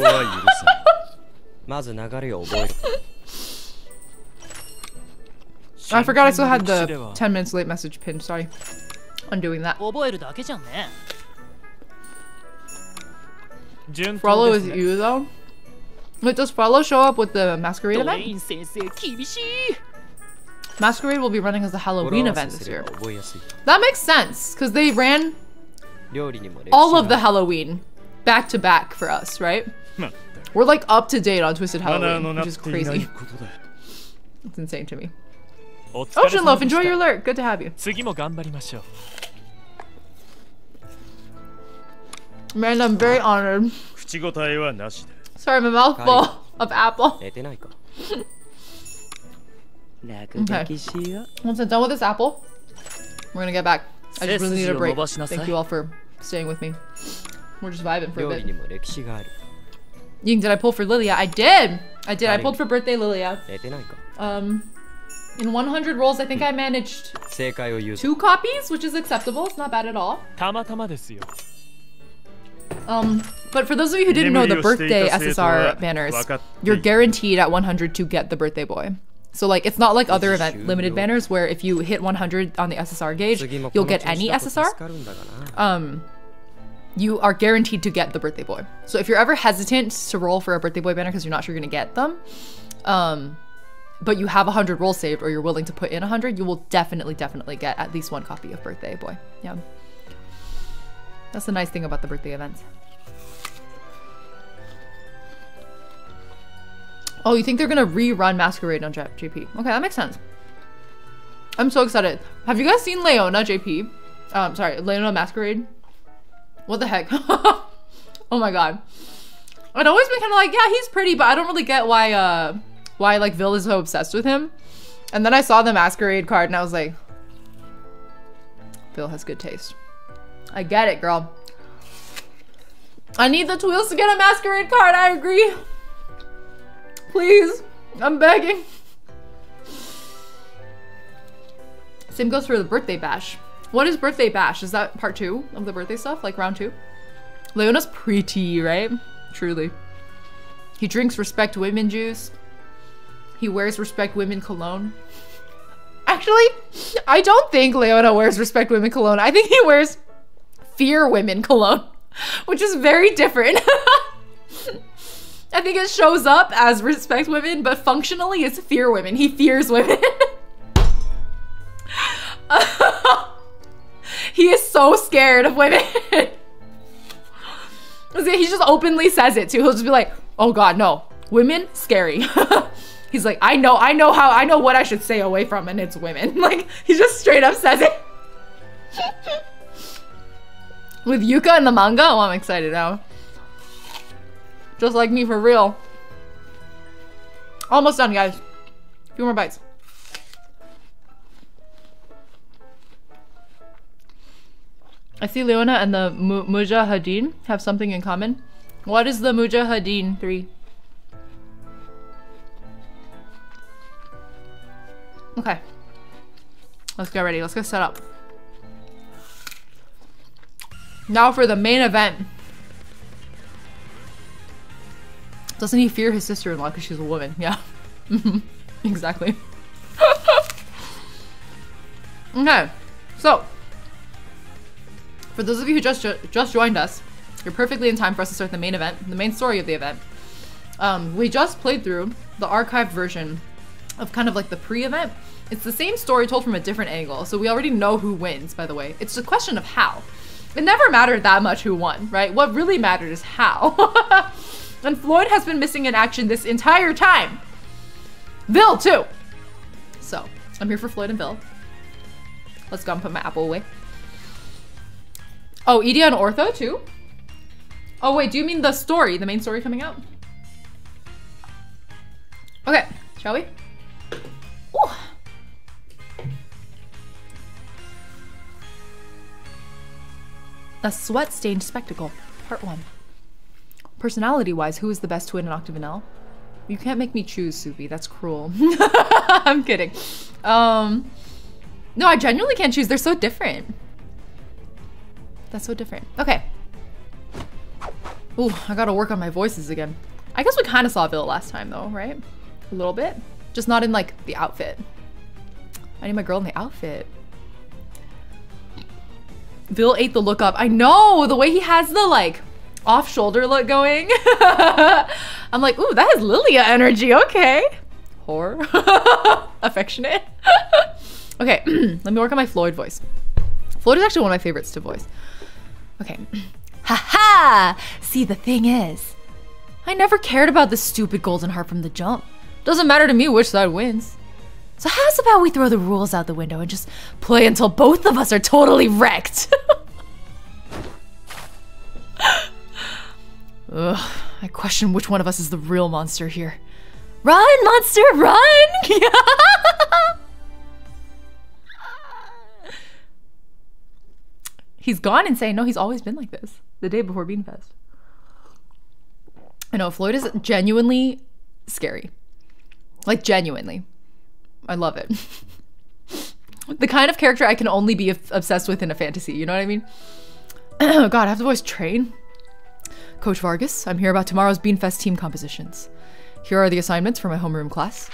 I forgot I still had the 10 minutes late message pinned, sorry. Undoing that. Frollo is you though? Wait, does Frollo show up with the Masquerade event? Masquerade will be running as the Halloween event this year. That makes sense, because they ran all of the Halloween back to back for us, right? We're like up to date on Twisted Halloween, which is crazy. It's insane to me. Ocean Loaf, enjoy your lurk. Good to have you. Man, I'm very honored. Sorry, my mouth full of apple. Okay. Once I'm done with this apple, we're gonna get back. I just really need a break. Thank you all for staying with me. We're just vibing for a bit. Ying, did I pull for Lilia? I did! I pulled for birthday Lilia. In 100 rolls, I think I managed 2 copies, which is acceptable. It's not bad at all. But for those of you who didn't know the birthday SSR banners, you're guaranteed at 100 to get the birthday boy. So like, it's not like other event limited banners where if you hit 100 on the SSR gauge, you'll get any SSR. You are guaranteed to get the birthday boy. So if you're ever hesitant to roll for a birthday boy banner because you're not sure you're gonna get them, but you have 100 rolls saved or you're willing to put in 100, you will definitely get at least 1 copy of birthday boy. Yeah. That's the nice thing about the birthday events. Oh, you think they're gonna rerun Masquerade on JP? Okay, that makes sense. I'm so excited. Have you guys seen Leona JP? Sorry, Leona Masquerade? What the heck? Oh my god. I'd always been kind of like, yeah, he's pretty, but I don't really get why like Vil is so obsessed with him. And then I saw the Masquerade card and I was like, Vil has good taste. I get it, girl. I need the Twils to get a Masquerade card, I agree. Please, I'm begging. Same goes for the birthday bash. What is birthday bash? Is that part 2 of the birthday stuff? Like round 2? Leona's pretty, right? Truly. He drinks Respect Women juice. He wears Respect Women cologne. Actually, I don't think Leona wears Respect Women cologne. I think he wears Fear Women cologne, which is very different. I think it shows up as Respect Women, but functionally it's Fear Women. He fears women. He is so scared of women. He just openly says it too. He'll just be like, oh God, no. Women, scary. He's like, I know what I should stay away from, and it's women. Like, he just straight up says it. With Yuka in the manga? Oh, I'm excited now. Just like me, for real. Almost done, guys. A few more bites. I see Leona and the Mujahideen have something in common. What is the Mujahideen 3? Okay. Let's get ready. Let's get set up. Now for the main event. Doesn't he fear his sister-in-law because she's a woman? Yeah. Exactly. Okay. So, for those of you who just joined us, you're perfectly in time for us to start the main event, the main story of the event. We just played through the archived version of kind of like the pre-event. It's the same story told from a different angle, so we already know who wins, by the way. It's a question of how. It never mattered that much who won, right? What really mattered is how. And Floyd has been missing in action this entire time. Vil, too. So, I'm here for Floyd and Vil. Let's go and put my apple away. Oh, Edie and Ortho, too? Oh, wait, do you mean the story? The main story coming out? Okay, shall we? Ooh. A sweat-stained spectacle, part 1. Personality-wise, who is the best twin in octavinelle? You can't make me choose, Subi. That's cruel. I'm kidding. No, I genuinely can't choose. They're so different. That's so different. Okay. Ooh, I gotta work on my voices again. I guess we kind of saw Vil last time, though, right? A little bit. Just not in, like, the outfit. I need my girl in the outfit. Vil ate the look up. I know! The way he has the, like, off-shoulder look going. I'm like, ooh, that has Lilia energy. Okay. Whore. Affectionate. Okay, let me work on my Floyd voice. Floyd is actually one of my favorites to voice. Okay. Haha! See, the thing is, I never cared about the stupid golden heart from the jump. Doesn't matter to me which side wins. So how's about we throw the rules out the window and just play until both of us are totally wrecked? Ugh, I question which one of us is the real monster here. Run, monster, run! He's gone insane. No, he's always been like this. The day before Beanfest. I know, Floyd is genuinely scary. Like, genuinely. I love it. The kind of character I can only be obsessed with in a fantasy, you know what I mean? Oh God, I have to voice Train. Coach Vargas, I'm here about tomorrow's Beanfest team compositions. Here are the assignments for my homeroom class.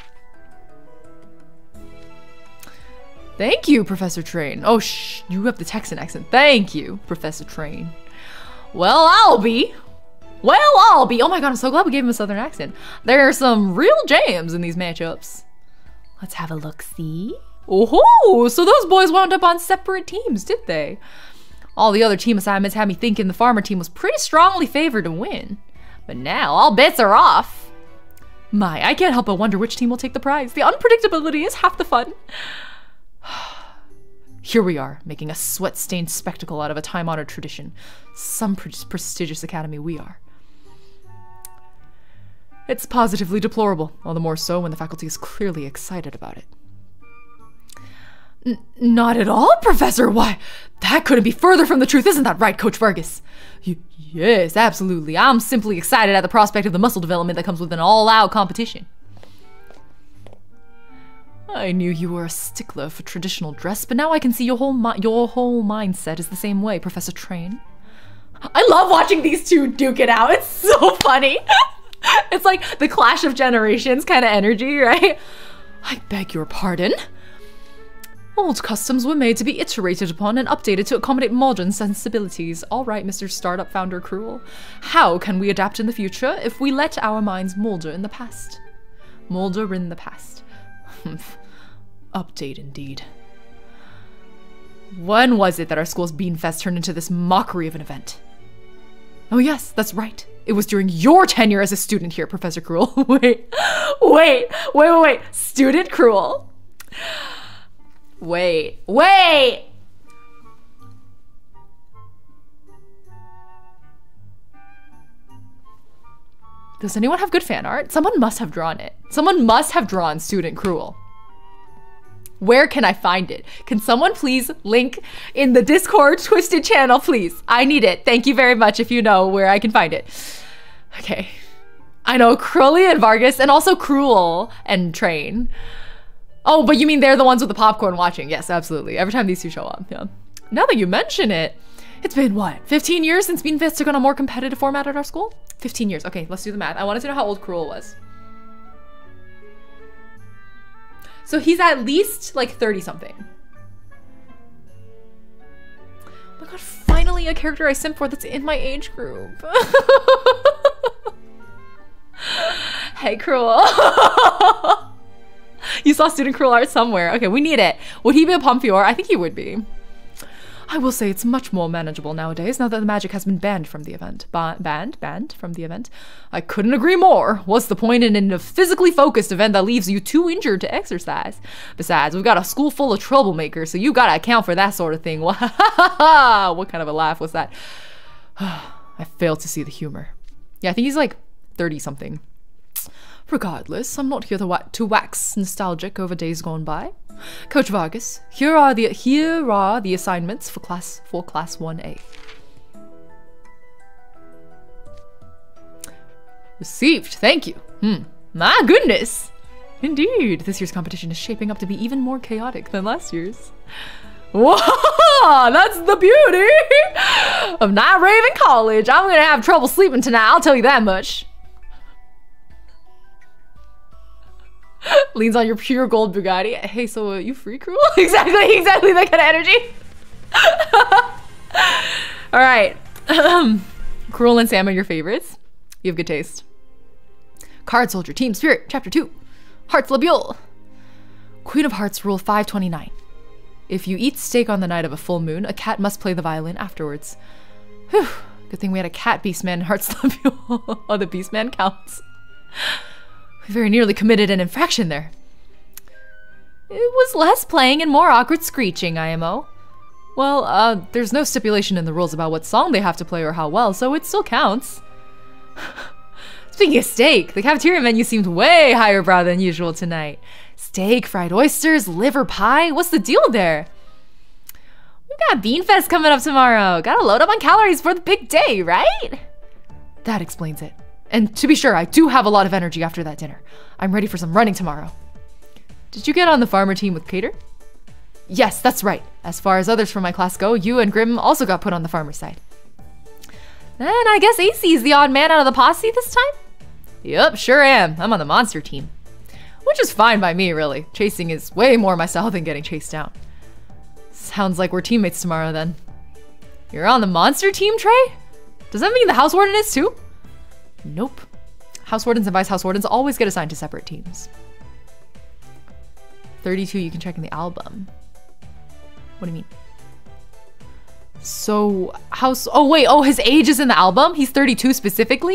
Thank you, Professor Train. Oh, shh, you have the Texan accent. Thank you, Professor Train. Well, I'll be. Oh my God, I'm so glad we gave him a southern accent. There are some real jams in these matchups. Let's have a look-see. Oh, so those boys wound up on separate teams, did they? All the other team assignments had me thinking the farmer team was pretty strongly favored to win. But now, all bets are off. My, I can't help but wonder which team will take the prize. The unpredictability is half the fun. Here we are, making a sweat-stained spectacle out of a time-honored tradition. Some prestigious academy we are. It's positively deplorable, all the more so when the faculty is clearly excited about it. Not at all, Professor. Why, that couldn't be further from the truth. Isn't that right, Coach Vargas? Yes, absolutely. I'm simply excited at the prospect of the muscle development that comes with an all-out competition. I knew you were a stickler for traditional dress, but now I can see your whole mindset is the same way, Professor Train. I love watching these two duke it out. It's so funny. It's like the clash of generations kind of energy, right? I beg your pardon. Old customs were made to be iterated upon and updated to accommodate modern sensibilities. All right, Mr. Startup Founder Crewel. How can we adapt in the future if we let our minds molder in the past? Molder in the past. Update indeed. When was it that our school's Beanfest turned into this mockery of an event? Oh yes, that's right. It was during your tenure as a student here, Professor Crewel. wait. Student Crewel. Wait. Does anyone have good fan art? Someone must have drawn it. Someone must have drawn Student Crewel. Where can I find it? Can someone please link in the Discord Twisted channel, please? I need it. Thank you very much if you know where I can find it. Okay. I know Crowley and Vargas and also Crewel and Train. Oh, but you mean they're the ones with the popcorn watching? Yes, absolutely. Every time these two show up, yeah. Now that you mention it, it's been what, 15 years since Beanfest took on a more competitive format at our school? 15 years. Okay, let's do the math. I wanted to know how old Crewel was. So he's at least like 30 something. Oh my god, finally a character I simp for that's in my age group. Hey, Crewel. You saw Student Crewel art somewhere. Okay, we need it. Would he be a pomefiore? I think he would be. I will say it's much more manageable nowadays now that the magic has been banned from the event. Banned from the event. I couldn't agree more. What's the point in a physically focused event that leaves you too injured to exercise? Besides, we've got a school full of troublemakers, so you gotta account for that sort of thing. What kind of a laugh was that? I failed to see the humor. Yeah, I think he's like 30 something. Regardless, I'm not here to wax nostalgic over days gone by. Coach Vargas, here are the assignments for class 1A. Received, thank you. My goodness. Indeed, this year's competition is shaping up to be even more chaotic than last year's. Whoa, that's the beauty of Night Raven College. I'm gonna have trouble sleeping tonight, I'll tell you that much. Leans on your pure gold Bugatti. Hey, so you free, Crewel? exactly that kind of energy. All right. Crewel and Sam are your favorites. You have good taste. Card Soldier, Team Spirit, Chapter 2. Heartslabyul. Queen of Hearts, Rule 529. If you eat steak on the night of a full moon, a cat must play the violin afterwards. Whew. Good thing we had a cat beastman in Heartslabyul. Oh, the beastman counts. We very nearly committed an infraction there. It was less playing and more awkward screeching, IMO. Well, there's no stipulation in the rules about what song they have to play or how well, so it still counts. Speaking of steak, the cafeteria menu seemed way higher brow than usual tonight. Steak, fried oysters, liver pie, what's the deal there? We've got Beanfest coming up tomorrow. Gotta load up on calories for the big day, right? That explains it. And to be sure, I do have a lot of energy after that dinner. I'm ready for some running tomorrow. Did you get on the farmer team with Cater? Yes, that's right. As far as others from my class go, you and Grim also got put on the farmer side. Then I guess AC is the odd man out of the posse this time? Yup, sure am. I'm on the monster team. Which is fine by me, really. Chasing is way more my style than getting chased down. Sounds like we're teammates tomorrow then. You're on the monster team, Trey? Does that mean the house warden is too? Nope. House wardens and vice house wardens always get assigned to separate teams. 32 you can check in the album. What do you mean? So, oh wait, his age is in the album? He's 32 specifically?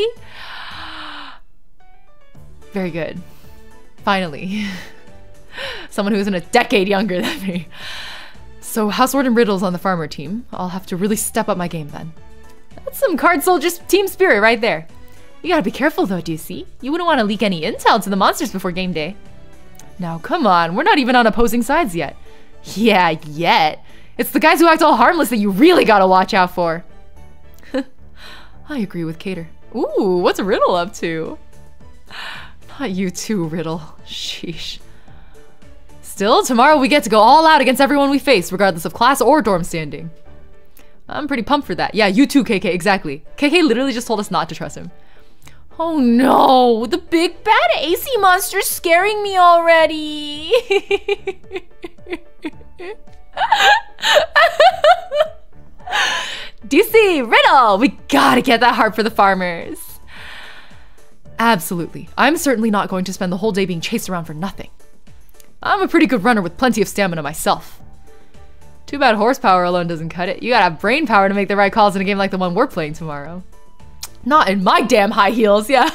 Very good. Finally. Someone who isn't a decade younger than me. So, House Warden Riddle's on the farmer team. I'll have to really step up my game then. That's some Card Soldier team spirit right there. You gotta be careful though, do you see? You wouldn't want to leak any intel to the monsters before game day. Now, come on, we're not even on opposing sides yet. Yeah, yet. It's the guys who act all harmless that you really gotta watch out for. I agree with Cater. Ooh, what's Riddle up to? Not you too, Riddle. Sheesh. Still, tomorrow we get to go all out against everyone we face, regardless of class or dorm standing. I'm pretty pumped for that. Yeah, you too, KK, exactly. KK literally just told us not to trust him. Oh no, the big bad AC monster's scaring me already. DC, Riddle, we gotta get that heart for the farmers. Absolutely. I'm certainly not going to spend the whole day being chased around for nothing. I'm a pretty good runner with plenty of stamina myself. Too bad horsepower alone doesn't cut it. You gotta have brain power to make the right calls in a game like the one we're playing tomorrow. Not in my damn high heels, yeah.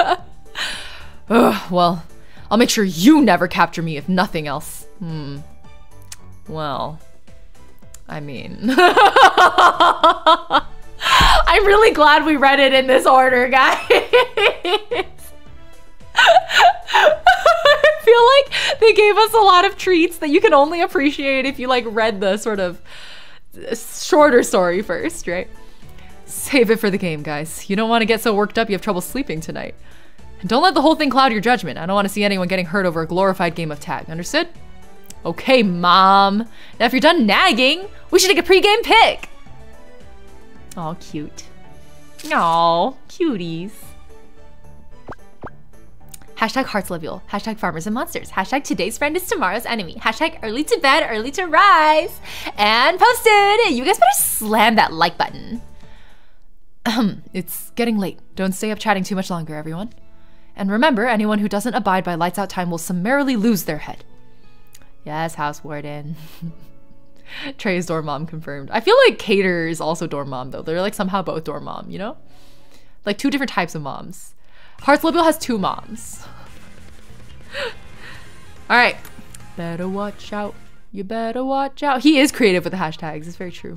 Ugh, well, I'll make sure you never capture me if nothing else. Well, I mean... I'm really glad we read it in this order, guys. I feel like they gave us a lot of treats that you can only appreciate if you like read the sort of shorter story first, right? Save it for the game, guys. You don't want to get so worked up you have trouble sleeping tonight. And don't let the whole thing cloud your judgment. I don't want to see anyone getting hurt over a glorified game of tag. Understood? Okay, Mom. Now if you're done nagging, we should take a pre-game pick. Aw, cute. Aw, cuties. Hashtag heartslabyul. Hashtag farmers and monsters. Hashtag today's friend is tomorrow's enemy. Hashtag early to bed, early to rise. And posted. You guys better slam that like button. It's getting late. Don't stay up chatting too much longer, everyone. And remember, anyone who doesn't abide by lights out time will summarily lose their head. Yes, house warden. Trey's dorm mom confirmed. I feel like Cater is also dorm mom though. They're like somehow both dorm mom, you know? Like two different types of moms. Heartslabyul has two moms. Alright. Better watch out. You better watch out. He is creative with the hashtags. It's very true.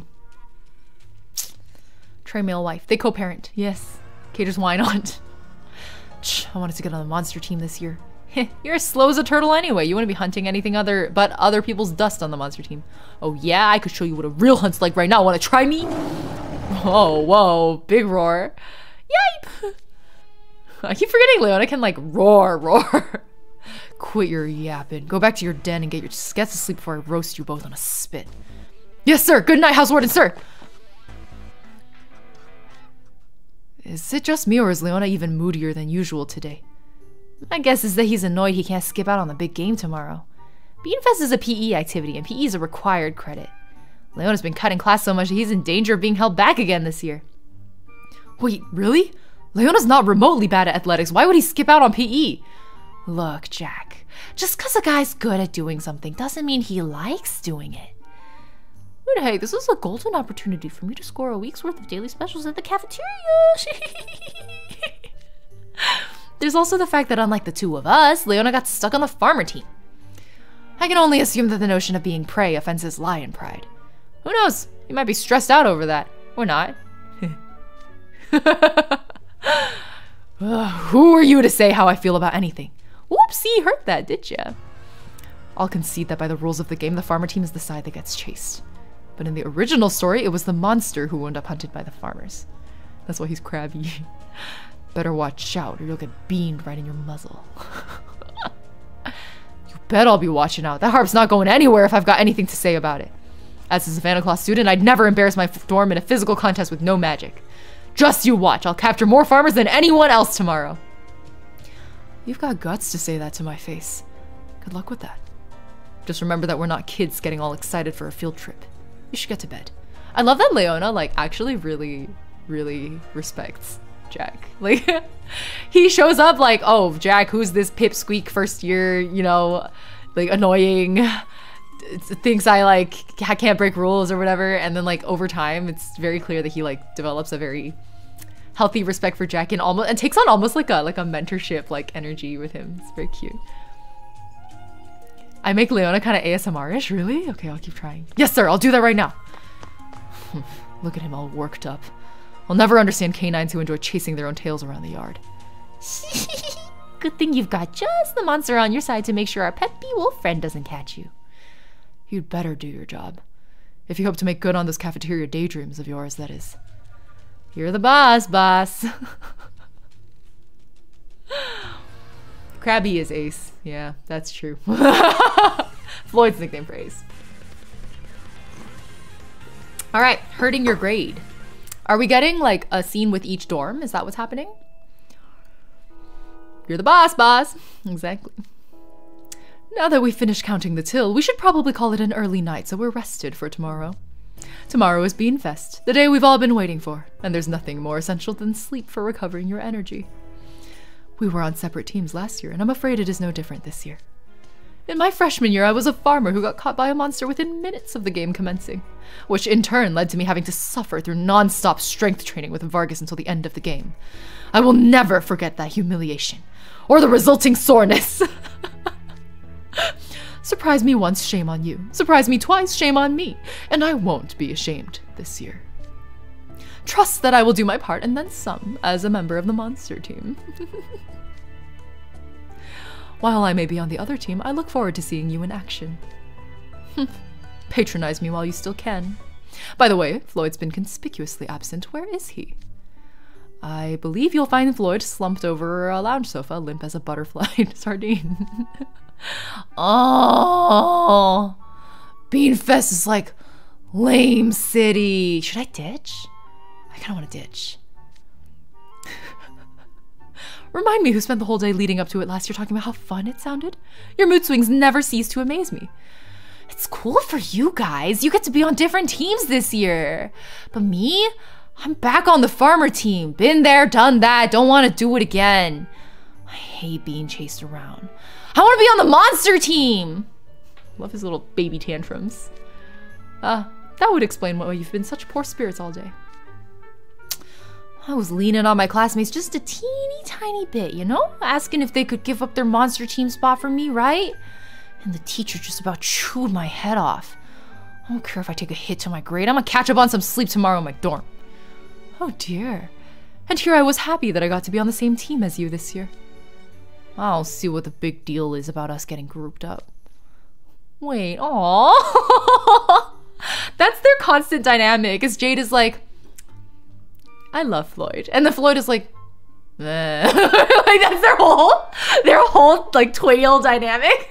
Trey male wife. They co-parent. Yes. Cater's why not? I wanted to get on the monster team this year. You're as slow as a turtle anyway. You wouldn't be hunting anything but other people's dust on the monster team. Oh yeah, I could show you what a real hunt's like right now. Want to try me? Oh, whoa, big roar. Yipe! I keep forgetting Leona can like roar. Quit your yapping. Go back to your den and get to sleep before I roast you both on a spit. Yes, sir. Good night, house warden, sir. Is it just me or is Leona even moodier than usual today? My guess is that he's annoyed he can't skip out on the big game tomorrow. Beanfest is a PE activity, and PE is a required credit. Leona's been cutting class so much that he's in danger of being held back again this year. Wait, really? Leona's not remotely bad at athletics. Why would he skip out on PE? Look, Jack, just because a guy's good at doing something doesn't mean he likes doing it. But hey, this is a golden opportunity for me to score a week's worth of daily specials at the cafeteria. There's also the fact that unlike the two of us, Leona got stuck on the farmer team. I can only assume that the notion of being prey offends his lion pride. Who knows? He might be stressed out over that. Or not. Who are you to say how I feel about anything? Whoopsie, hurt that, did ya? I'll concede that by the rules of the game, the farmer team is the side that gets chased. But in the original story, it was the monster who wound up hunted by the farmers. That's why he's crabby. Better watch out or you'll get beamed right in your muzzle. You bet I'll be watching out. That harp's not going anywhere if I've got anything to say about it. As a savanaclaw student, I'd never embarrass my dorm in a physical contest with no magic. Just you watch. I'll capture more farmers than anyone else tomorrow. You've got guts to say that to my face. Good luck with that. Just remember that we're not kids getting all excited for a field trip. You should get to bed. I love that Leona, like, actually really respects Jack. Like, he shows up like, oh, Jack, who's this pipsqueak first year, you know, like, annoying, thinks I can't break rules or whatever. And then, like, over time, it's very clear that he, like, develops a very healthy respect for Jack and takes on almost like a mentorship, like, energy with him. It's very cute. I make Leona kind of ASMR-ish, really? Okay, I'll keep trying. Yes, sir, I'll do that right now. Look at him all worked up. I'll never understand canines who enjoy chasing their own tails around the yard. Good thing you've got just the monster on your side to make sure our peppy wolf friend doesn't catch you. You'd better do your job. If you hope to make good on those cafeteria daydreams of yours, that is. You're the boss. Krabby is ace. Yeah, that's true. Floyd's nickname for ace. All right, hurting your grade. Are we getting like a scene with each dorm? Is that what's happening? You're the boss. Exactly. Now that we've finished counting the till, we should probably call it an early night so we're rested for tomorrow. Tomorrow is Beanfest, the day we've all been waiting for, and there's nothing more essential than sleep for recovering your energy. We were on separate teams last year, and I'm afraid it is no different this year. In my freshman year, I was a farmer who got caught by a monster within minutes of the game commencing, which in turn led to me having to suffer through non-stop strength training with Vargas until the end of the game. I will never forget that humiliation, or the resulting soreness. Surprise me once, shame on you. Surprise me twice, shame on me. And I won't be ashamed this year. Trust that I will do my part and then some as a member of the monster team. While I may be on the other team, I look forward to seeing you in action. Patronize me while you still can. By the way, Floyd's been conspicuously absent. Where is he? I believe you'll find Floyd slumped over a lounge sofa, limp as a butterfly sardine. Oh, Beanfest is like lame city. Should I ditch? I kind of want to ditch. Remind me who spent the whole day leading up to it last year talking about how fun it sounded. Your mood swings never cease to amaze me. It's cool for you guys. You get to be on different teams this year. But me? I'm back on the farmer team. Been there, done that. Don't want to do it again. I hate being chased around. I want to be on the monster team. Love his little baby tantrums. That would explain why you've been such poor spirits all day. I was leaning on my classmates just a teeny tiny bit, you know? Asking if they could give up their monster team spot for me, right? And the teacher just about chewed my head off. I don't care if I take a hit to my grade. I'm gonna catch up on some sleep tomorrow in my dorm. Oh dear. And here I was happy that I got to be on the same team as you this year. I'll see what the big deal is about us getting grouped up. Wait, aww. That's their constant dynamic, is Jade is like, I love Floyd. And the Floyd is like, like that's their whole like twail dynamic.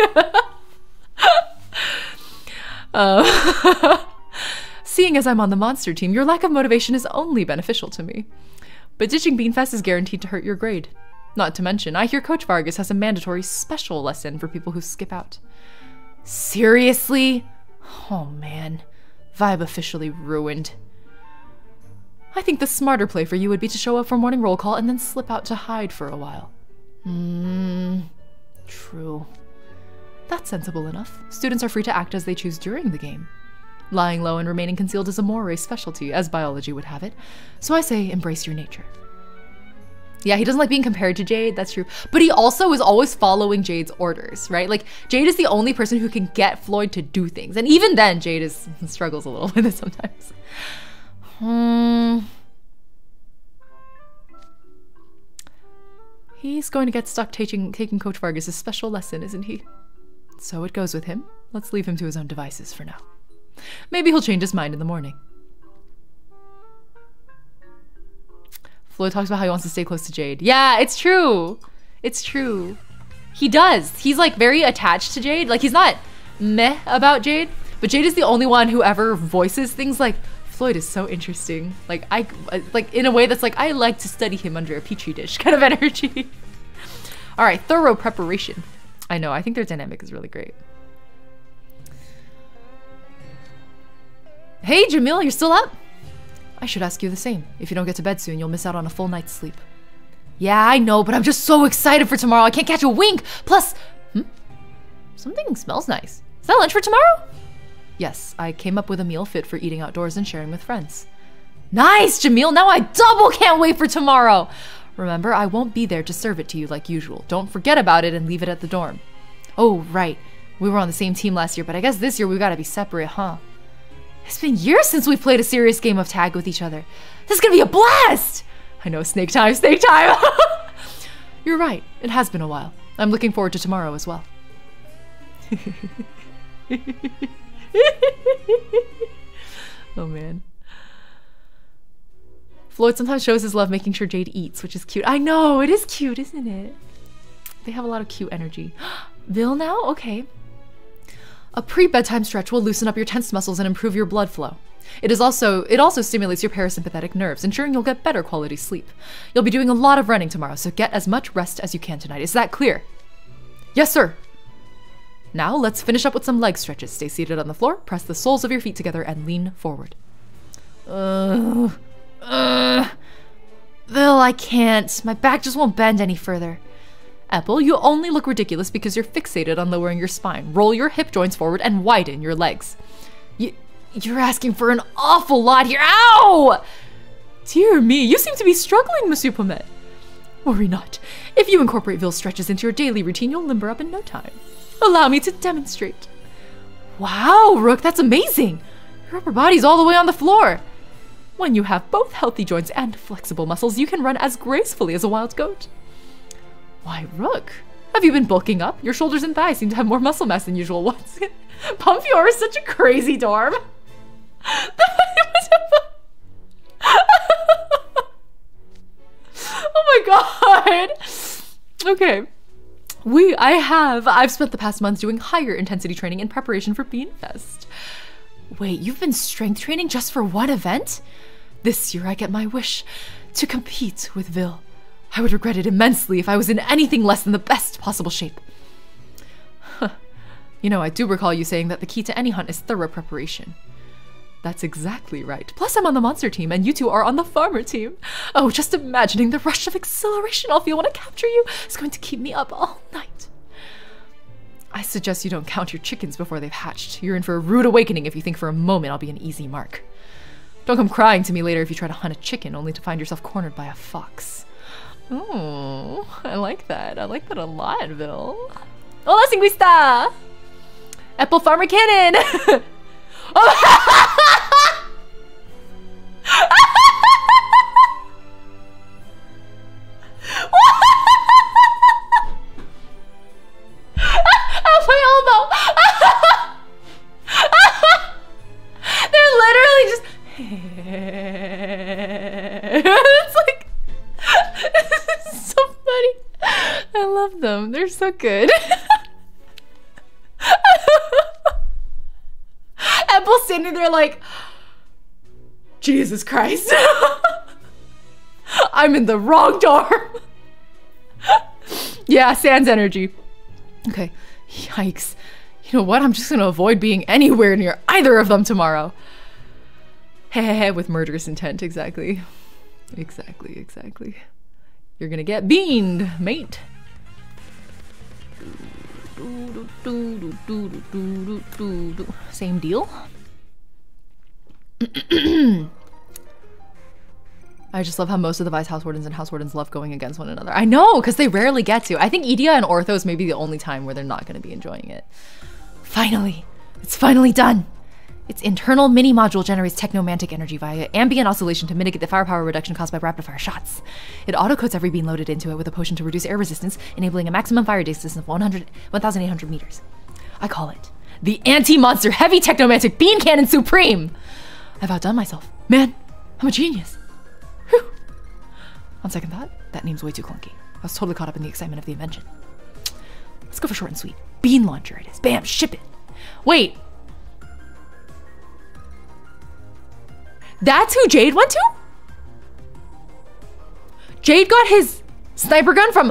Seeing as I'm on the monster team, your lack of motivation is only beneficial to me. But ditching Beanfest is guaranteed to hurt your grade. Not to mention, I hear Coach Vargas has a mandatory special lesson for people who skip out. Seriously? Oh man, vibe officially ruined. I think the smarter play for you would be to show up for morning roll call and then slip out to hide for a while. True. That's sensible enough. Students are free to act as they choose during the game. Lying low and remaining concealed is a moire specialty, as biology would have it. So I say embrace your nature. Yeah, he doesn't like being compared to Jade, that's true. But he also is always following Jade's orders, right? Like, Jade is the only person who can get Floyd to do things. And even then, Jade struggles a little with it sometimes. He's going to get stuck taking Coach Vargas' special lesson, isn't he? So it goes with him. Let's leave him to his own devices for now. Maybe he'll change his mind in the morning. Floyd talks about how he wants to stay close to Jade. Yeah, it's true. It's true. He does. He's like very attached to Jade. Like he's not meh about Jade, but Jade is the only one who ever voices things like, Floyd is so interesting. Like like in a way that's like, I like to study him under a petri dish kind of energy. All right, thorough preparation. I know, I think their dynamic is really great. Hey, Jamil, you're still up? I should ask you the same. If you don't get to bed soon, you'll miss out on a full night's sleep. Yeah, I know, but I'm just so excited for tomorrow. I can't catch a wink. Plus, something smells nice. Is that lunch for tomorrow? Yes, I came up with a meal fit for eating outdoors and sharing with friends. Nice, Jamil. Now I double can't wait for tomorrow. Remember, I won't be there to serve it to you like usual. Don't forget about it and leave it at the dorm. Oh, right. We were on the same team last year, but I guess this year we've got to be separate, huh? It's been years since we've played a serious game of tag with each other. This is gonna be a blast! I know, snake time, snake time! You're right, it has been a while. I'm looking forward to tomorrow as well. Oh man. Floyd sometimes shows his love making sure Jade eats, which is cute. I know, it is cute, isn't it? They have a lot of cute energy. Vil now? Okay. A pre-bedtime stretch will loosen up your tense muscles and improve your blood flow. It also stimulates your parasympathetic nerves, ensuring you'll get better quality sleep. You'll be doing a lot of running tomorrow, so get as much rest as you can tonight. Is that clear? Yes, sir. Now let's finish up with some leg stretches. Stay seated on the floor, press the soles of your feet together, and lean forward. Vil, I can't. My back just won't bend any further. Apple, you only look ridiculous because you're fixated on lowering your spine. Roll your hip joints forward and widen your legs. You're asking for an awful lot here. Ow! Dear me, you seem to be struggling, Monsieur Pomet. Worry not. If you incorporate Vil stretches into your daily routine, you'll limber up in no time. Allow me to demonstrate. Wow, Rook, that's amazing. Your upper body's all the way on the floor. When you have both healthy joints and flexible muscles, you can run as gracefully as a wild goat. Why, Rook, have you been bulking up? Your shoulders and thighs seem to have more muscle mass than usual. Once Pomefiore is such a crazy dorm. Oh my god. Okay. I've spent the past months doing higher intensity training in preparation for Beanfest. Wait, you've been strength training just for one event? This year I get my wish to compete with Vil. I would regret it immensely if I was in anything less than the best possible shape. Huh. You know, I do recall you saying that the key to any hunt is thorough preparation. That's exactly right. Plus I'm on the monster team and you two are on the farmer team. Oh, just imagining the rush of exhilaration I'll feel when I capture you is going to keep me up all night. I suggest you don't count your chickens before they've hatched. You're in for a rude awakening if you think for a moment I'll be an easy mark. Don't come crying to me later if you try to hunt a chicken only to find yourself cornered by a fox. Oh, I like that. I like that a lot, Vil. Hola, Singuista! Apple Farmer Cannon! Oh! My elbow! They're literally just... It's like... It's so funny. I love them. They're so good. Apple's standing there like... Jesus Christ. I'm in the wrong dorm. Yeah, sans energy. Okay. Yikes. You know what? I'm just gonna avoid being anywhere near either of them tomorrow. Heh, with murderous intent, exactly. Exactly. You're gonna get beaned, mate. Same deal. I just love how most of the Vice Housewardens and Housewardens love going against one another. I know, because they rarely get to. I think Idia and Orthos may be the only time where they're not going to be enjoying it. Finally! It's finally done! Its internal mini-module generates technomantic energy via ambient oscillation to mitigate the firepower reduction caused by rapid-fire shots. It auto-coats every bean loaded into it with a potion to reduce air resistance, enabling a maximum fire distance of 1,800 meters. I call it the Anti-Monster Heavy Technomantic Bean Cannon Supreme! I've outdone myself. Man, I'm a genius. Whew. On second thought, that name's way too clunky. I was totally caught up in the excitement of the invention. Let's go for short and sweet. Bean launcher it is. Bam, ship it. Wait. That's who Jade went to? Jade got his sniper gun from...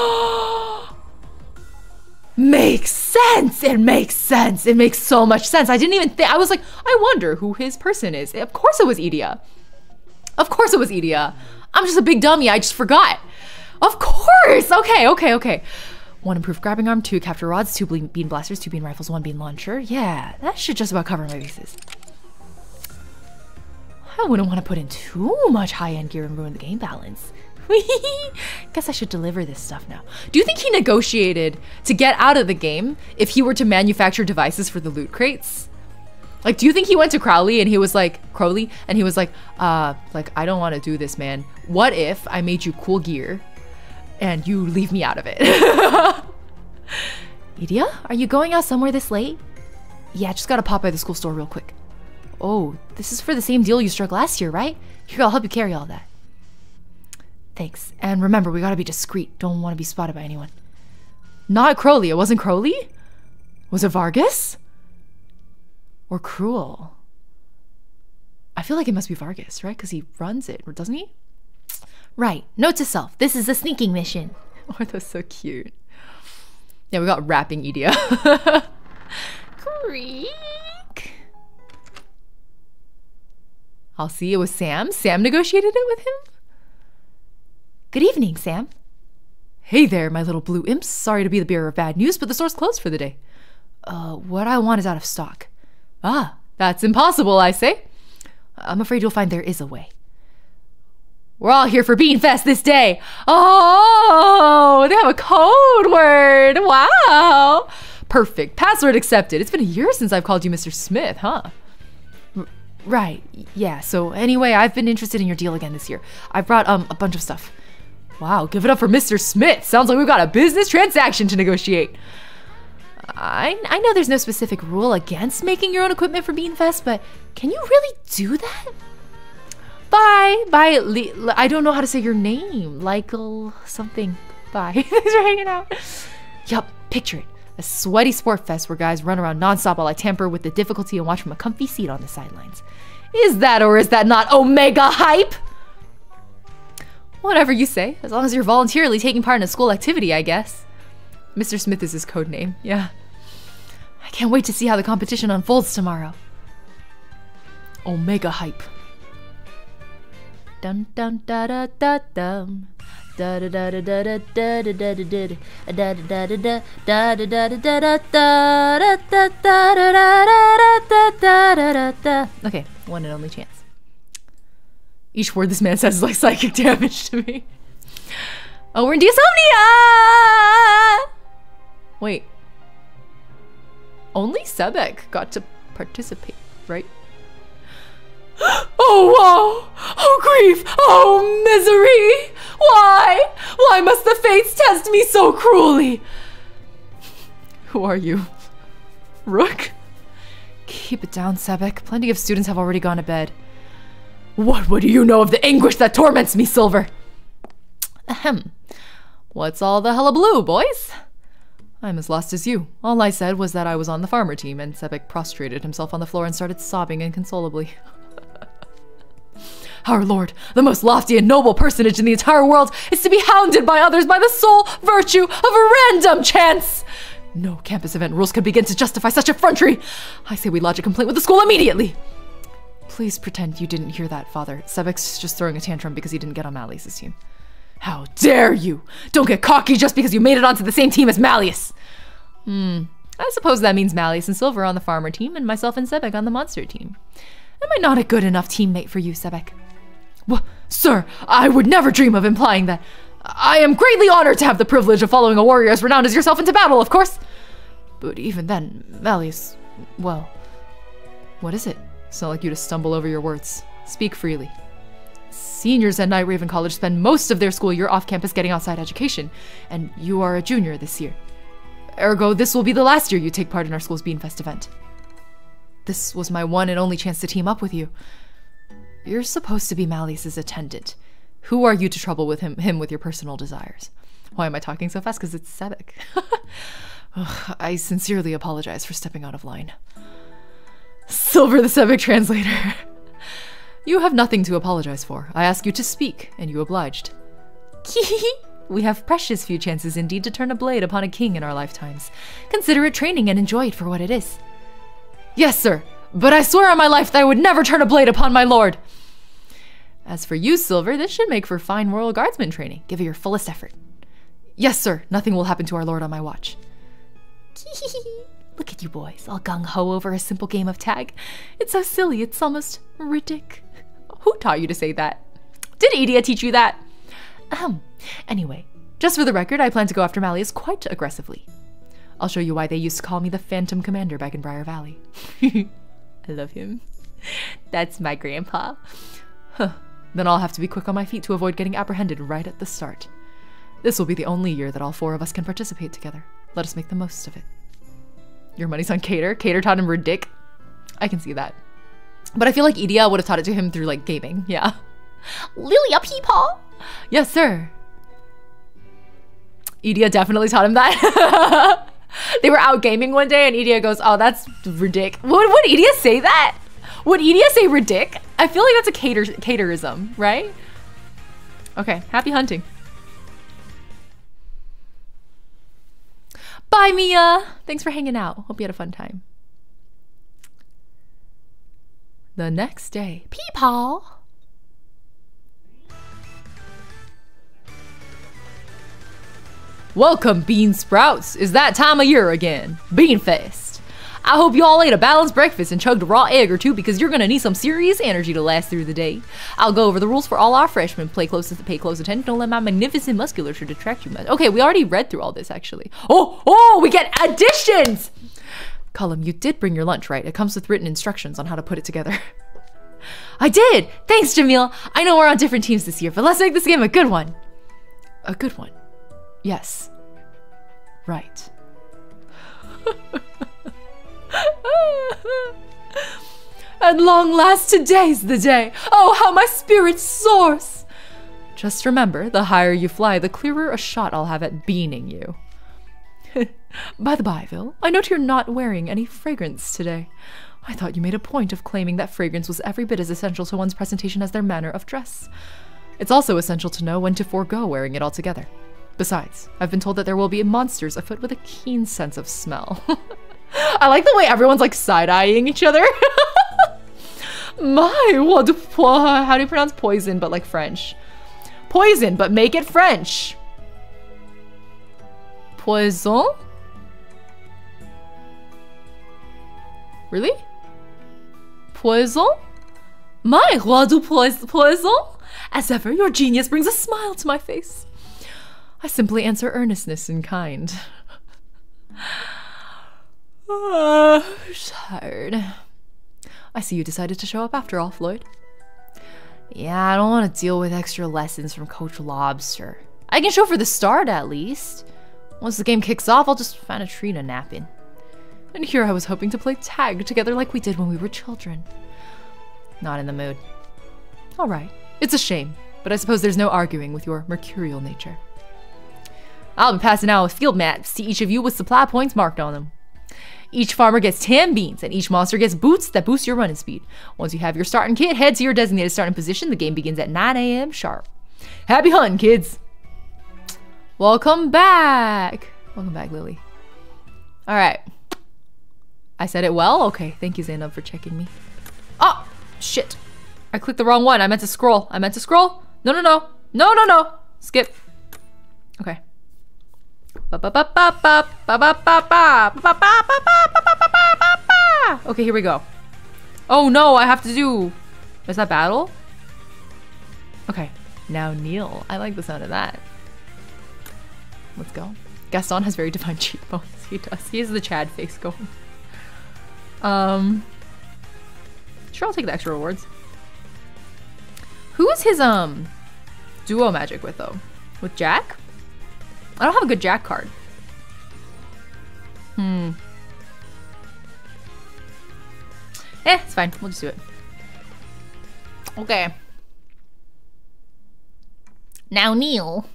Makes sense. It makes sense. It makes so much sense. I didn't even think... I was like, I wonder who his person is. Of course it was Idia. Of course it was Idia. I'm just a big dummy. I just forgot. Of course. Okay. 1 improved grabbing arm, 2 capture rods, 2 bean blasters, 2 bean rifles, 1 bean launcher. Yeah, that should just about cover my bases. I wouldn't want to put in too much high-end gear and ruin the game balance. Guess I should deliver this stuff now. Do you think he negotiated to get out of the game if he were to manufacture devices for the loot crates? Like, do you think he went to Crowley and he was like, I don't want to do this, man. What if I made you cool gear and you leave me out of it? Idia, are you going out somewhere this late? Yeah, just gotta pop by the school store real quick. Oh, this is for the same deal you struck last year, right? Here, I'll help you carry all that. Thanks. And remember, we gotta be discreet. Don't want to be spotted by anyone. Not Crowley. It wasn't Crowley? Was it Vargas? Or Crewel? I feel like it must be Vargas, right? Because he runs it, doesn't he? Right. Note to self. This is a sneaking mission. Oh, that's so cute. Yeah, we got rapping Idia. Creak. I'll see. It was Sam. Sam negotiated it with him? Good evening, Sam. Hey there, my little blue imps. Sorry to be the bearer of bad news, but the store's closed for the day. What I want is out of stock. Ah, that's impossible, I say. I'm afraid you'll find there is a way. We're all here for Beanfest this day. Oh, they have a code word. Wow. Perfect. Password accepted. It's been a year since I've called you Mr. Smith, huh? Right. Yeah. So anyway, I've been interested in your deal again this year. I've brought a bunch of stuff. Wow. Give it up for Mr. Smith. Sounds like we've got a business transaction to negotiate. I know there's no specific rule against making your own equipment for Beanfest, but can you really do that? Bye. I don't know how to say your name. Lykel something. Bye. Thanks for hanging out. Yup, picture it. A sweaty sport fest where guys run around nonstop while I tamper with the difficulty and watch from a comfy seat on the sidelines. Is that or is that not omega hype? Whatever you say, as long as you're voluntarily taking part in a school activity, I guess. Mr. Smith is his code name, yeah. I can't wait to see how the competition unfolds tomorrow. Omega hype. Dun dun da da da dum. Da da da da da da da da da da da da da da da da da. Okay, one and only chance. Each word this man says is like psychic damage to me. Oh, we're in diasomnia! Wait. Only Sebek got to participate, right? Oh, woe! Oh, grief! Oh, misery! Why? Why must the fates test me so cruelly? Who are you? Rook? Keep it down, Sebek. Plenty of students have already gone to bed. What do you know of the anguish that torments me, Silver? Ahem. What's all the hullabaloo, boys? I'm as lost as you. All I said was that I was on the farmer team, and Sebek prostrated himself on the floor and started sobbing inconsolably. Our lord, the most lofty and noble personage in the entire world, is to be hounded by others by the sole virtue of a random chance. No campus event rules could begin to justify such effrontery. I say we lodge a complaint with the school immediately. Please pretend you didn't hear that, Father. Sebek's just throwing a tantrum because he didn't get on Malleus's team. How dare you! Don't get cocky just because you made it onto the same team as Malleus! I suppose that means Malleus and Silver on the farmer team and myself and Sebek on the monster team. Am I not a good enough teammate for you, Sebek? Sir, I would never dream of implying that. I am greatly honored to have the privilege of following a warrior as renowned as yourself into battle, of course. But even then, Malleus, well, what is it? It's not like you to stumble over your words. Speak freely. Seniors at Night Raven College spend most of their school year off campus getting outside education, and you are a junior this year. Ergo, this will be the last year you take part in our school's Beanfest event. This was my one and only chance to team up with you. You're supposed to be Malleus's attendant. Who are you to trouble with him with your personal desires? Why am I talking so fast? Because it's Sebek. I sincerely apologize for stepping out of line. Silver the Sebek translator. You have nothing to apologize for. I ask you to speak, and you obliged. We have precious few chances indeed to turn a blade upon a king in our lifetimes. Consider it training and enjoy it for what it is. Yes, sir, but I swear on my life that I would never turn a blade upon my lord. As for you, Silver, this should make for fine royal guardsman training. Give it your fullest effort. Yes, sir, nothing will happen to our lord on my watch. Look at you boys, all gung-ho over a simple game of tag. It's so silly, it's almost ridiculous. Who taught you to say that? Did Edia teach you that? Anyway, just for the record, I plan to go after Malleus quite aggressively. I'll show you why they used to call me the Phantom Commander back in Briar Valley. I love him. That's my grandpa. Then I'll have to be quick on my feet to avoid getting apprehended right at the start. This will be the only year that all four of us can participate together. Let us make the most of it. Your money's on Cater. Cater taught him Ridic. I can see that. But I feel like Edia would have taught it to him through, like, gaming. Yeah. Lilia Peepaw? Yes, sir. Edia definitely taught him that. They were out gaming one day and Edia goes, oh, that's Ridic. Would Edia say that? Would Edia say Ridic? I feel like that's a caterism, right? Okay, happy hunting. Bye, Mia. Thanks for hanging out. Hope you had a fun time. The next day. Peepaw. Welcome, bean sprouts. It's that time of year again. Beanfest. I hope you all ate a balanced breakfast and chugged a raw egg or two because you're gonna need some serious energy to last through the day. I'll go over the rules for all our freshmen. Pay close attention. Don't let my magnificent musculature detract you much. Okay, we already read through all this actually. Oh, we get additions! Cullum, you did bring your lunch, right? It comes with written instructions on how to put it together. I did! Thanks, Jamil! I know we're on different teams this year, but let's make this game a good one. A good one. Yes. Right. At long last, today's the day. Oh, how my spirit soars! Just remember, the higher you fly, the clearer a shot I'll have at beaning you. By the by, Vil, I note you're not wearing any fragrance today. I thought you made a point of claiming that fragrance was every bit as essential to one's presentation as their manner of dress. It's also essential to know when to forego wearing it altogether. Besides, I've been told that there will be monsters afoot with a keen sense of smell. I like the way everyone's like side-eyeing each other. How do you pronounce poison but like French? Poison, but make it French. Poison? Really? Poison? My roi du poison? As ever, your genius brings a smile to my face. I simply answer earnestness in kind. Tired. I see you decided to show up after all, Floyd. Yeah, I don't want to deal with extra lessons from Coach Lobster. I can show for the start, at least. Once the game kicks off, I'll just find a tree to nap in. And here I was hoping to play tag together like we did when we were children. Not in the mood. All right, it's a shame, but I suppose there's no arguing with your mercurial nature. I'll be passing out field maps to each of you with supply points marked on them. Each farmer gets 10 beans, and each monster gets boots that boost your running speed. Once you have your starting kit, head to your designated starting position. The game begins at 9 a.m. sharp. Happy hunting, kids! Welcome back! Welcome back, Lily. Alright. I said it well? Okay, thank you, Zainab, for checking me. Oh! Shit! I clicked the wrong one. I meant to scroll. No. Skip. Okay. Okay, here we go. Oh no, I have to do... Is that battle? Okay, now kneel. I like the sound of that. Let's go. Gaston has very defined cheekbones. He does. He has the Chad face going. Sure, I'll take the extra rewards. Who is his duo magic with though? With Jack? I don't have a good Jack card. It's fine. We'll just do it. Okay. Now kneel.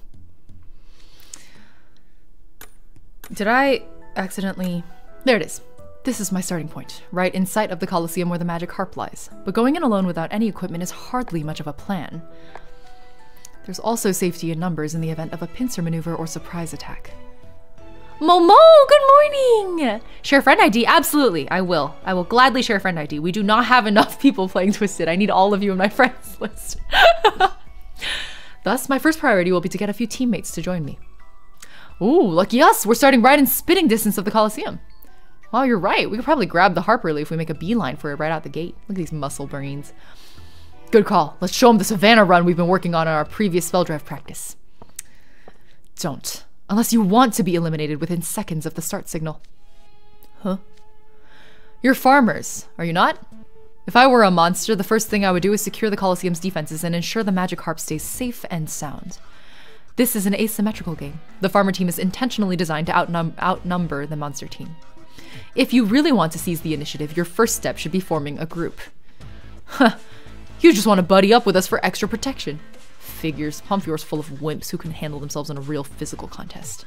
Did I accidentally... There it is. This is my starting point, right in sight of the Colosseum where the magic harp lies. But going in alone without any equipment is hardly much of a plan. There's also safety in numbers in the event of a pincer maneuver or surprise attack. Momo, good morning! Share friend ID? Absolutely, I will. I will gladly share friend ID. We do not have enough people playing Twisted. I need all of you in my friends list. Thus, my first priority will be to get a few teammates to join me. Ooh, lucky us! We're starting right in spitting distance of the Colosseum. Wow, you're right. We could probably grab the harp early if we make a beeline for it right out the gate. Look at these muscle brains. Good call. Let's show them the Savannah run we've been working on in our previous spell drive practice. Don't. Unless you want to be eliminated within seconds of the start signal. Huh? You're farmers, are you not? If I were a monster, the first thing I would do is secure the Colosseum's defenses and ensure the magic harp stays safe and sound. This is an asymmetrical game. The farmer team is intentionally designed to outnumber the monster team. If you really want to seize the initiative, your first step should be forming a group. Huh. You just want to buddy up with us for extra protection. Figures. Pomefiore's full of wimps who can handle themselves in a real physical contest.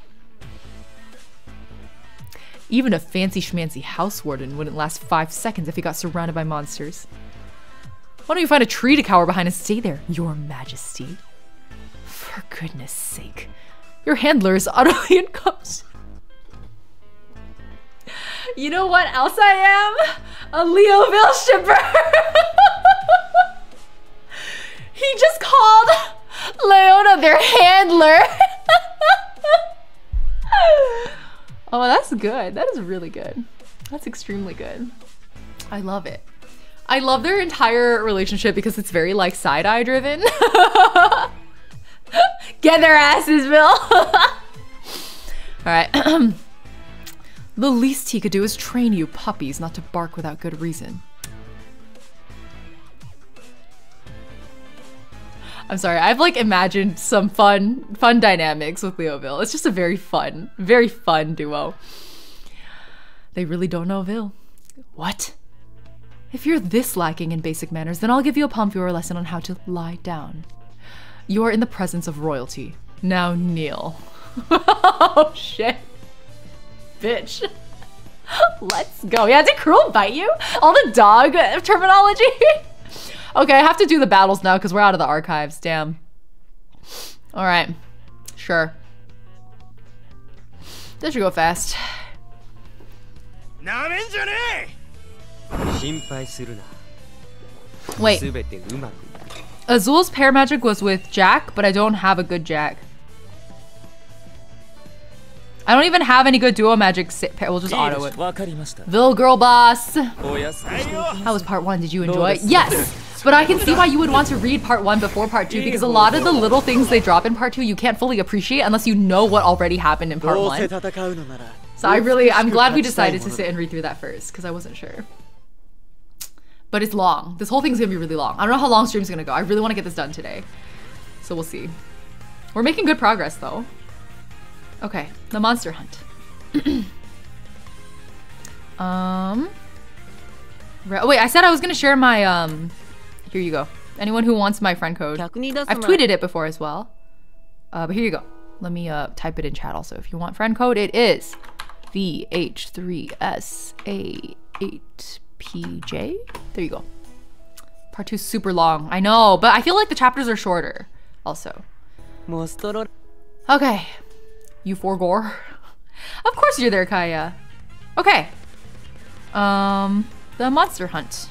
Even a fancy schmancy house warden wouldn't last 5 seconds if he got surrounded by monsters. Why don't you find a tree to cower behind and stay there, your majesty? For goodness sake. Your handler is utterly incompetent. You know what else I am? A Leoville shipper! He just called Leona their handler. Oh, that's good. That is really good. That's extremely good. I love it. I love their entire relationship because it's very like side-eye driven. Get their asses, Bill. All right. The least he could do is train you puppies not to bark without good reason. I'm sorry, I've like imagined some fun dynamics with Leoville. It's just a very fun duo. They really don't know Vil. What? If you're this lacking in basic manners, then I'll give you a pomefiore lesson on how to lie down. You are in the presence of royalty. Now kneel. Oh shit. Bitch. Let's go. Yeah, did Crewel bite you? All the dog terminology? Okay, I have to do the battles now because we're out of the archives. Damn. All right. Sure. That should go fast. Wait. Azul's paramagic was with Jack, but I don't have a good Jack. I don't even have any good duo magic. We'll just auto it. Vil girl boss. How was part 1? Did you enjoy it? Yes! But I can see why you would want to read part 1 before part 2 because a lot of the little things they drop in part 2 you can't fully appreciate unless you know what already happened in part 1. So I'm glad we decided to sit and read through that first because I wasn't sure. But it's long. This whole thing's gonna be really long. I don't know how long stream's gonna go. I really want to get this done today. So we'll see. We're making good progress though. Okay, the monster hunt. Wait, I said I was gonna share my here you go. Anyone who wants my friend code. I've tweeted it before as well. But here you go. Let me type it in chat also. If you want friend code, it is VH3SA8PJ. There you go. Part 2 is super long. I know, but I feel like the chapters are shorter also. Okay. You for gore. Of course you're there, Kaya. Okay. The monster hunt.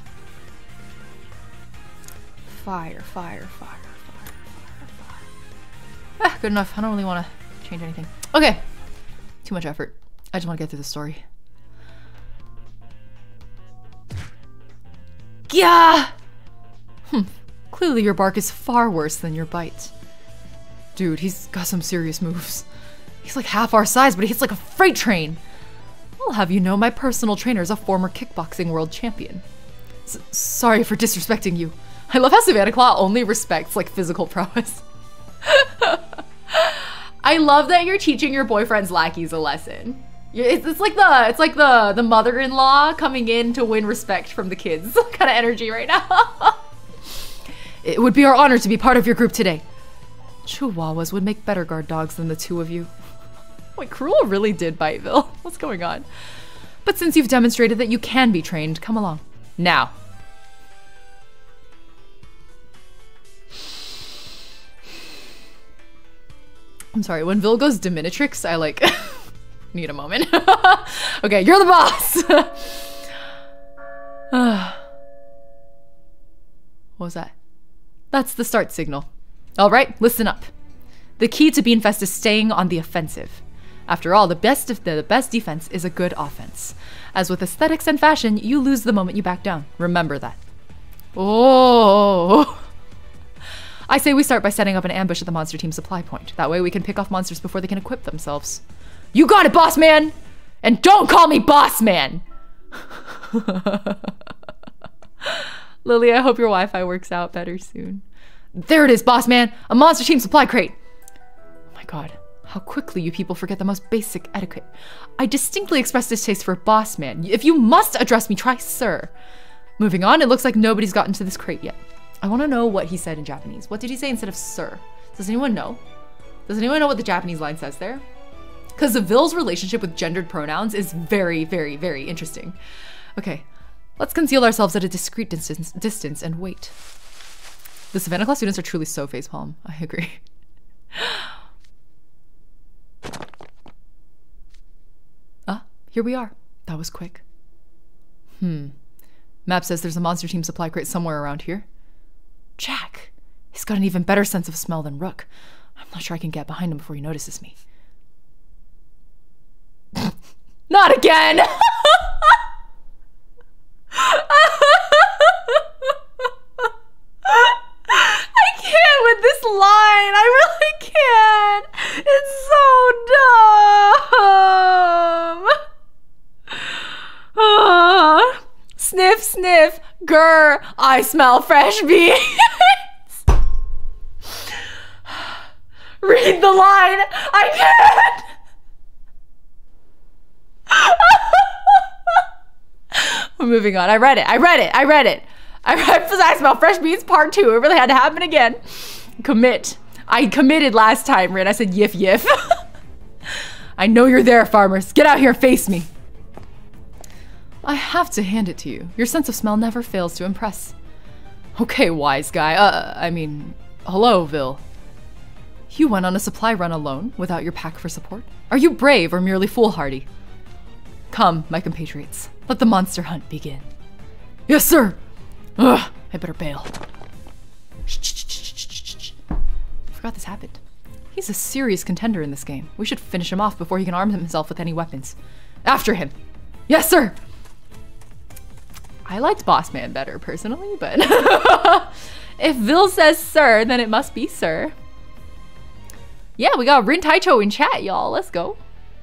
Fire. Ah, good enough. I don't really want to change anything. Okay. Too much effort. I just want to get through the story. Yeah. Clearly your bark is far worse than your bite. Dude, he's got some serious moves. He's like half our size, but he hits like a freight train. I'll have you know my personal trainer is a former kickboxing world champion. Sorry for disrespecting you. I love how savanaclaw only respects like physical prowess. I love that you're teaching your boyfriend's lackeys a lesson. It's like the mother-in-law coming in to win respect from the kids kind of energy right now. It would be our honor to be part of your group today. Chihuahuas would make better guard dogs than the two of you. Wait, Crewel really did bite Vil. What's going on? But since you've demonstrated that you can be trained, come along. Now. I'm sorry, when Vil goes Dominatrix, I like need a moment. Okay, you're the boss! What was that? That's the start signal. All right, listen up. The key to Beanfest is staying on the offensive. After all, the best defense is a good offense. As with aesthetics and fashion, you lose the moment you back down. Remember that. Oh. I say we start by setting up an ambush at the monster team supply point. That way we can pick off monsters before they can equip themselves. You got it, boss man! And don't call me boss man! Lily, I hope your Wi-Fi works out better soon. There it is, boss man! A monster team supply crate! Oh my god, how quickly you people forget the most basic etiquette. I distinctly expressed distaste for boss man. If you must address me, try sir. Moving on, it looks like nobody's gotten to this crate yet. I want to know what he said in Japanese. What did he say instead of sir? Does anyone know? Does anyone know what the Japanese line says there? Because Vil's relationship with gendered pronouns is very, very, very interesting. Okay, let's conceal ourselves at a discreet distance and wait. The savanaclaw students are truly so facepalm. I agree. Here we are. That was quick. Map says there's a monster team supply crate somewhere around here. Jack! He's got an even better sense of smell than Rook. I'm not sure I can get behind him before he notices me. Not again! I can't with this line. I really can't. It's so dumb. Sniff, sniff, grr, I smell fresh beans. Read the line. I can't. We're moving on. I read it. I smell fresh beans part 2. It really had to happen again. Commit. I committed last time, Rin. I said yif yif. I know you're there, farmers. Get out here and face me. I have to hand it to you. Your sense of smell never fails to impress. Okay, wise guy. Hello, Vil. You went on a supply run alone, without your pack for support? Are you brave or merely foolhardy? Come, my compatriots. Let the monster hunt begin. Yes, sir! Ugh, I better bail. Shh. Forgot this happened. He's a serious contender in this game. We should finish him off before he can arm himself with any weapons. After him! Yes, sir! I liked Boss Man better, personally, but... if Vil says sir, then it must be sir. Yeah, we got Rin Taicho in chat, y'all. Let's go.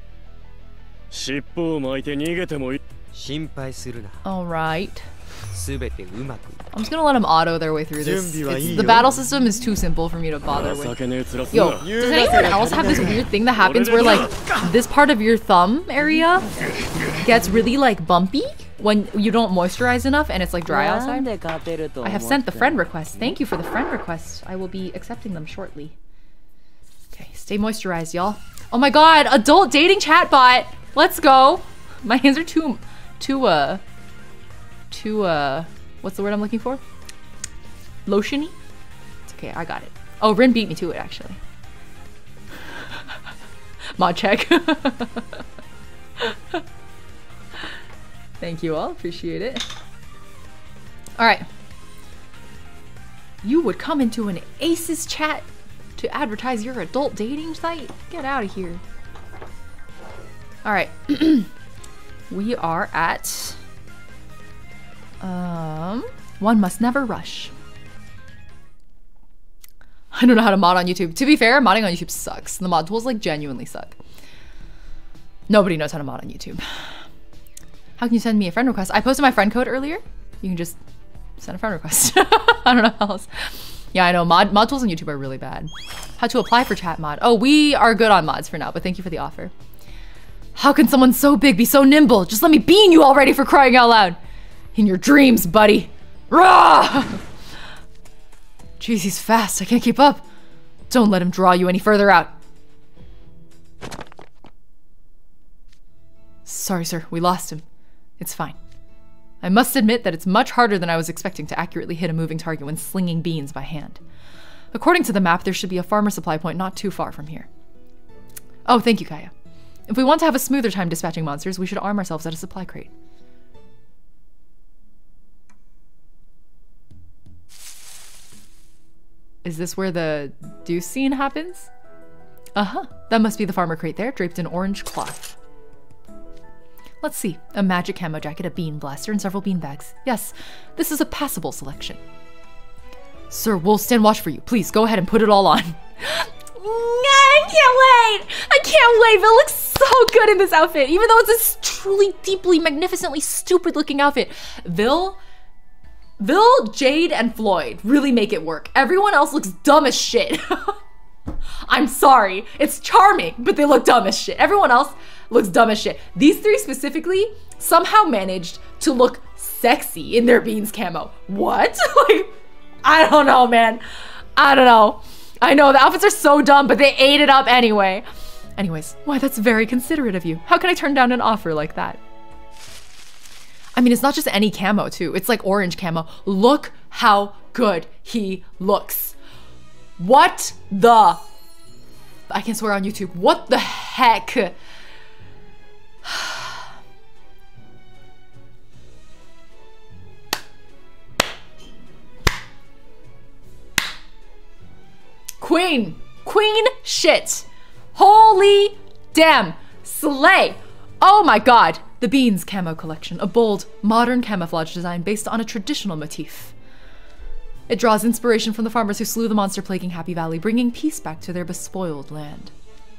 Alright. I'm just gonna let them auto their way through this. The battle system is too simple for me to bother with. Yo, does anyone else have this weird thing that happens where like this part of your thumb area gets really like bumpy when you don't moisturize enough and it's like dry outside? I have sent the friend request. Thank you for the friend request. I will be accepting them shortly. Okay, stay moisturized, y'all. Oh my god, adult dating chatbot. Let's go. My hands are too what's the word I'm looking for? Lotiony? It's okay, I got it. Oh, Rin beat me to it, actually. Mod check. Thank you all, appreciate it. Alright. You would come into an ACES chat to advertise your adult dating site? Get out of here. Alright. We are at... one must never rush. I don't know how to mod on YouTube. To be fair, modding on YouTube sucks. The mod tools like genuinely suck. Nobody knows how to mod on YouTube. How can you send me a friend request? I posted my friend code earlier. You can just send a friend request. I don't know how else. Yeah, I know mod tools on YouTube are really bad. How to apply for chat mod. Oh, we are good on mods for now, but thank you for the offer. How can someone so big be so nimble? Just let me bean you already, for crying out loud. In your dreams, buddy. Rah! Jeez, he's fast. I can't keep up. Don't let him draw you any further out. Sorry, sir. We lost him. It's fine. I must admit that it's much harder than I was expecting to accurately hit a moving target when slinging beans by hand. According to the map, there should be a farmer supply point not too far from here. Oh, thank you, Kaya. If we want to have a smoother time dispatching monsters, we should arm ourselves at a supply crate. Is this where the deuce scene happens? Uh-huh. That must be the farmer crate there, draped in orange cloth. Let's see. A magic camo jacket, a bean blaster, and several bean bags. Yes, this is a passable selection. Sir, we'll stand watch for you. Please, go ahead and put it all on. I can't wait! I can't wait! It looks so good in this outfit, even though it's this truly, deeply, magnificently stupid looking outfit. Vil, Jade, and Floyd really make it work. Everyone else looks dumb as shit. I'm sorry. It's charming, but they look dumb as shit. Everyone else looks dumb as shit. These three specifically somehow managed to look sexy in their beans camo. What? Like, I don't know, man. I don't know. I know, the outfits are so dumb, but they ate it up anyway. Anyways, why, that's very considerate of you. How can I turn down an offer like that? I mean, it's not just any camo, too. It's like orange camo. Look how good he looks. What the... I can swear on YouTube. What the heck? Queen shit. Holy damn. Slay. Oh my god! The Beans camo collection, a bold, modern camouflage design based on a traditional motif. It draws inspiration from the farmers who slew the monster plaguing Happy Valley, bringing peace back to their bespoiled land.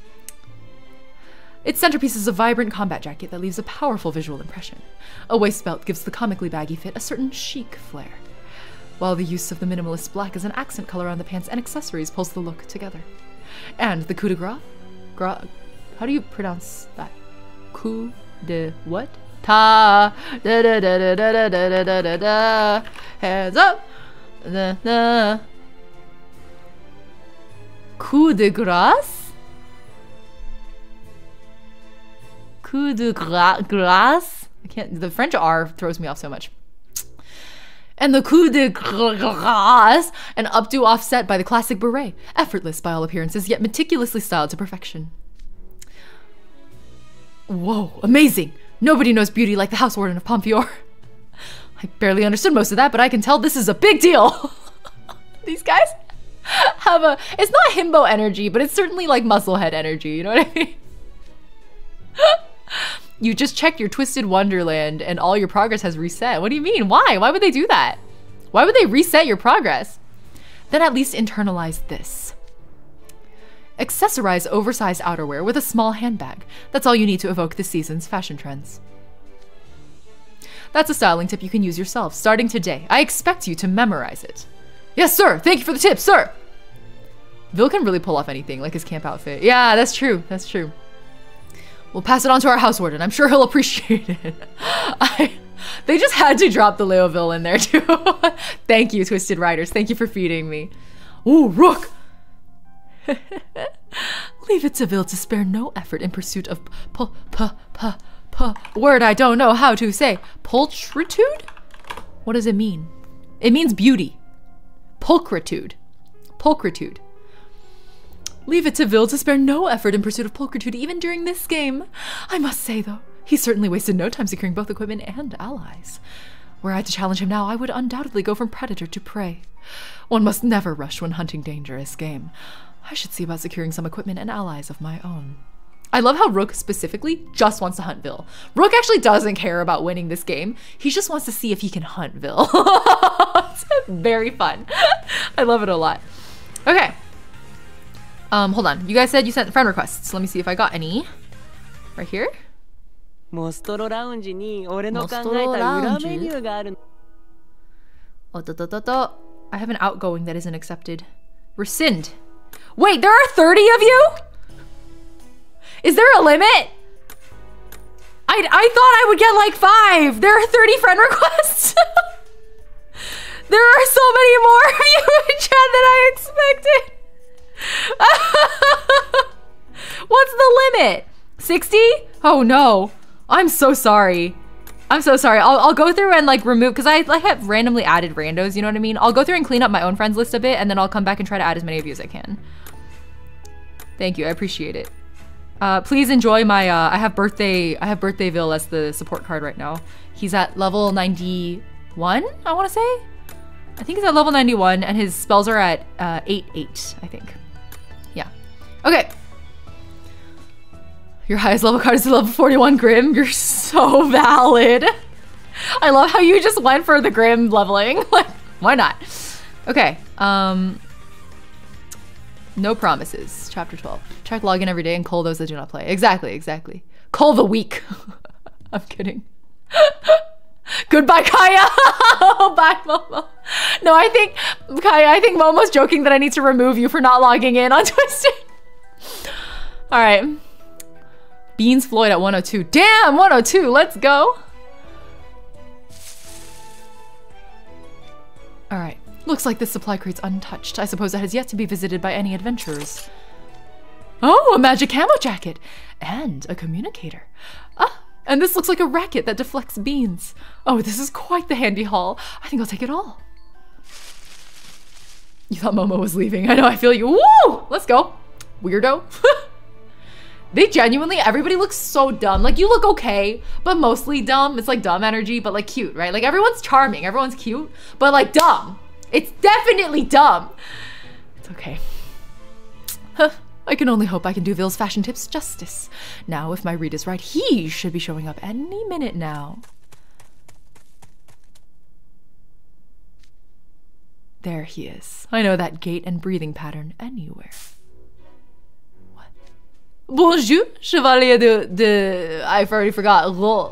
Its centerpiece is a vibrant combat jacket that leaves a powerful visual impression. A waist belt gives the comically baggy fit a certain chic flair, while the use of the minimalist black as an accent color on the pants and accessories pulls the look together. And the coup de grace? How do you pronounce that? Coup de what? Ta da da da da da da da da da da. Hands up. Da, da. Coup de grace? Coup de grace? I can't. The French R throws me off so much. And the coup de grace, an updo offset by the classic beret, effortless by all appearances, yet meticulously styled to perfection. Whoa, amazing! Nobody knows beauty like the house warden of Pomefiore. I barely understood most of that, but I can tell this is a big deal. These guys have a, it's not himbo energy, but it's certainly like musclehead energy, you know what I mean? You just checked your twisted Wonderland and all your progress has reset. What do you mean? Why? Why would they do that? Why would they reset your progress? Then at least internalize this. Accessorize oversized outerwear with a small handbag. That's all you need to evoke this season's fashion trends. That's a styling tip you can use yourself, starting today. I expect you to memorize it. Yes, sir. Thank you for the tip, sir. Vil can really pull off anything, like his camp outfit. Yeah, that's true. That's true. We'll pass it on to our house warden. I'm sure he'll appreciate it. They just had to drop the Leoville in there too. Thank you, Twisted Riders. Thank you for feeding me. Ooh, Rook! Leave it to Vil to spare no effort in pursuit of word I don't know how to say. Pulchritude? What does it mean? It means beauty. Pulchritude. Pulchritude. Leave it to Vil to spare no effort in pursuit of pulchritude even during this game. I must say though, he certainly wasted no time securing both equipment and allies. Were I to challenge him now, I would undoubtedly go from predator to prey. One must never rush when hunting dangerous game. I should see about securing some equipment and allies of my own. I love how Rook specifically just wants to hunt Vil. Rook actually doesn't care about winning this game. He just wants to see if he can hunt Vil. It's very fun. I love it a lot. Okay. Hold on. You guys said you sent friend requests. Let me see if I got any. Right here. Oh, I have an outgoing that isn't accepted. Rescind. Wait, there are 30 of you? Is there a limit? I thought I would get like 5. There are 30 friend requests. There are so many more of you in chat than I expected. What's the limit? 60? Oh no. I'm so sorry. I'm so sorry. I'll go through and like remove, because I like have randomly added randos, you know what I mean? I'll go through and clean up my own friends list a bit, and then I'll come back and try to add as many of you as I can. Thank you, I appreciate it. Please enjoy my, I have birthday Vil as the support card right now. He's at level 91, I wanna say? I think he's at level 91, and his spells are at 8, I think. Yeah. Okay. Your highest level card is level 41 Grim. You're so valid. I love how you just went for the Grim leveling. Like, why not? Okay. No promises. Chapter 12. Check login every day and cull those that do not play. Exactly, exactly. Cull the weak. I'm kidding. Goodbye, Kaya. Bye, Momo. No, I think, Kaya, I think Momo's joking that I need to remove you for not logging in on Twisted. All right. Beans Floyd at 102. Damn, 102. Let's go. All right. Looks like this supply crate's untouched. I suppose that has yet to be visited by any adventurers. Oh, a magic camo jacket. And a communicator. Ah, and this looks like a racket that deflects beans. Oh, this is quite the handy haul. I think I'll take it all. You thought Momo was leaving. I know, I feel you. Woo! Let's go. Weirdo. They genuinely, everybody looks so dumb. Like, you look okay, but mostly dumb. It's like dumb energy, but like cute, right? Like, everyone's charming, everyone's cute, but like dumb. It's definitely dumb. It's okay. Huh. I can only hope I can do Ville's fashion tips justice. Now, if my read is right, he should be showing up any minute now. There he is. I know that gait and breathing pattern anywhere. What? Bonjour, Chevalier de I've already forgot.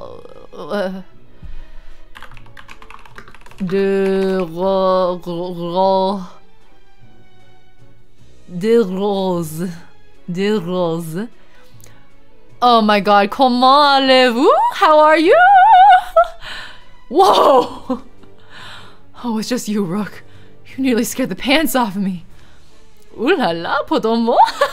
De Rose. Oh my god, comment allez-vous? How are you? Whoa! Oh, it's just you, Rook. You nearly scared the pants off of me. Ooh la la, potomo.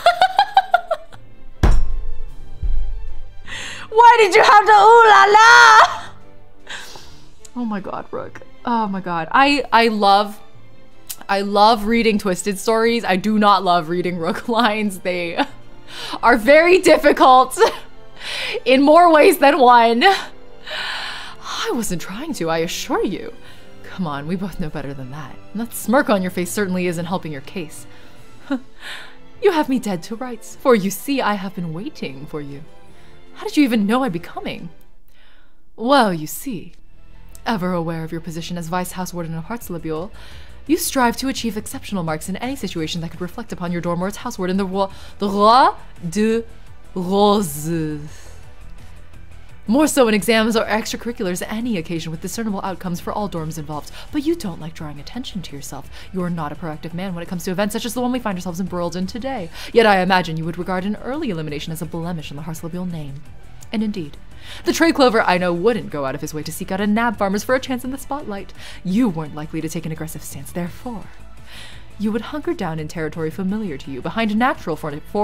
Why did you have to ooh la la? Oh my god, Rook. Oh my god. I love reading twisted stories. I do not love reading Rook lines. They are very difficult in more ways than one. I wasn't trying to, I assure you. Come on, we both know better than that. And that smirk on your face certainly isn't helping your case. You have me dead to rights, for you see I have been waiting for you. How did you even know I'd be coming? Well, you see, ever aware of your position as Vice House Warden of Heartslabyul, you strive to achieve exceptional marks in any situation that could reflect upon your dorm as House Warden, the Roi de Rose. More so in exams or extracurriculars, any occasion with discernible outcomes for all dorms involved. But you don't like drawing attention to yourself. You're not a proactive man when it comes to events such as the one we find ourselves embroiled in today. Yet I imagine you would regard an early elimination as a blemish on the Heartslabyul name. And indeed, the Trey Clover I know wouldn't go out of his way to seek out and nab farmers for a chance in the spotlight. You weren't likely to take an aggressive stance, therefore. You would hunker down in territory familiar to you, behind natural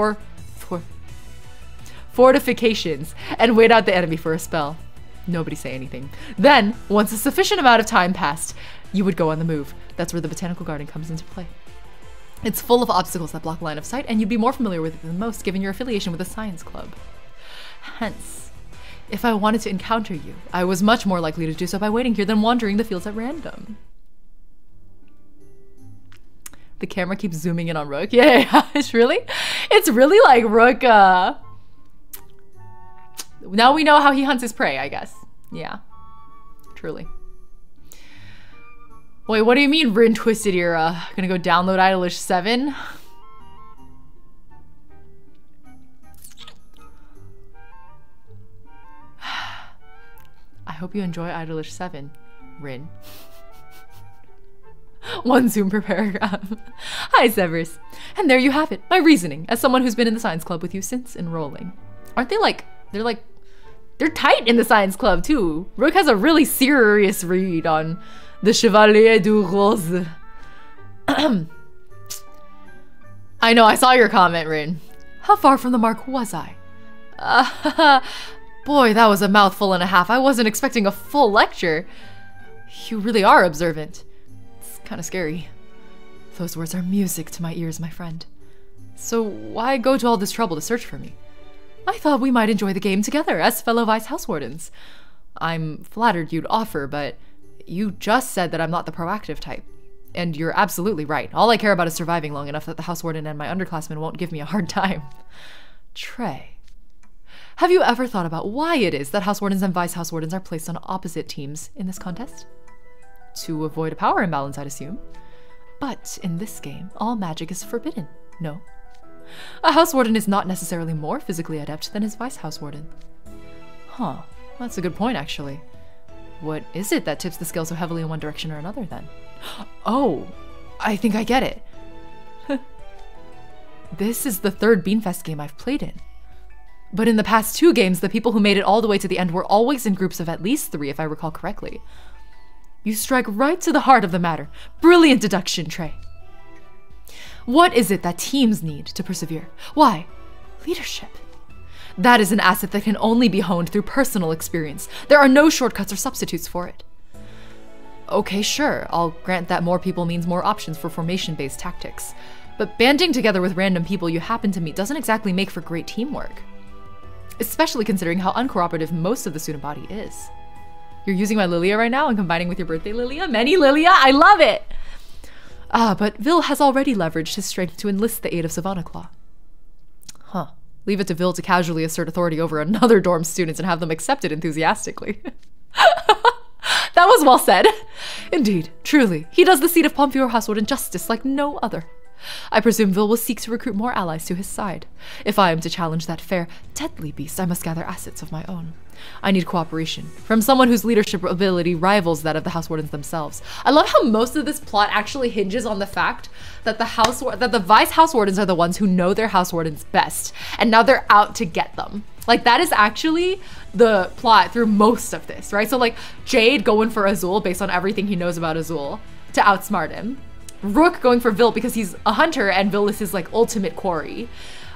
fortifications, and wait out the enemy for a spell. Nobody say anything. Then, once a sufficient amount of time passed, you would go on the move. That's where the botanical garden comes into play. It's full of obstacles that block line of sight, and you'd be more familiar with it than most given your affiliation with a science club. Hence, if I wanted to encounter you, I was much more likely to do so by waiting here than wandering the fields at random. The camera keeps zooming in on Rook. Yeah, it's really like Rook, now we know how he hunts his prey, I guess. Yeah, truly. Wait, what do you mean Rin Twisted Era? Gonna go download Idolish 7? I hope you enjoy Idolish 7, Rin. One zoom per paragraph. Hi, Severs. And there you have it, my reasoning, as someone who's been in the science club with you since enrolling. Aren't they like, they're tight in the science club too. Rook has a really serious read on the Chevalier du Rose. I know, I saw your comment, Rin. How far from the mark was I? Boy, that was a mouthful and a half. I wasn't expecting a full lecture. You really are observant. It's kind of scary. Those words are music to my ears, my friend. So why go to all this trouble to search for me? I thought we might enjoy the game together as fellow Vice House Wardens. I'm flattered you'd offer, but you just said that I'm not the proactive type. And you're absolutely right. All I care about is surviving long enough that the House Warden and my underclassmen won't give me a hard time. Trey, have you ever thought about why it is that House Wardens and Vice House Wardens are placed on opposite teams in this contest? To avoid a power imbalance, I'd assume. But in this game, all magic is forbidden, no? A House Warden is not necessarily more physically adept than his Vice House Warden. Huh, that's a good point, actually. What is it that tips the scale so heavily in one direction or another, then? Oh, I think I get it. This is the third Beanfest game I've played in. But in the past 2 games, the people who made it all the way to the end were always in groups of at least 3, if I recall correctly. You strike right to the heart of the matter. Brilliant deduction, Trey. What is it that teams need to persevere? Why? Leadership. That is an asset that can only be honed through personal experience. There are no shortcuts or substitutes for it. Okay, sure, I'll grant that more people means more options for formation-based tactics. But banding together with random people you happen to meet doesn't exactly make for great teamwork. Especially considering how uncooperative most of the student body is. You're using my Lilia right now and combining with your birthday Lilia? Many Lilia? I love it! But Vil has already leveraged his strength to enlist the aid of Savanaclaw. Leave it to Vil to casually assert authority over another dorm students and have them accept it enthusiastically. That was well said. Indeed, truly, he does the seat of pomefiore household injustice like no other. I presume Vil will seek to recruit more allies to his side. If I am to challenge that fair, deadly beast, I must gather assets of my own. I need cooperation from someone whose leadership ability rivals that of the house wardens themselves. I love how most of this plot actually hinges on the fact that the vice house wardens are the ones who know their house wardens best, and now they're out to get them. Like, that is actually the plot through most of this, right? So like Jade going for Azul based on everything he knows about Azul to outsmart him. Rook going for Vil because he's a hunter and Vil is his like ultimate quarry.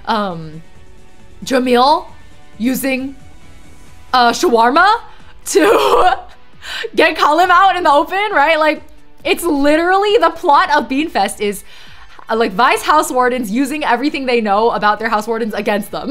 Jamil using shawarma to get Kalim out in the open, right? Like, it's literally the plot of Beanfest is like vice house wardens using everything they know about their house wardens against them.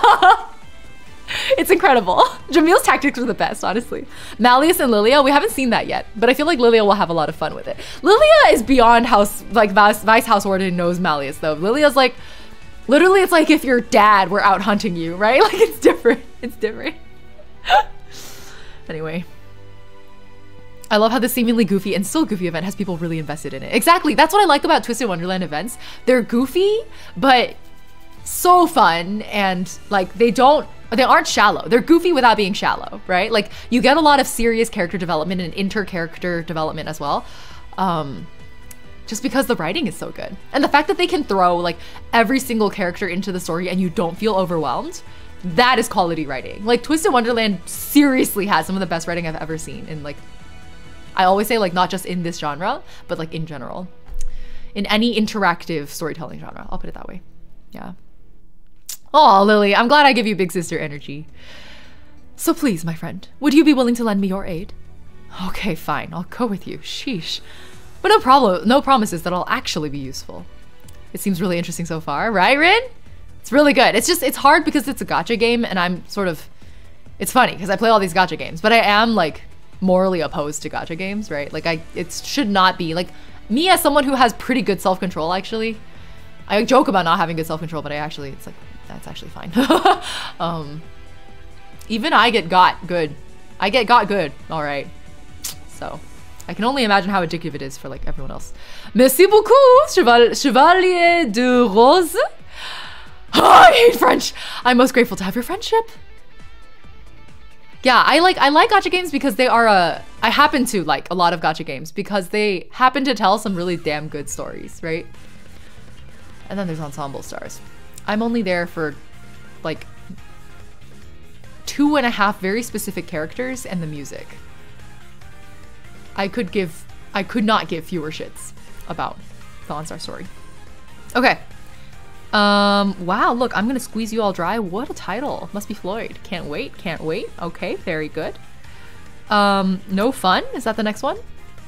It's incredible. Jamil's tactics are the best, honestly. Malleus and Lilia, we haven't seen that yet, but I feel like Lilia will have a lot of fun with it. Lilia is beyond house, like vice house warden knows Malleus though. Lilia's like, literally it's like if your dad were out hunting you, right? Like, it's different, it's different. Anyway. I love how the seemingly goofy and still goofy event has people really invested in it. Exactly, that's what I like about Twisted Wonderland events. They're goofy, but so fun, and like they aren't shallow. They're goofy without being shallow, right? Like, you get a lot of serious character development and inter-character development as well. Just because the writing is so good. And the fact that they can throw like every single character into the story and you don't feel overwhelmed, that is quality writing. Like, Twisted Wonderland seriously has some of the best writing I've ever seen in, like, I always say, like, not just in this genre, but like in general. In any interactive storytelling genre, I'll put it that way. Yeah. Oh, Lily, I'm glad I give you big sister energy. So please, my friend, would you be willing to lend me your aid? Okay, fine, I'll go with you. Sheesh. But no problem, no promises that I'll actually be useful. It seems really interesting so far, right, Rin? It's really good. It's just, it's hard because it's a gacha game and I'm sort of, it's funny because I play all these gacha games, but I am like morally opposed to gacha games, right? Like, it should not be, like, me as someone who has pretty good self-control, actually, I joke about not having good self-control, but it's like, that's actually fine. Even I get got good. I get got good, all right. So, I can only imagine how addictive it is for like everyone else. Merci beaucoup, Chevalier de Rose. Oh, I hate French. I'm most grateful to have your friendship. Yeah, I like gacha games because they are I happen to like a lot of gacha games because they happen to tell some really damn good stories, right? And then there's ensemble stars. I'm only there for like 2.5 very specific characters and the music. I could not give fewer shits about the on-star story. Okay. Wow, look, I'm gonna squeeze you all dry. What a title. Must be Floyd. Can't wait, can't wait. Okay, very good. No fun? Is that the next one?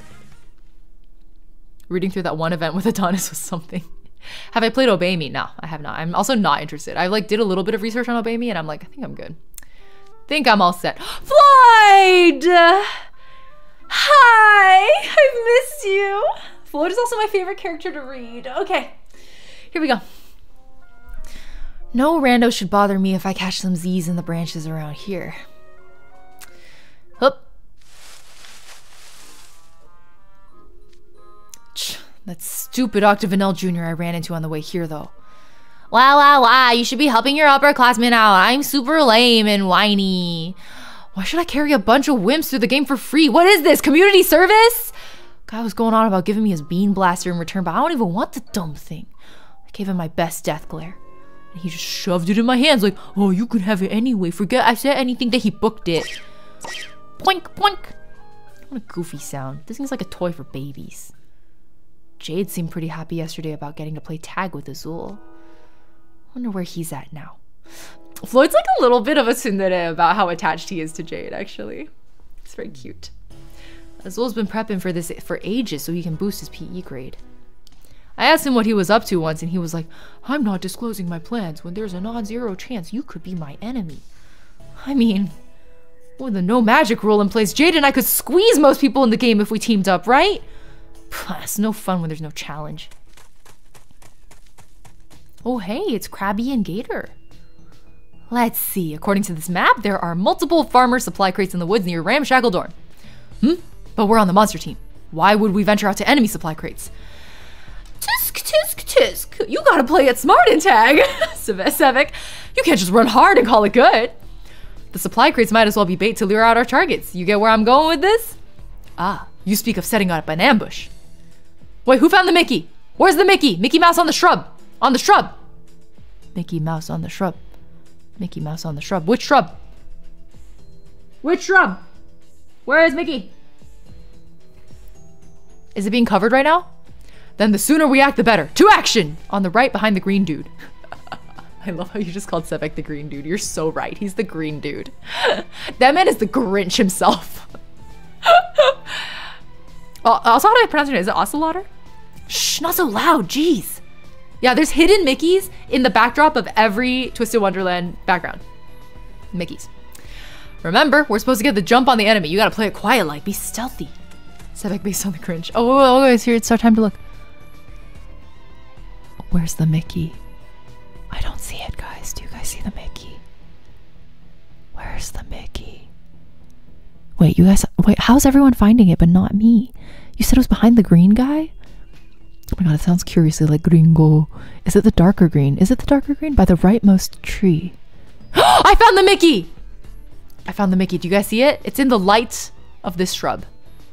Reading through that one event with Adonis was something. Have I played Obey Me? No, I have not. I'm also not interested. I like did a little bit of research on Obey Me and I'm like, I think I'm good. Think I'm all set. Floyd! Hi! I've missed you. Floyd is also my favorite character to read. Okay, here we go. No rando should bother me if I catch some Z's in the branches around here. Hup. That stupid Octavinelle Jr. I ran into on the way here, though. Wow, you should be helping your upperclassmen out. I'm super lame and whiny. Why should I carry a bunch of wimps through the game for free? What is this, community service? Guy was going on about giving me his bean blaster in return, but I don't even want the dumb thing. I gave him my best death glare. And he just shoved it in my hands like, oh, you could have it anyway. Forget I said anything that he booked it. Poink, poink. What a goofy sound. This thing's like a toy for babies. Jade seemed pretty happy yesterday about getting to play tag with Azul. Wonder where he's at now. Floyd's like a little bit of a tsundere about how attached he is to Jade, actually. It's very cute. Azul's been prepping for this for ages so he can boost his PE grade. I asked him what he was up to once and he was like, I'm not disclosing my plans when there's a non-zero chance you could be my enemy. I mean, with a no magic rule in place, Jade and I could squeeze most people in the game if we teamed up, right? It's no fun when there's no challenge. Oh hey, it's Krabby and Gator. Let's see. According to this map, there are multiple farmer supply crates in the woods near Ramshackle Dorm. But we're on the monster team. Why would we venture out to enemy supply crates? Tisk, tisk, tisk. You gotta play it smart in tag. Sevek, you can't just run hard and call it good. The supply crates might as well be bait to lure out our targets. You get where I'm going with this? Ah, you speak of setting up an ambush. Wait, who found the Mickey? Where's the Mickey? Mickey Mouse on the shrub. On the shrub. Mickey Mouse on the shrub. Mickey Mouse on the shrub. Which shrub? Which shrub? Where is Mickey? Is it being covered right now? Then the sooner we act, the better. To action! On the right, behind the green dude. I love how you just called Sevek the green dude. You're so right. He's the green dude. That man is the Grinch himself. Also, how do I pronounce your name? Is it Ocelotr? Shh, not so loud. Jeez. Yeah, there's hidden Mickeys in the backdrop of every Twisted Wonderland background. Mickeys. Remember, we're supposed to get the jump on the enemy. You gotta play it quiet like. Be stealthy. Sevek based on the Grinch. Oh, guys, here, it's our time to look. Where's the Mickey? I don't see it, guys. Do you guys see the Mickey? Where's the Mickey? Wait, you guys, wait, how's everyone finding it but not me? You said it was behind the green guy? Oh my god, it sounds curiously like gringo. Is it the darker green? Is it the darker green? By the rightmost tree. I found the Mickey! I found the Mickey. Do you guys see it? It's in the light of this shrub.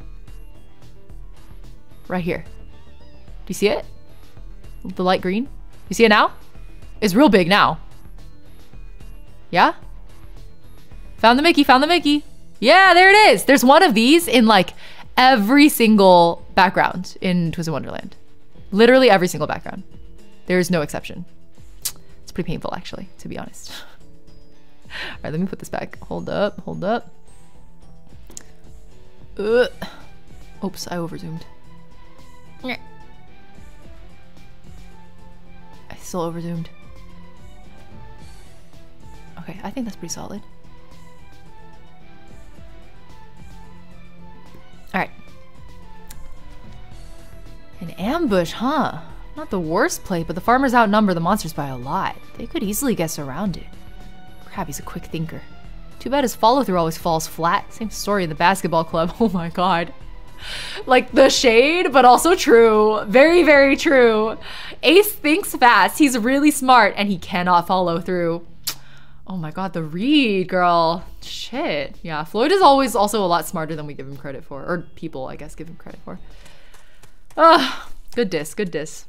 Right here. Do you see it? The light green? You see it now? It's real big now. Yeah? Found the Mickey, found the Mickey. Yeah, there it is. There's one of these in like every single background in Twisted Wonderland. Literally every single background. There's no exception. It's pretty painful actually, to be honest. All right, let me put this back. Hold up, hold up. Oops, I overzoomed. I still overzoomed. Okay, I think that's pretty solid. Alright. An ambush, huh? Not the worst play, but the farmers outnumber the monsters by a lot. They could easily get surrounded. Crap, he's a quick thinker. Too bad his follow-through always falls flat. Same story in the basketball club. Oh my god. Like the shade, but also true. Very, very true. Ace thinks fast. He's really smart and he cannot follow through. Oh my god, the read, girl. Shit. Yeah, Floyd is always also a lot smarter than we give him credit for. Or people, I guess, give him credit for. Ah, good diss, good diss.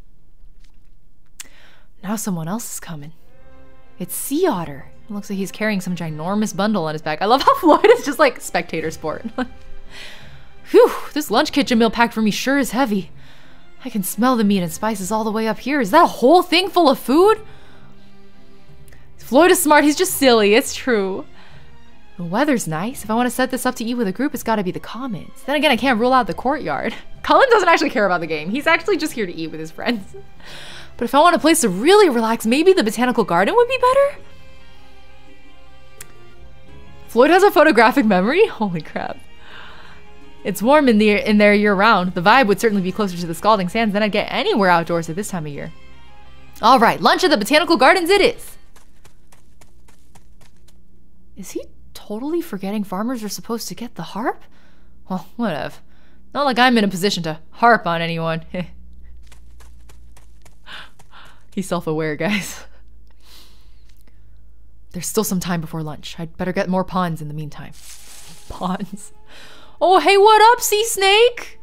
Now someone else is coming. It's Sea Otter. It looks like he's carrying some ginormous bundle on his back. I love how Floyd is just like spectator sport. Phew, this lunch kit Jamil packed for me sure is heavy. I can smell the meat and spices all the way up here. Is that a whole thing full of food? Floyd is smart, he's just silly, it's true. The weather's nice. If I want to set this up to eat with a group, it's gotta be the commons. Then again, I can't rule out the courtyard. Cullen doesn't actually care about the game. He's actually just here to eat with his friends. But if I want a place to really relax, maybe the botanical garden would be better? Floyd has a photographic memory? Holy crap. It's warm in there year-round. The vibe would certainly be closer to the scalding sands than I'd get anywhere outdoors at this time of year. All right, lunch at the botanical gardens it is. Is he totally forgetting farmers are supposed to get the harp? Well, whatever. Not like I'm in a position to harp on anyone. He's self-aware, guys. There's still some time before lunch. I'd better get more pawns in the meantime. Pawns. Oh, hey, what up, sea snake?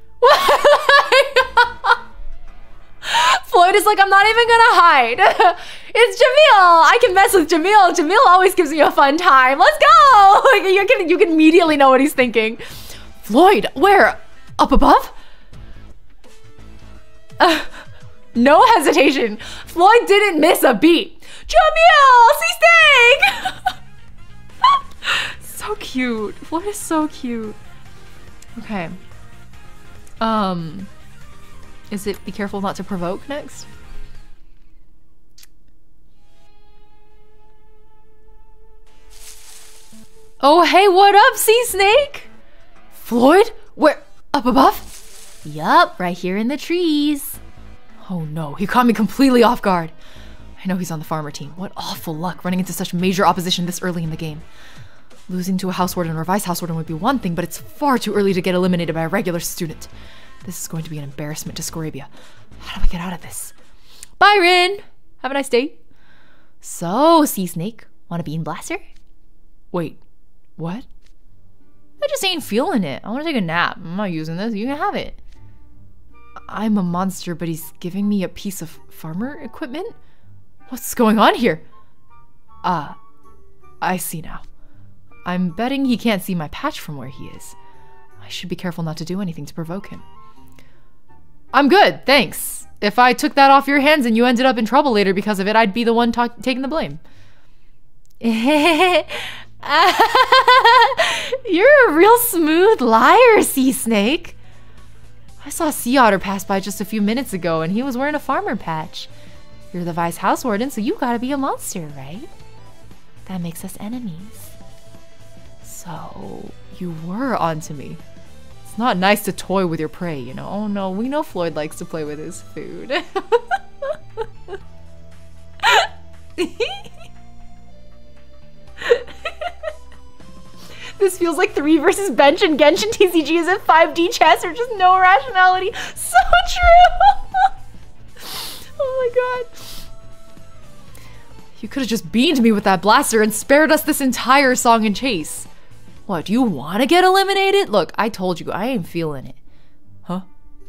Floyd is like, I'm not even gonna hide. It's Jamil. I can mess with Jamil. Jamil always gives me a fun time. Let's go. Like, you can immediately know what he's thinking. Floyd, where? Up above? No hesitation. Floyd didn't miss a beat. Jamil, sea snake. So cute. Floyd is so cute. Okay. Is it be careful not to provoke next? Oh, hey, what up, sea snake? Floyd? Where? Up above? Yup, right here in the trees. Oh no, he caught me completely off guard. I know he's on the farmer team. What awful luck running into such major opposition this early in the game. Losing to a house warden or vice house warden would be one thing, but it's far too early to get eliminated by a regular student. This is going to be an embarrassment to Scarabia. How do I get out of this? Byron! Have a nice day. So, Sea Snake, want a bean blaster? Wait, what? I just ain't feeling it. I want to take a nap. I'm not using this. You can have it. I'm a monster, but he's giving me a piece of farmer equipment? What's going on here? Ah, I see now. I'm betting he can't see my patch from where he is. I should be careful not to do anything to provoke him. I'm good, thanks. If I took that off your hands and you ended up in trouble later because of it, I'd be the one taking the blame. You're a real smooth liar, Sea Snake. I saw Sea Otter pass by just a few minutes ago and he was wearing a farmer patch. You're the vice house warden, so you gotta be a monster, right? That makes us enemies. So, you were onto me. It's not nice to toy with your prey, you know. Oh no, we know Floyd likes to play with his food. This feels like 3 versus bench and Genshin TCG is at 5D chess or just no rationality. So true! Oh my god. You could have just beamed me with that blaster and spared us this entire song and chase. What, do you want to get eliminated? Look, I told you, I ain't feeling it. Huh?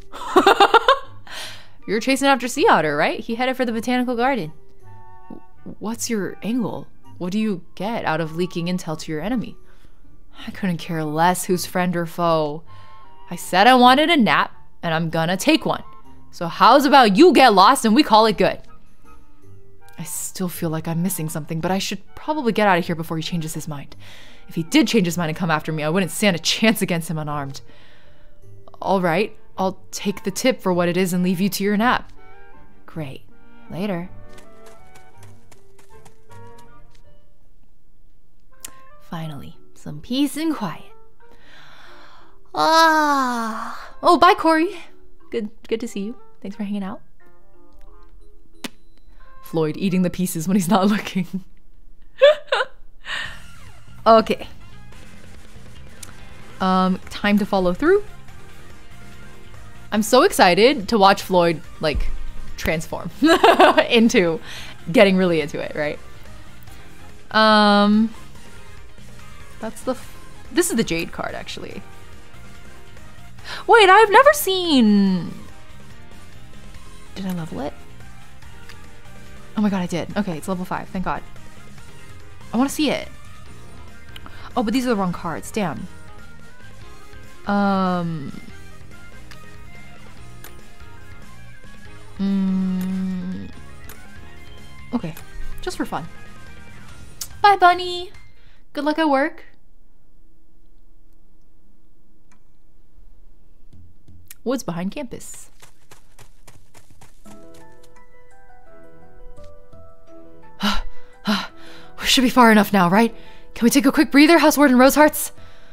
You're chasing after Sea Otter, right? He headed for the botanical garden. What's your angle? What do you get out of leaking intel to your enemy? I couldn't care less who's friend or foe. I said I wanted a nap, and I'm gonna take one. So how's about you get lost and we call it good? I still feel like I'm missing something, but I should probably get out of here before he changes his mind. If he did change his mind and come after me, I wouldn't stand a chance against him unarmed. All right, I'll take the tip for what it is and leave you to your nap. Great. Later. Finally, some peace and quiet. Ah. Oh, bye, Corey. Good to see you. Thanks for hanging out. Floyd eating the pieces when he's not looking. Okay. Time to follow through. I'm so excited to watch Floyd, like, transform into getting really into it, right? This is the Jade card, actually. Wait, I've never seen... Did I level it? Oh my god, I did. Okay, it's level 5, thank god. I want to see it. Oh, but these are the wrong cards, damn. Okay, just for fun. Bye, bunny. Good luck at work. Woods behind campus. We should be far enough now, right? Can we take a quick breather, House Warden Rosehearts?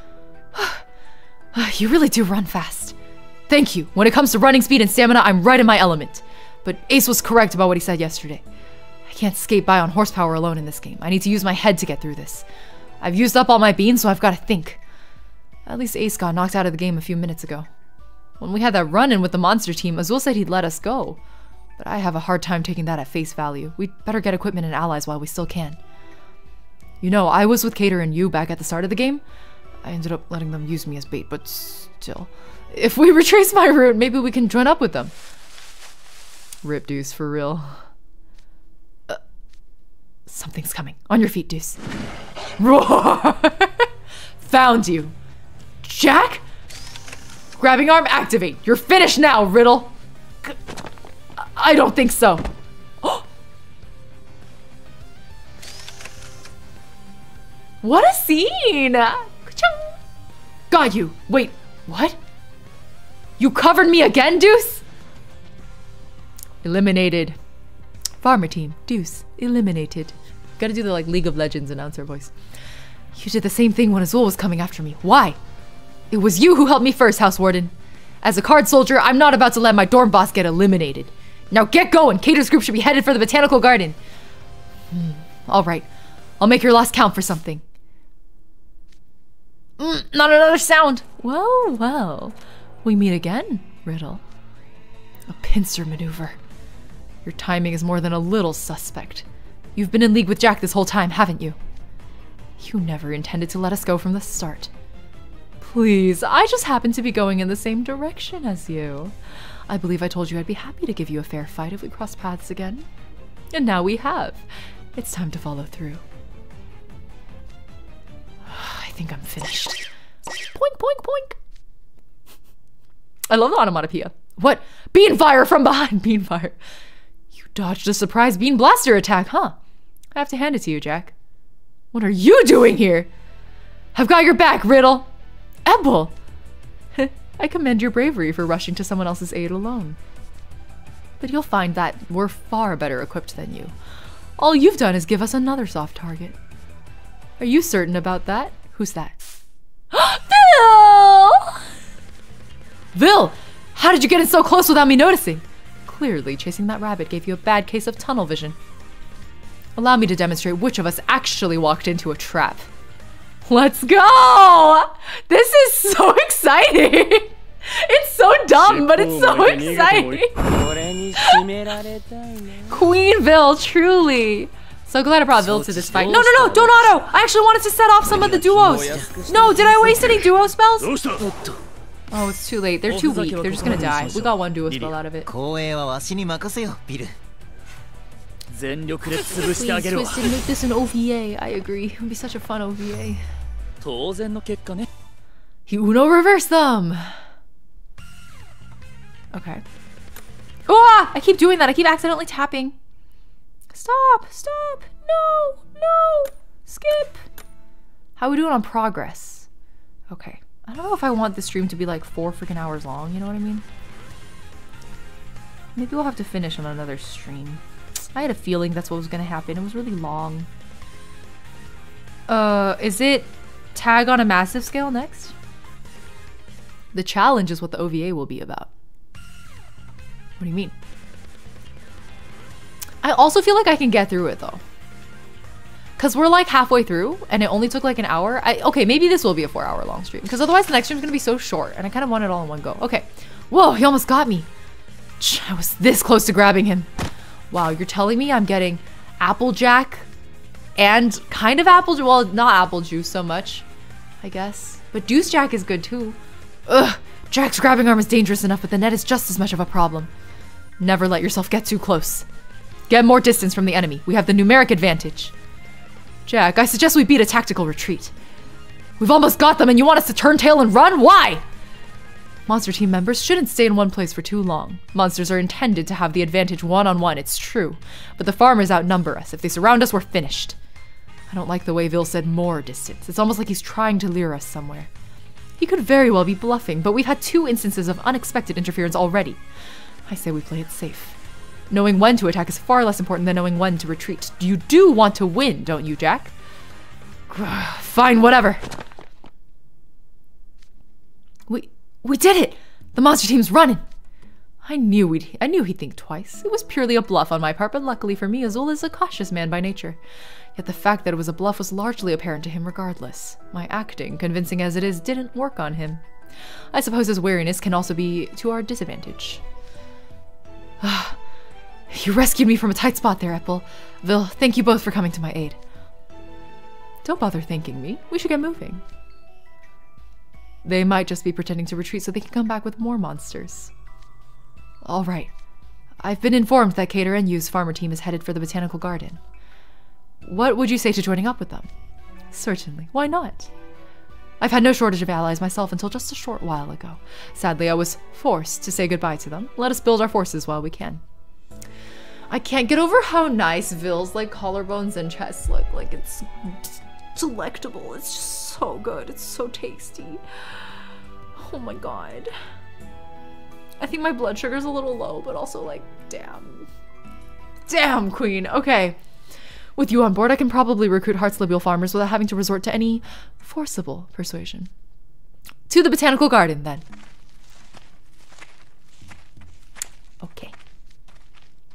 You really do run fast. Thank you. When it comes to running speed and stamina, I'm right in my element. But Ace was correct about what he said yesterday. I can't skate by on horsepower alone in this game. I need to use my head to get through this. I've used up all my beans, so I've got to think. At least Ace got knocked out of the game a few minutes ago. When we had that run-in with the monster team, Azul said he'd let us go. But I have a hard time taking that at face value. We'd better get equipment and allies while we still can. You know, I was with Cater and you back at the start of the game. I ended up letting them use me as bait, but still. If we retrace my route, maybe we can join up with them. Rip, Deuce, for real. Something's coming. On your feet, Deuce. Roar! Found you. Jack? Grabbing arm, activate. You're finished now, Riddle. I don't think so. What a scene! Got you. Wait, what? You covered me again, Deuce? Eliminated. Farmer team, Deuce, eliminated. Gotta do the like League of Legends announcer voice. You did the same thing when Azul was coming after me. Why? It was you who helped me first, House Warden. As a card soldier, I'm not about to let my dorm boss get eliminated. Now get going! Cater's group should be headed for the botanical garden. Alright. I'll make your last count for something. Not another sound! Well, well. We meet again, Riddle. A pincer maneuver. Your timing is more than a little suspect. You've been in league with Jack this whole time, haven't you? You never intended to let us go from the start. Please, I just happen to be going in the same direction as you. I believe I told you I'd be happy to give you a fair fight if we crossed paths again. And now we have. It's time to follow through. I think I'm finished. Poink, poink, poink. I love the onomatopoeia. What? Bean fire from behind! Bean fire. You dodged a surprise bean blaster attack, huh? I have to hand it to you, Jack. What are you doing here? I've got your back, Riddle. Ebel! I commend your bravery for rushing to someone else's aid alone. But you'll find that we're far better equipped than you. All you've done is give us another soft target. Are you certain about that? Who's that? Vil! Vil! How did you get in so close without me noticing? Clearly, chasing that rabbit gave you a bad case of tunnel vision. Allow me to demonstrate which of us actually walked into a trap. Let's go! This is so exciting! It's so dumb, but it's so exciting! Queen Vil, truly! So glad I brought Vil to this fight. No, no, no! Don't auto! I actually wanted to set off some of the duos! No, did I waste any duo spells? Oh, it's too late. They're too weak. They're just gonna die. We got one duo spell out of it. Please, Twisted, make this an OVA. I agree. It would be such a fun OVA. You Uno reverse them! Okay. Oh, I keep doing that. I keep accidentally tapping. Stop! Stop! No! No! Skip! How are we doing on progress? Okay. I don't know if I want the stream to be like 4 freaking hours long, you know what I mean? Maybe we'll have to finish on another stream. I had a feeling that's what was gonna happen. It was really long. Is it tag on a massive scale next? The challenge is what the OVA will be about. What do you mean? I also feel like I can get through it though. Cause we're like halfway through and it only took like an hour. Okay, maybe this will be a 4-hour long stream. Cause otherwise the next stream is gonna be so short and I kind of want it all in one go. Okay. Whoa, he almost got me. I was this close to grabbing him. Wow, you're telling me I'm getting Applejack and kind of well, not apple juice so much, I guess. But Deuce Jack is good too. Ugh, Jack's grabbing arm is dangerous enough, but the net is just as much of a problem. Never let yourself get too close. Get more distance from the enemy. We have the numeric advantage. Jack, I suggest we beat a tactical retreat. We've almost got them and you want us to turn tail and run? Why? Monster team members shouldn't stay in one place for too long. Monsters are intended to have the advantage one-on-one, it's true. But the farmers outnumber us. If they surround us, we're finished. I don't like the way Vil said more distance. It's almost like he's trying to lure us somewhere. He could very well be bluffing, but we've had 2 instances of unexpected interference already. I say we play it safe. Knowing when to attack is far less important than knowing when to retreat. You do want to win, don't you, Jack? Fine, whatever. We did it! The monster team's running! I knew he'd think twice. It was purely a bluff on my part, but luckily for me, Azul is a cautious man by nature. Yet the fact that it was a bluff was largely apparent to him regardless. My acting, convincing as it is, didn't work on him. I suppose his wariness can also be to our disadvantage. You rescued me from a tight spot there, Epple. Vil, thank you both for coming to my aid. Don't bother thanking me. We should get moving. They might just be pretending to retreat so they can come back with more monsters. All right. I've been informed that Cater and Yu's farmer team is headed for the botanical garden. What would you say to joining up with them? Certainly. Why not? I've had no shortage of allies myself until just a short while ago. Sadly, I was forced to say goodbye to them. Let us build our forces while we can. I can't get over how nice Vil's like collarbones and chest look. Like it's delectable. It's just so good. It's so tasty. Oh my god. I think my blood sugar's a little low, but also like, damn. Damn, queen. Okay. With you on board, I can probably recruit heartslabyul farmers without having to resort to any forcible persuasion. To the botanical garden, then. Okay.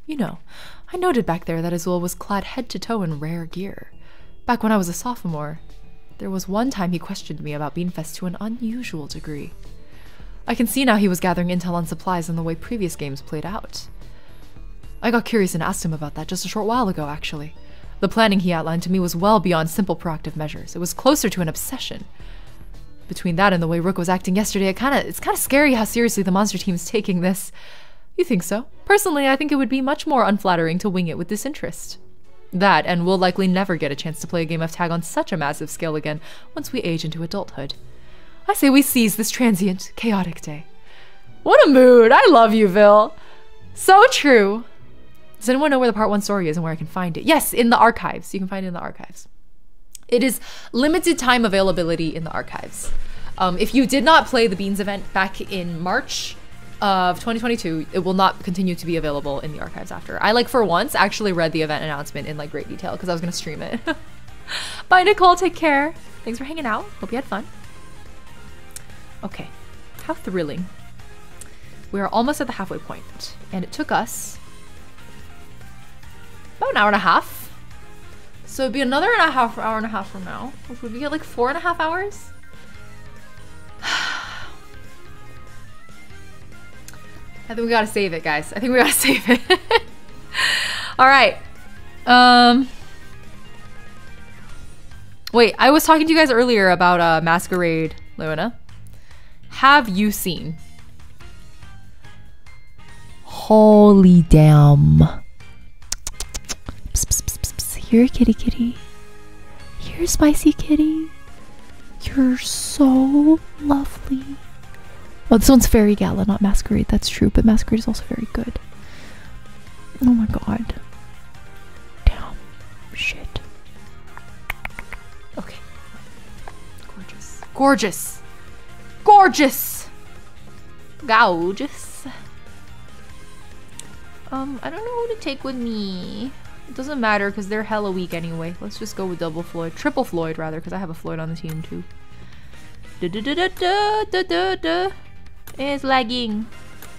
You know, I noted back there that Azul was clad head to toe in rare gear. Back when I was a sophomore, there was one time he questioned me about Beanfest to an unusual degree. I can see now he was gathering intel on supplies and the way previous games played out. I got curious and asked him about that just a short while ago, actually. The planning he outlined to me was well beyond simple proactive measures. It was closer to an obsession. Between that and the way Rook was acting yesterday, it's kind of scary how seriously the monster team's taking this. You think so? Personally, I think it would be much more unflattering to wing it with disinterest. That, and we'll likely never get a chance to play a game of tag on such a massive scale again once we age into adulthood. I say we seize this transient, chaotic day. What a mood! I love you, Vil! So true! Does anyone know where the part 1 story is and where I can find it? Yes, in the archives. You can find it in the archives. It is limited time availability in the archives. If you did not play the Beans event back in March of 2022, it will not continue to be available in the archives after. I, for once, actually read the event announcement in, great detail because I was going to stream it. Bye, Nicole. Take care. Thanks for hanging out. Hope you had fun. Okay. How thrilling. We are almost at the halfway point, and it took us about an hour and a half. So it'd be another hour and a half from now, which would be at 4.5 hours. I think we gotta save it, guys. I think we gotta save it. All right. Wait, I was talking to you guys earlier about Masquerade, Luna. Have you seen? Holy damn. Psst, psst, psst, psst, psst. Here, kitty kitty. Here, spicy kitty. You're so lovely. Oh, this one's Fairy Gala, not Masquerade. That's true, but Masquerade is also very good. Oh my god. Damn. Shit. Okay. Gorgeous. Gorgeous. Gorgeous. Gorgeous. I don't know who to take with me. It doesn't matter because they're hella weak anyway. Let's just go with double Floyd. Triple Floyd, rather, because I have a Floyd on the team, too. It's lagging.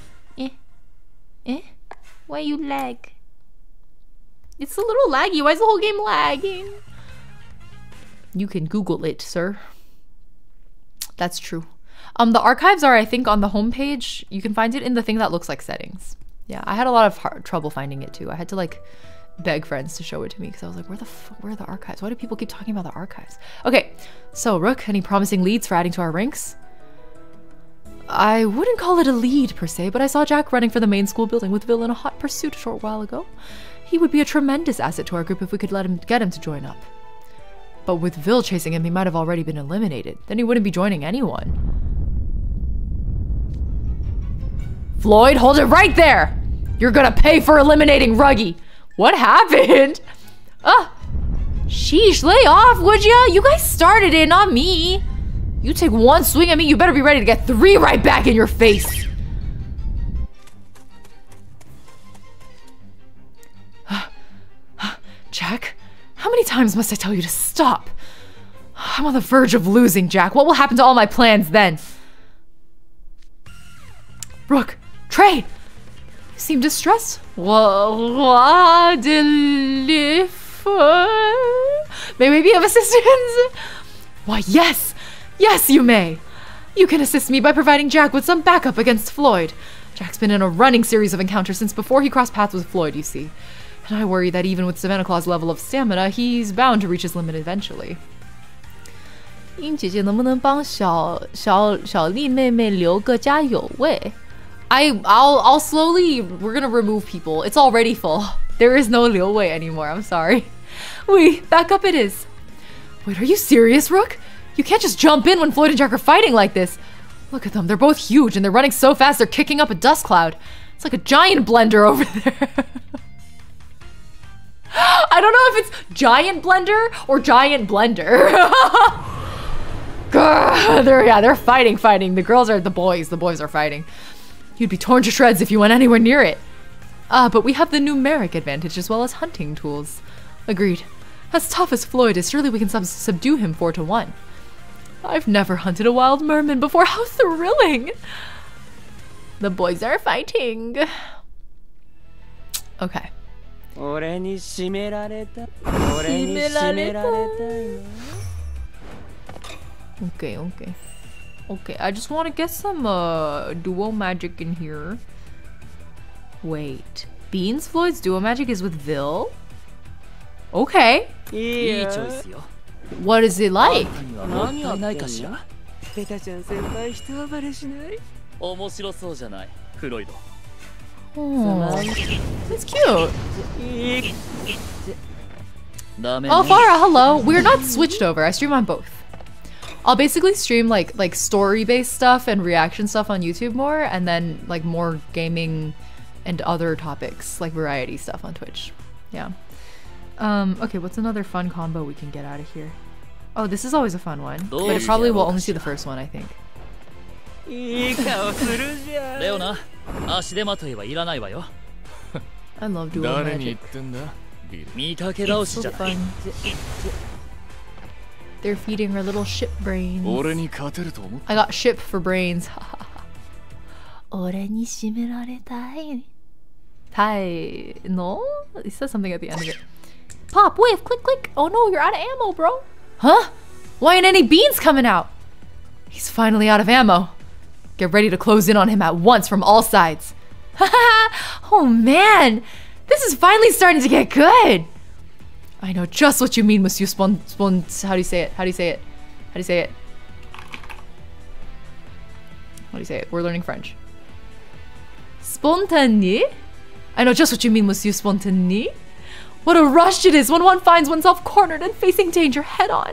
Why you lag? It's a little laggy. Why is the whole game lagging? You can Google it, sir. That's true. The archives are, I think, on the homepage. You can find it in the thing that looks like settings. Yeah, I had a lot of trouble finding it too. I had to beg friends to show it to me because I was like, where are the archives? Why do people keep talking about the archives? Okay, so Rook, any promising leads for adding to our ranks? I wouldn't call it a lead per se, but I saw Jack running for the main school building with Vil in a hot pursuit a short while ago. He would be a tremendous asset to our group if we could get him to join up. But with Vil chasing him, he might have already been eliminated. Then he wouldn't be joining anyone. Floyd, hold it right there! You're gonna pay for eliminating Ruggy! What happened? Sheesh, lay off, would ya? You guys started it, not me. You take one swing at me, you better be ready to get 3 right back in your face. Jack, how many times must I tell you to stop? I'm on the verge of losing, Jack. What will happen to all my plans then? Rook, Trey! You seem distressed. May we be of assistance? Why, yes! Yes, you may! You can assist me by providing Jack with some backup against Floyd. Jack's been in a running series of encounters since before he crossed paths with Floyd, you see. And I worry that even with savanaclaw's level of stamina, he's bound to reach his limit eventually. 英姐姐能不能帮小丽妹妹留个加油位? I'll slowly, we're gonna remove people. It's already full. There is no Liu Wei anymore, I'm sorry. Back up it is. Wait, are you serious, Rook? You can't just jump in when Floyd and Jack are fighting like this. Look at them, they're both huge and they're running so fast they're kicking up a dust cloud. It's like a giant blender over there. I don't know if it's giant blender or giant blender. They're fighting. The girls are the boys are fighting. You'd be torn to shreds if you went anywhere near it. But we have the numeric advantage as well as hunting tools. Agreed. As tough as Floyd is, surely we can subdue him 4-1. I've never hunted a wild merman before. How thrilling! The boys are fighting. Okay. Okay, okay. Okay, I just want to get some duo magic in here. Wait. Beans Floyd's duo magic is with Vil? Okay. Yeah. What is it like? Oh, that's cute. Oh, Farah, hello. We're not switched over. I stream on both. I'll basically stream like story-based stuff and reaction stuff on YouTube more, and then like more gaming and other topics like variety stuff on Twitch. Yeah. Okay, what's another fun combo we can get out of here? Oh, this is always a fun one, but it probably will only see the first one, I think. I love duo magic. It's so fun. They're feeding her little ship brains. I got ship for brains. No? It says something at the end of it. Pop, wave, click, click. Oh no, you're out of ammo, bro. Huh? Why ain't any beans coming out? He's finally out of ammo. Get ready to close in on him at once from all sides. Oh man, this is finally starting to get good. I know just what you mean, Monsieur how do you say it? How do you say it? How do you say it? How do you say it? We're learning French. Spontané? I know just what you mean, Monsieur Spontané. What a rush it is when one finds oneself cornered and facing danger head on.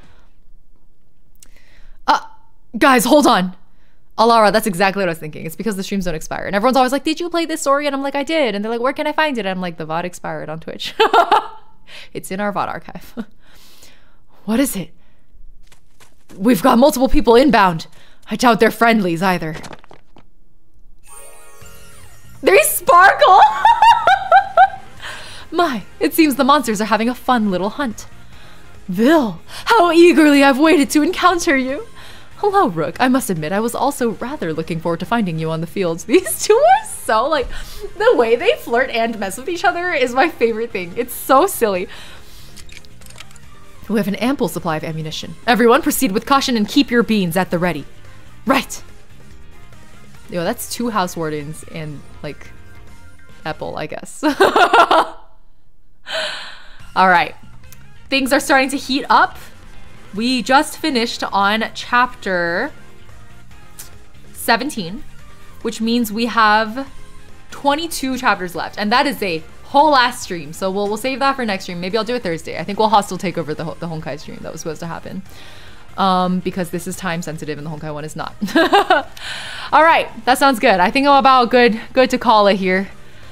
Guys, hold on. Alara, that's exactly what I was thinking. It's because the streams don't expire. And everyone's always like, did you play this story? And I'm like, I did. And they're like, where can I find it? And I'm like, the VOD expired on Twitch. It's in our VOD archive. What is it? We've got multiple people inbound. I doubt they're friendlies either. They sparkle! My, it seems the monsters are having a fun little hunt. Vil, how eagerly I've waited to encounter you. Hello, Rook. I must admit, I was also rather looking forward to finding you on the fields. These two are so, like, the way they flirt and mess with each other is my favorite thing. It's so silly. We have an ample supply of ammunition. Everyone, proceed with caution and keep your beans at the ready. Right. Yo, that's 2 house wardens and, like, Apple, I guess. All right. Things are starting to heat up. We just finished on chapter 17, which means we have 22 chapters left, and that is a whole ass stream. So we'll save that for next stream. Maybe I'll do it Thursday. I think we'll hostile take over the Honkai stream that was supposed to happen, because this is time sensitive and the Honkai one is not. All right, that sounds good. I think I'm about good to call it here.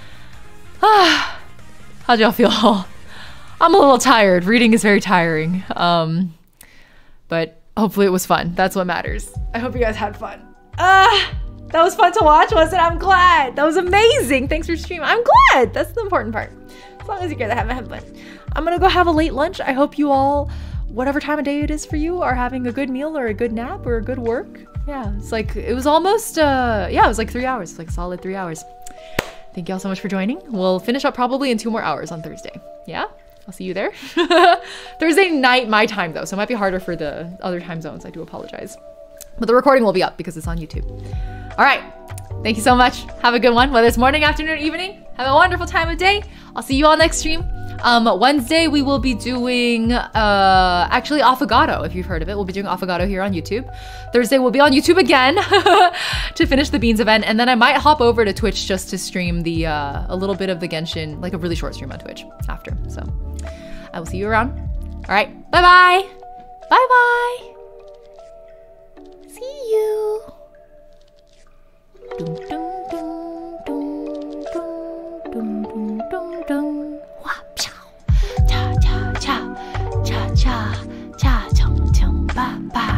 How'd y'all feel? I'm a little tired. Reading is very tiring. But hopefully it was fun. That's what matters. I hope you guys had fun. That was fun to watch, wasn't it? I'm glad. That was amazing. Thanks for streaming. I'm glad. That's the important part. As long as you're good, I haven't had fun. I'm gonna go have a late lunch. I hope you all, whatever time of day it is for you, are having a good meal or a good nap or a good work. Yeah, it's like, it was almost, yeah, it was like 3 hours. Like a solid 3 hours. Thank you all so much for joining. We'll finish up probably in 2 more hours on Thursday. Yeah? I'll see you there. Thursday night, my time though, so it might be harder for the other time zones. I do apologize. But the recording will be up because it's on YouTube. All right. Thank you so much. Have a good one, whether it's morning, afternoon, or evening. Have a wonderful time of day. I'll see you all next stream. Wednesday, we will be doing, actually, Affogato, if you've heard of it. We'll be doing Affogato here on YouTube. Thursday, we'll be on YouTube again to finish the Beans event. And then I might hop over to Twitch just to stream the, a little bit of the Genshin, like a really short stream on Twitch after. So I will see you around. All right. Bye-bye. Bye-bye. See you. Dum, dum, dum, dum, dum, dum, dum, dum. Wah, pow. Cha, cha, cha, cha, cha, cha, chong, chong, ba, ba.